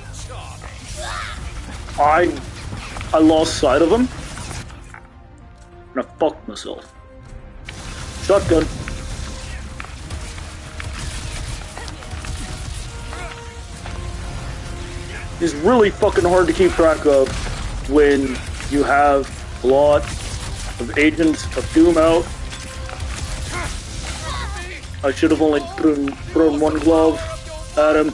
utterly charming! I lost sight of him. And I fucked myself. Shotgun. is really fucking hard to keep track of when you have a lot of agents of Doom out. I should have only thrown one glove at him.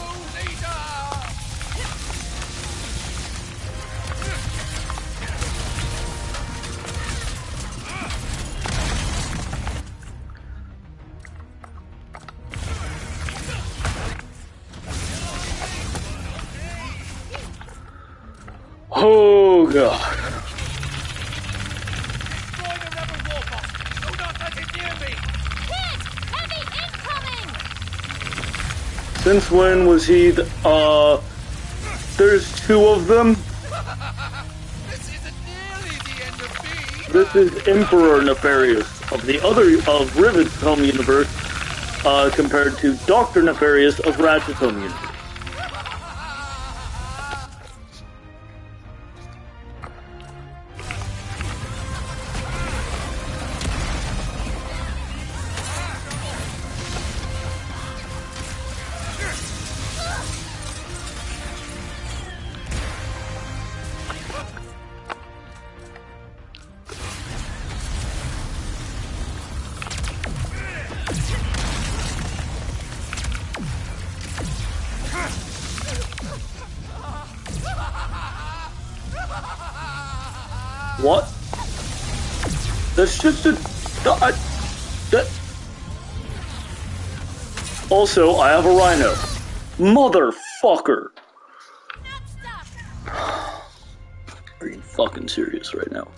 Oh god. Since when was he there's two of them. This is Emperor Nefarious of the of Rivet's home universe, compared to Dr. Nefarious of Ratchet's home universe. What? That's just a... Also, I have a rhino. Motherfucker! Are you fucking serious right now?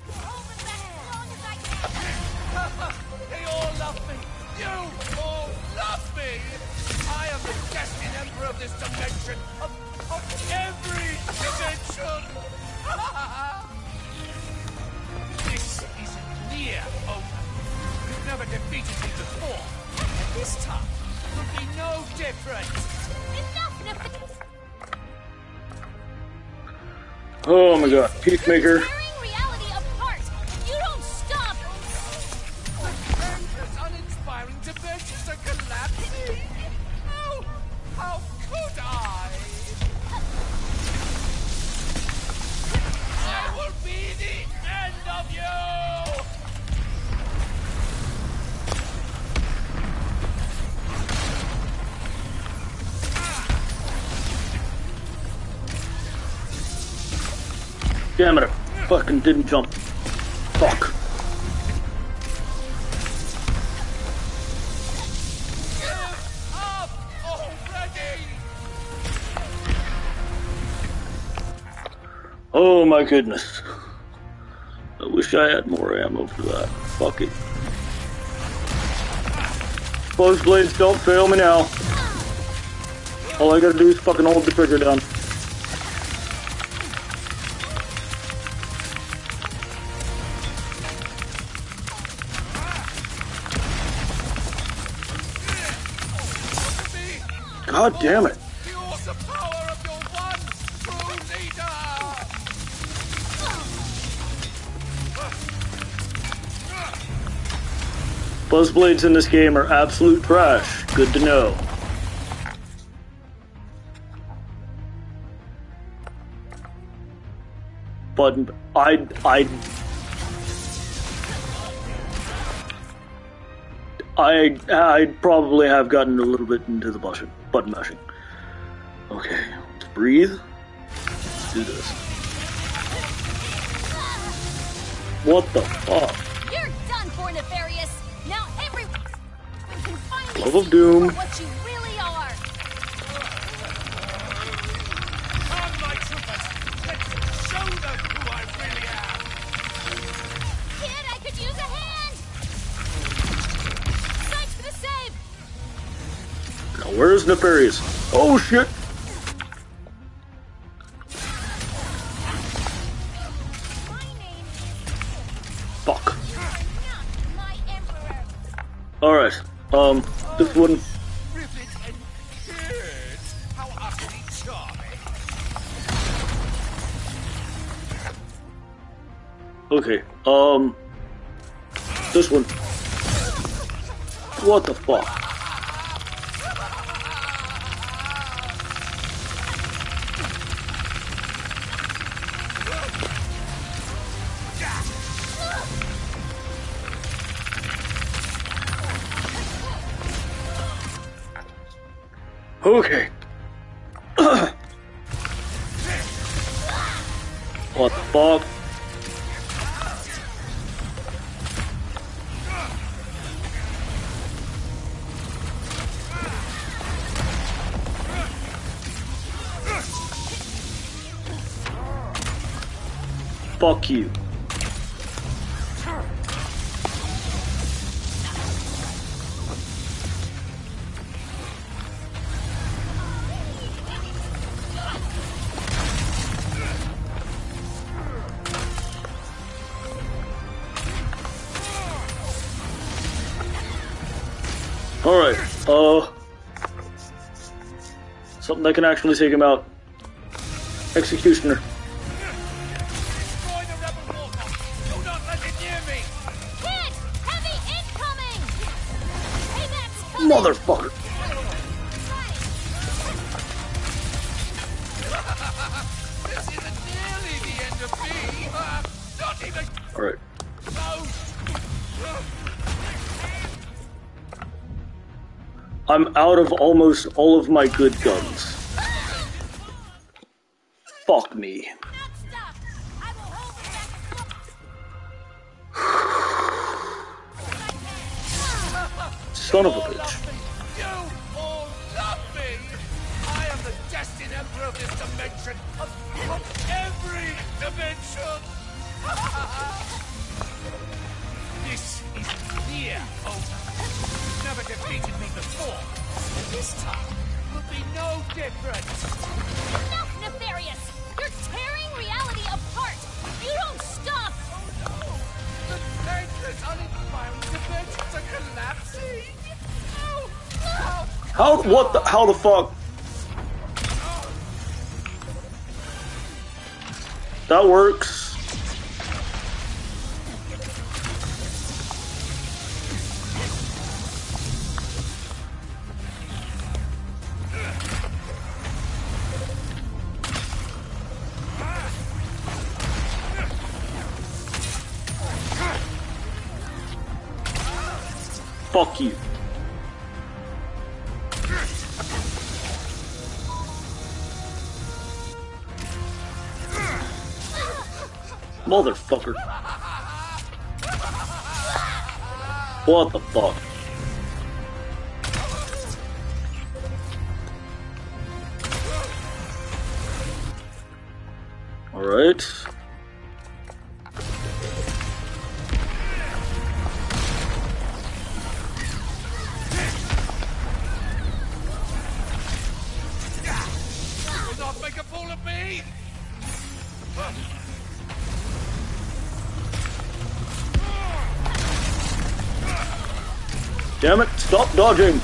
They all love me! You all love me! I am the destined emperor of this dimension! Of every dimension! This isn't near over. You've never defeated me before. And this time will be no different. Oh my god, Peacemaker. Reality apart. You don't stop. This uninspiring dimensions are collapsing. How could I? I will be the end of you. Damn it, I fucking didn't jump. Fuck. Oh my goodness. I wish I had more ammo for that. Fuck it. Buzz blades, don't fail me now. All I gotta do is fucking hold the trigger down. God damn it. Buzz blades in this game are absolute trash. Good to know. But I probably have gotten a little bit into the button mashing. Okay, let's breathe. Let's do this. What the fuck? You're done for, Nefarious. Now everyone can finally Love of Doom. see what you really are. Come, my troopers. Let's show them who I really am. Kid, I could use a hand. Thanks for the save. Now where's Nefarious? Oh shit! Fuck. Alright, this one. Rivet and Kid. How utterly charming. Okay, this one. What the fuck? Okay. What the fuck? Fuck you. Alright, something that can actually take him out. Executioner. Motherfucker. This isn't nearly the end of me. Not even. Alright. I'm out of almost all of my good guns. Fuck me. Son of a bitch. You all love me. I am the destined emperor of this dimension, of every dimension. This is near over. You've never defeated me before. This time will be no different. Enough, Nefarious! You're tearing reality apart! You don't stop! The dangerous, uninspiring dimensions are collapsing. How the fuck? That works. Fuck you. Motherfucker. What the fuck? Alright. Will not make a fool of me. Damn it, stop dodging!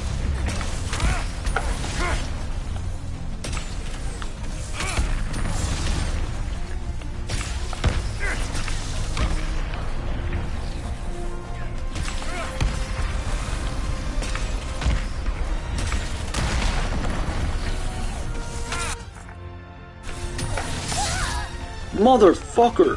Motherfucker!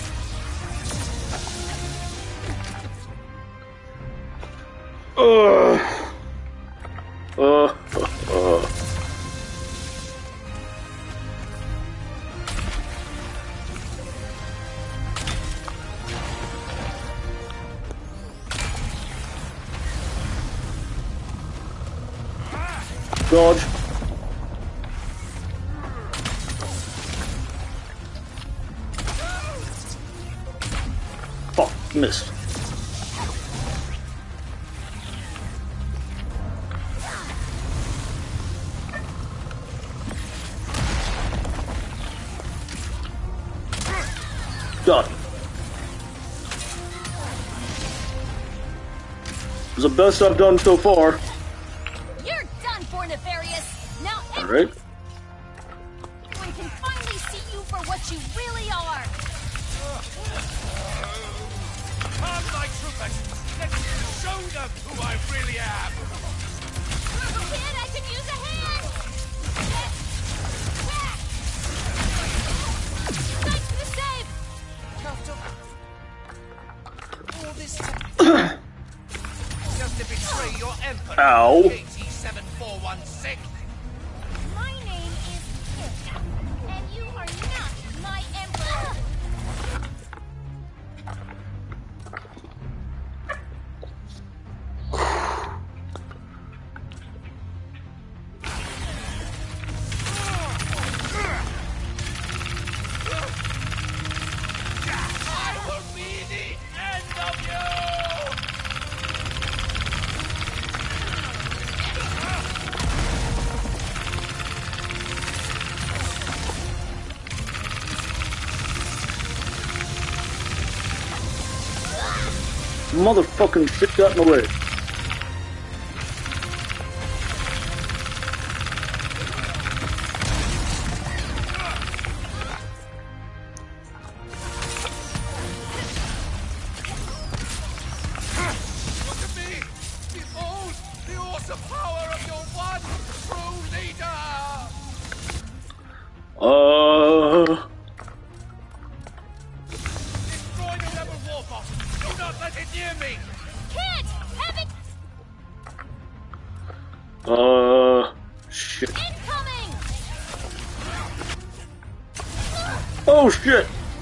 Dodge. Fuck, missed. Got it. It was the best I've done so far. You're done for, Nefarious. Now Alright. everyone can finally see you for what you really are. Come, my troopers. Let's show them who I really am. Kid, I could use a hand. Thanks for the save. All this time. Just to betray your emperor. Ow. KT-7416. And you are not my emperor! I will be the end of you! Motherfucking shit got in the way. Look at me! Behold the awesome power of your one true leader! Destroy the rebel warboss! Do not let it near me! Kid! Heaven! Shit. Incoming! Oh shit!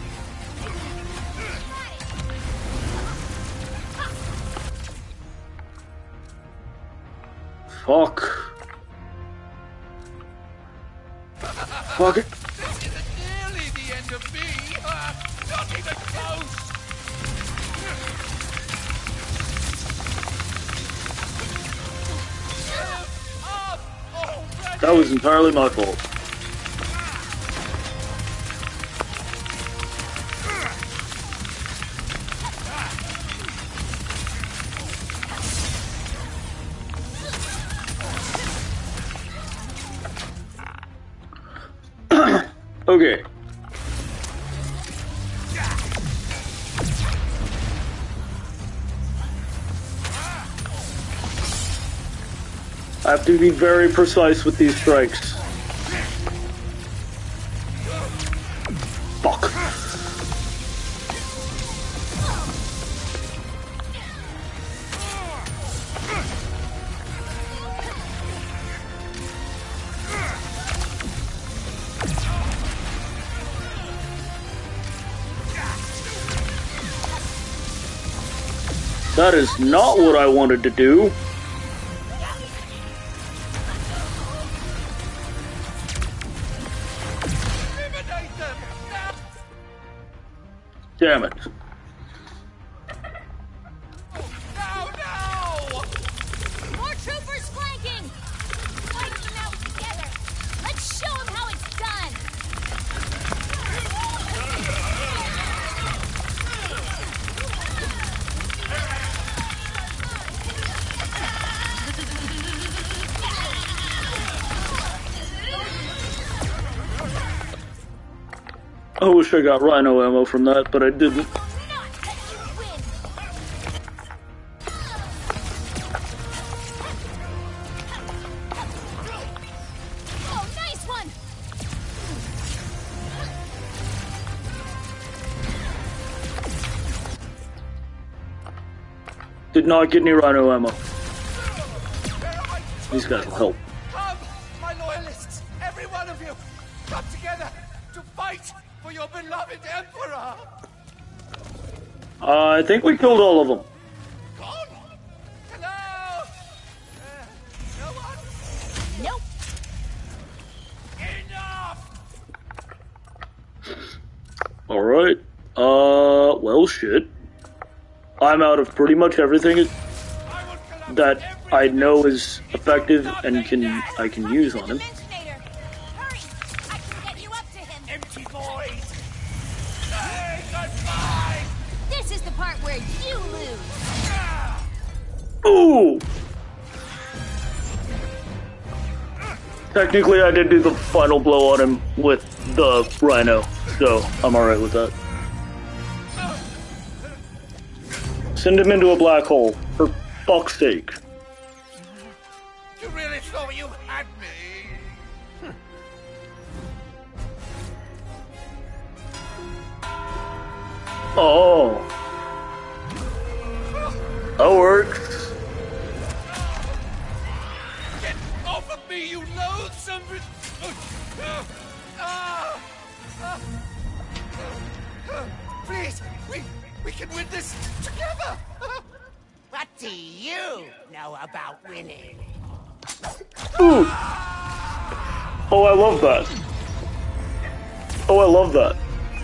Fuck. Fuck it. This isn't nearly the end of me! Not even close! That was entirely my fault. Okay. I have to be very precise with these strikes. Fuck. That is not what I wanted to do. Damn it. More troopers flanking! Fight them out together! Let's show them how it's done! I wish I got Rhino ammo from that, but I didn't. Oh, nice one! Did not get any Rhino ammo. These guys will help. Come, my loyalists! Every one of you! Come together to fight for your beloved Emperor! I think we killed all of them. Hello? No one? Nope. Enough! Alright. Well, shit. I'm out of pretty much everything that I know is effective and I can use on him. Empty void! Say goodbye! This is the part where you lose! Ooh! Technically, I did do the final blow on him with the Rhino, so I'm alright with that. Send him into a black hole, for fuck's sake. You really thought you had me? Oh. That works. Get off of me, you loathsome... Please, we can win this together. What do you know about winning? Ooh. Oh, I love that. Oh, I love that.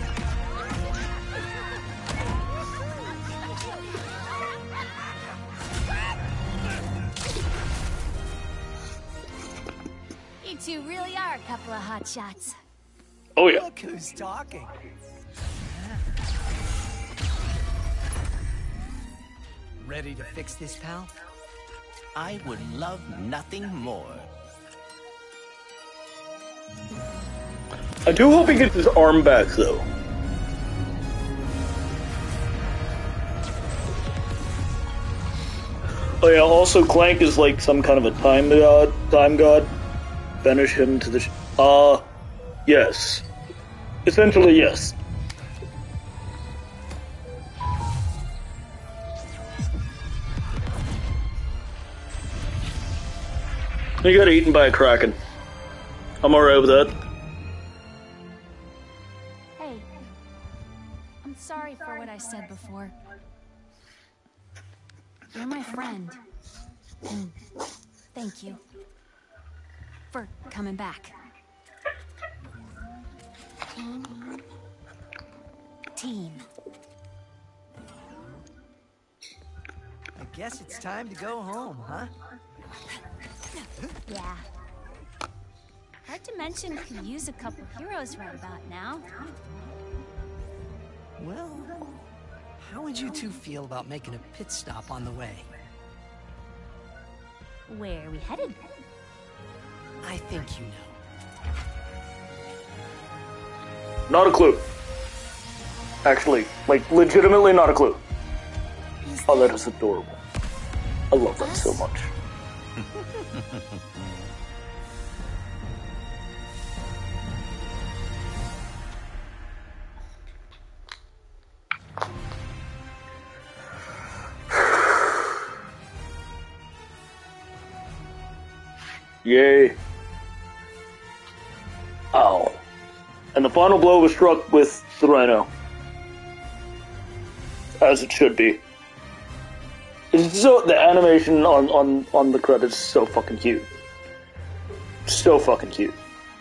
You two really are a couple of hot shots. Oh yeah. Look who's talking. Ready to fix this, pal? I would love nothing more. I do hope he gets his arm back, though. Oh yeah, also Clank is like some kind of a time god. Banish him to the yes. Essentially, yes. He got eaten by a kraken. I'm alright with that. Hey, I'm sorry for what I said before. You're my friend. And thank you for coming back. Team. I guess it's time to go home, huh? Yeah. Hard to mention could use a couple heroes right about now. Well, how would you two feel about making a pit stop on the way? Where are we headed? I think you know. Not a clue. Actually, like, legitimately not a clue. Oh, that is adorable. I love that so much. Yay. Ow. And the final blow was struck with the rhino. As it should be. It's so, the animation on the credits is so fucking cute. So fucking cute.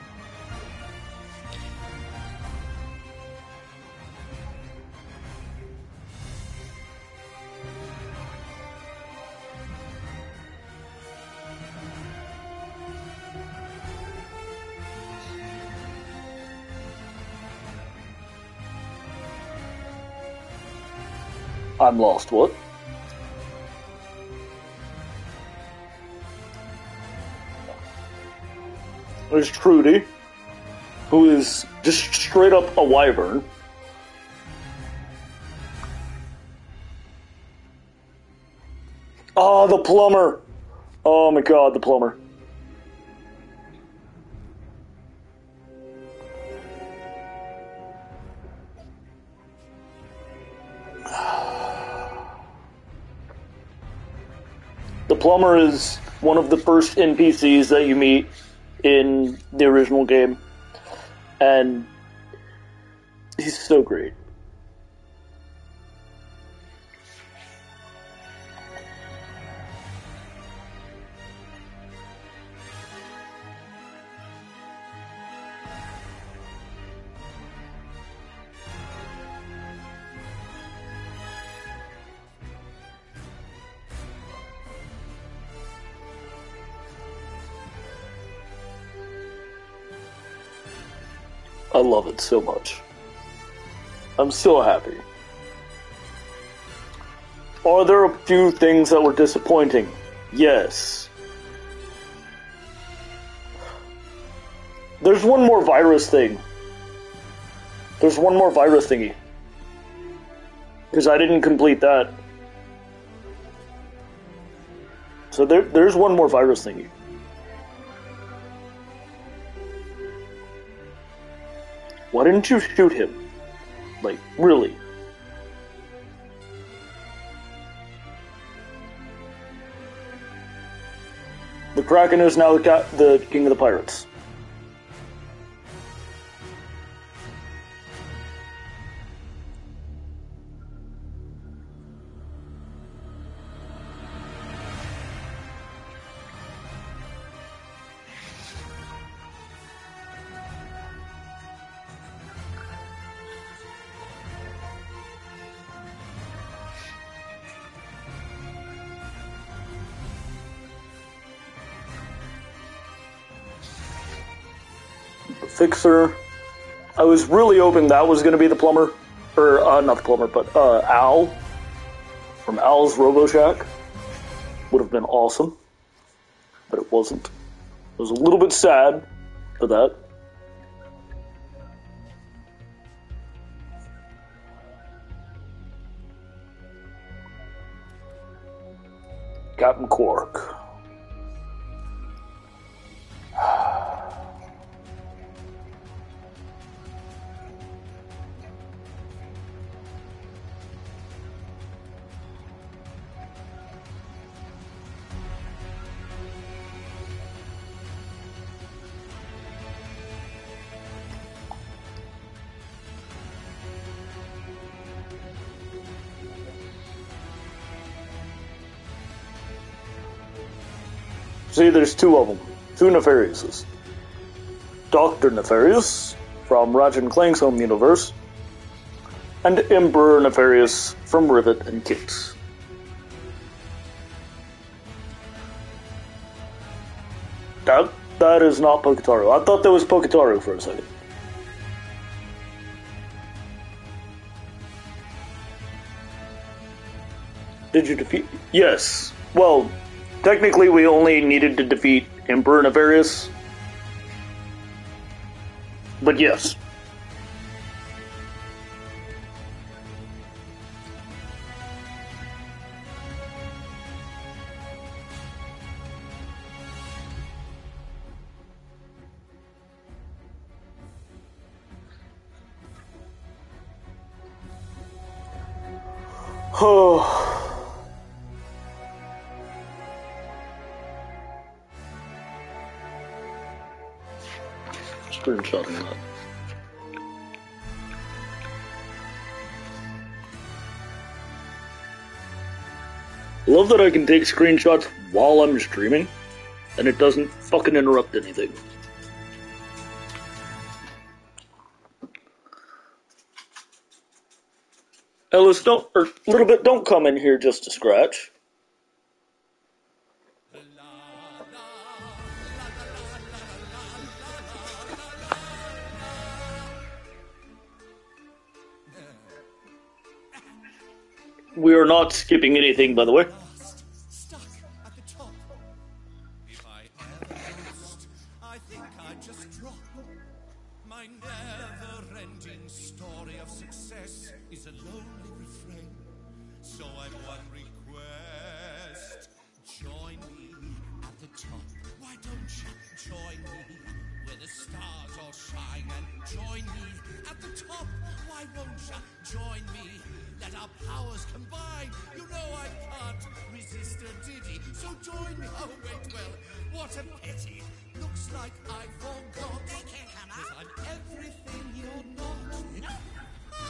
I'm lost, what? There's Trudy, who is just straight up a wyvern. Oh, the plumber! Oh my god, the plumber. The plumber is one of the first NPCs that you meet in the original game, and he's so great. I love it so much. I'm so happy. Are there a few things that were disappointing? Yes. There's one more virus thing. There's one more virus thingy. Because I didn't complete that. So there's one more virus thingy. Why didn't you shoot him? Like, really? The Kraken is now the king of the pirates. The Fixer. I was really hoping that was going to be the plumber. Or, not the plumber, but Al. From Al's RoboShack. Would have been awesome. But it wasn't. I was a little bit sad for that. Captain Quark. See, there's two of them. Two Nefariouses. Dr. Nefarious, from Ratchet & Clank's home universe, and Emperor Nefarious from Rivet and Kit. That is not Poketaru. I thought that was Poketaru for a second. Did you defeat... Yes. Well... Technically, we only needed to defeat Emperor Nefarious. But yes. Oh. Screenshotting that. I love that I can take screenshots while I'm streaming, and it doesn't fucking interrupt anything. Ellis, don't come in here just to scratch. We are not skipping anything, by the way. Stuck at the top. If I am lost, I think I just drop. My never-ending story of success is a lonely refrain. So I've one request. Join me at the top. Why don't you join me where the stars all shine? And join me at the top. Why won't you join me? Let our powers combine. You know I can't resist a ditty. So join me. Oh, wait, well, what a pity. Looks like I forgot. They can't come out. 'Cause I'm everything you're not. No.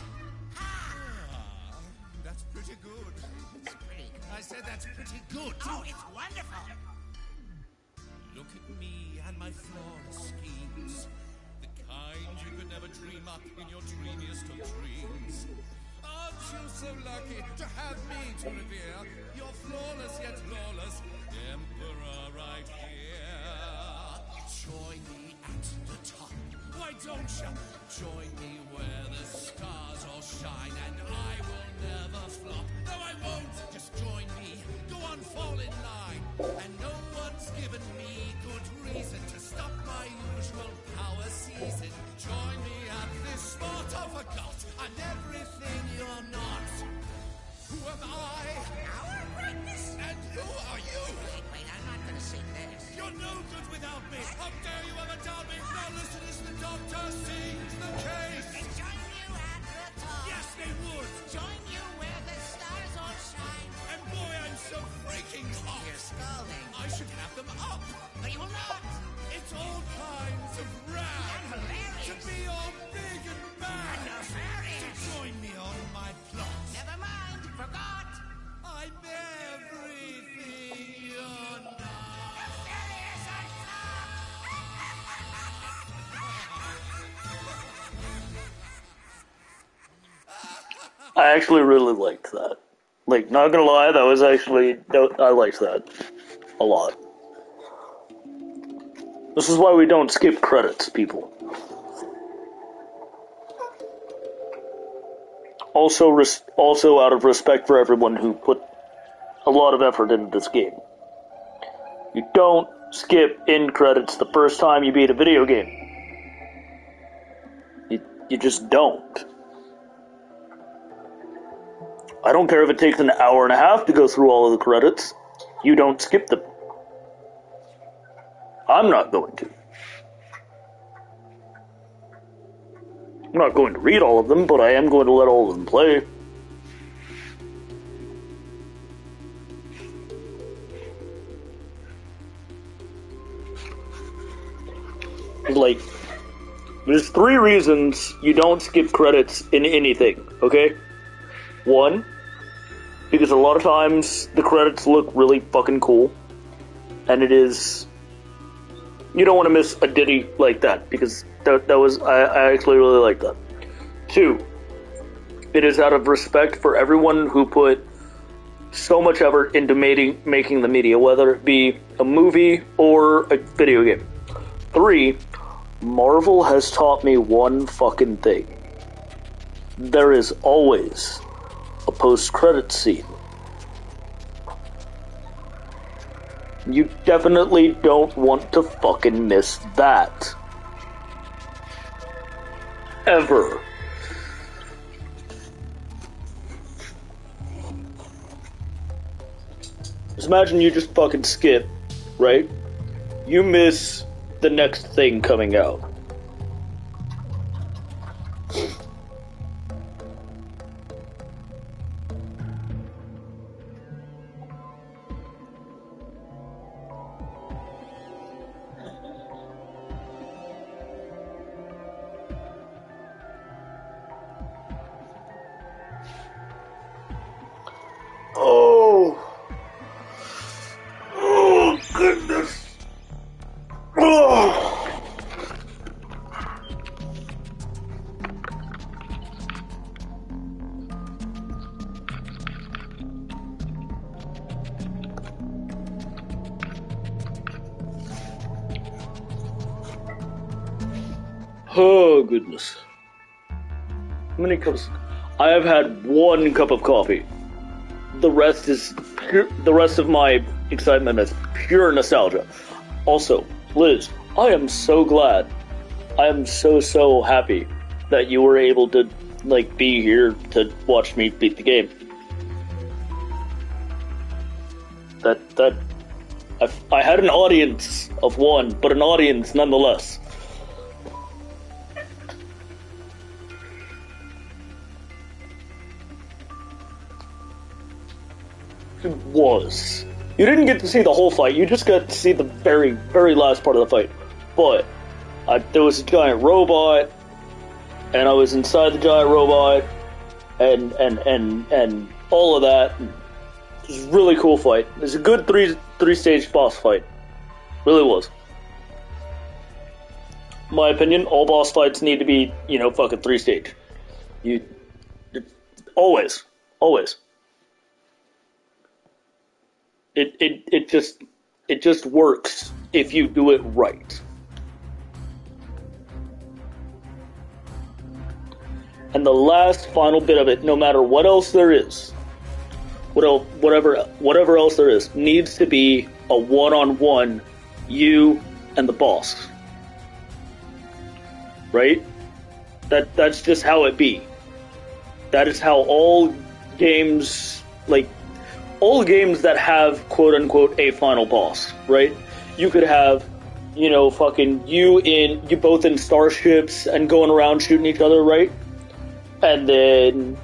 That's pretty good. It's pretty good. I said that's pretty good. Oh, it's wonderful. Look at me and my flawless schemes. The kind you could never dream up in your dreamiest of dreams. Aren't you so lucky to have me to revere? You're flawless yet lawless, Emperor right here. Join me at the top. Why don't you join me where the stars all shine? And I will never flop. No, I won't. Just join me. Go on, fall in line. And no one's given me good reason to stop my usual power season. Join me at this spot I forgot. I'm everything you're not. Who am I? Our brightness. And who are you? Wait, I'm not gonna sing this. You're no good without me. How dare you ever doubt me? Now listen as the doctor sings the case. They join you at the top. Yes, they would. Join you where the stars all shine. And boy, I'm so freaking hot. You're scalding. I should have them up. But you will not. It's all kinds of rad. And hilarious. To be all big and bad. And nefarious. So join me on my plot. Never mind. Forgot. I'm everything you're not. Nefarious on top. I actually really liked that. Like, not gonna lie, that was actually... I liked that. A lot. This is why we don't skip credits, people. Also out of respect for everyone who put a lot of effort into this game. You don't skip end credits the first time you beat a video game. You just don't. I don't care if it takes an hour and a half to go through all of the credits. You don't skip them. I'm not going to. I'm not going to read all of them, but I am going to let all of them play. Like, there's 3 reasons you don't skip credits in anything, okay? 1, because a lot of times the credits look really fucking cool, and it is... You don't want to miss a ditty like that, because that was... I actually really like that. 2, it is out of respect for everyone who put so much effort into making the media, whether it be a movie or a video game. 3, Marvel has taught me one fucking thing. There is always a post-credit scene. You definitely don't want to fucking miss that. Ever. Just imagine you just fucking skip, right? You miss the next thing coming out. Oh goodness. Oh. Oh goodness. How many cups? I have had 1 cup of coffee. The rest is the rest of my excitement is pure nostalgia. Also, Liz, I am so glad. I am so happy that you were able to be here to watch me beat the game. I had an audience of 1, but an audience nonetheless. It was. You didn't get to see the whole fight, you just got to see the very, very last part of the fight. But there was a giant robot, and I was inside the giant robot, and all of that. It was a really cool fight. It was a good three-stage boss fight. Really was. In my opinion, all boss fights need to be, fucking 3-stage. Always. It just works if you do it right. And the last final bit of it, no matter what else there is, whatever else there is, needs to be a one-on-one, you and the boss. Right? That's just how it be. That is how all games, all games that have quote-unquote a final boss, right? You could have, fucking you both in starships and going around shooting each other, right? And then,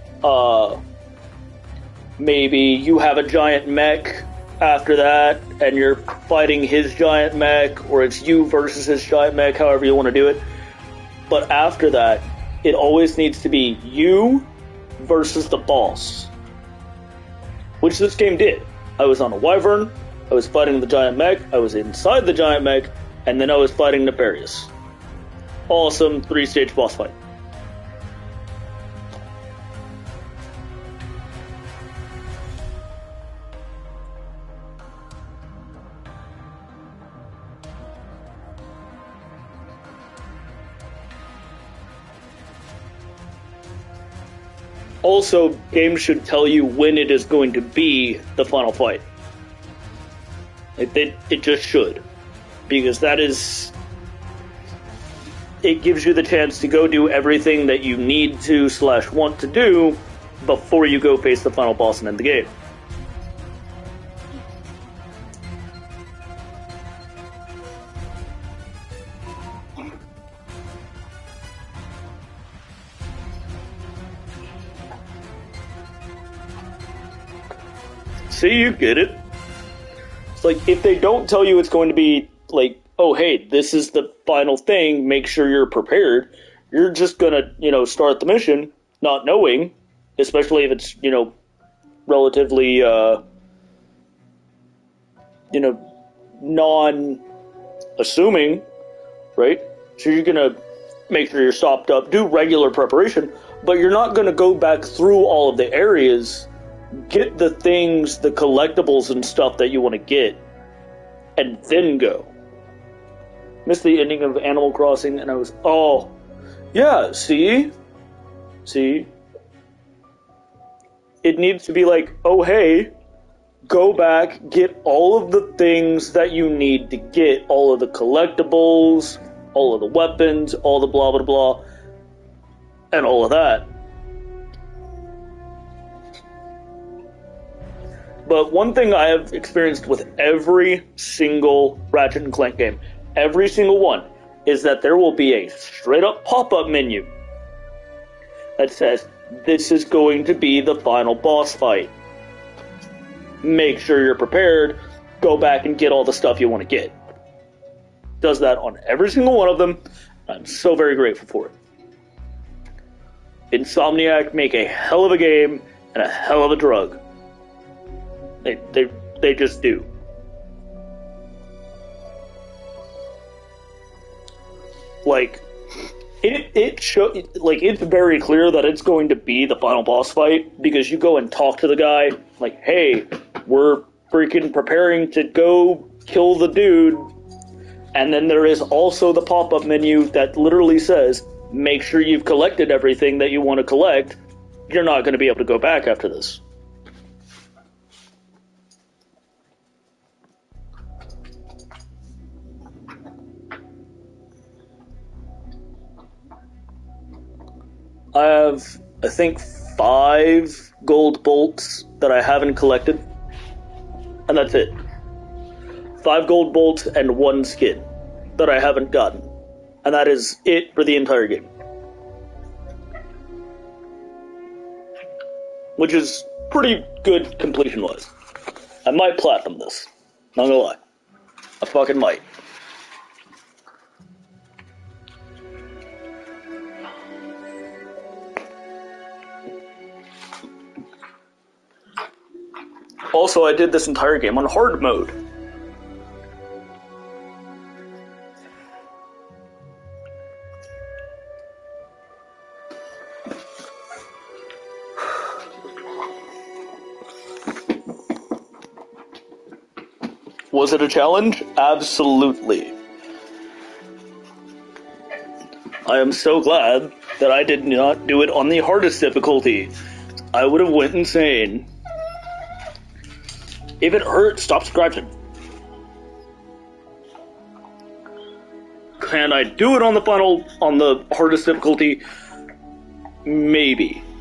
maybe you have a giant mech after that, and you're fighting his giant mech, or it's you versus his giant mech, however you want to do it. But after that, it always needs to be you versus the boss. Which this game did. I was on a wyvern, I was fighting the giant mech, I was inside the giant mech, and then I was fighting Nefarious. Awesome 3-stage boss fight. Also, games should tell you when it is going to be the final fight. It just should. Because that is... It gives you the chance to go do everything that you need to / want to do before you go face the final boss and end the game. See, you get it. It's like, if they don't tell you it's going to be, like, oh, hey, this is the final thing, make sure you're prepared, you're just gonna, start the mission not knowing, especially if it's, relatively, non-assuming, right? So you're gonna make sure you're stopped up, do regular preparation, but you're not gonna go back through all of the areas, get the things, the collectibles and stuff that you want to get, and then go. Missed the ending of Animal Crossing, and I was, oh, yeah, see? It needs to be like, oh, hey, go back, get all of the things that you need to get, all of the collectibles, all of the weapons, all the blah, blah, blah, and all of that. But one thing I have experienced with every single Ratchet & Clank game, every single one, is that there will be a straight-up pop-up menu that says, this is going to be the final boss fight. Make sure you're prepared, go back and get all the stuff you want to get. Does that on every single one of them. I'm so very grateful for it. Insomniac make a hell of a game and a hell of a drug. They just do. Like, it's very clear that it's going to be the final boss fight, because you go and talk to the guy, like, hey, we're freaking preparing to go kill the dude, and then there is also the pop-up menu that literally says, make sure you've collected everything that you want to collect, you're not going to be able to go back after this. I have, I think, 5 gold bolts that I haven't collected, and that's it. 5 gold bolts and 1 skin that I haven't gotten, and that is it for the entire game. Which is pretty good completion-wise. I might platinum this, not gonna lie. I fucking might. Also, I did this entire game on hard mode. Was it a challenge? Absolutely. I am so glad that I did not do it on the hardest difficulty. I would have went insane. If it hurts, stop scratching. Can I do it on the hardest difficulty? Maybe.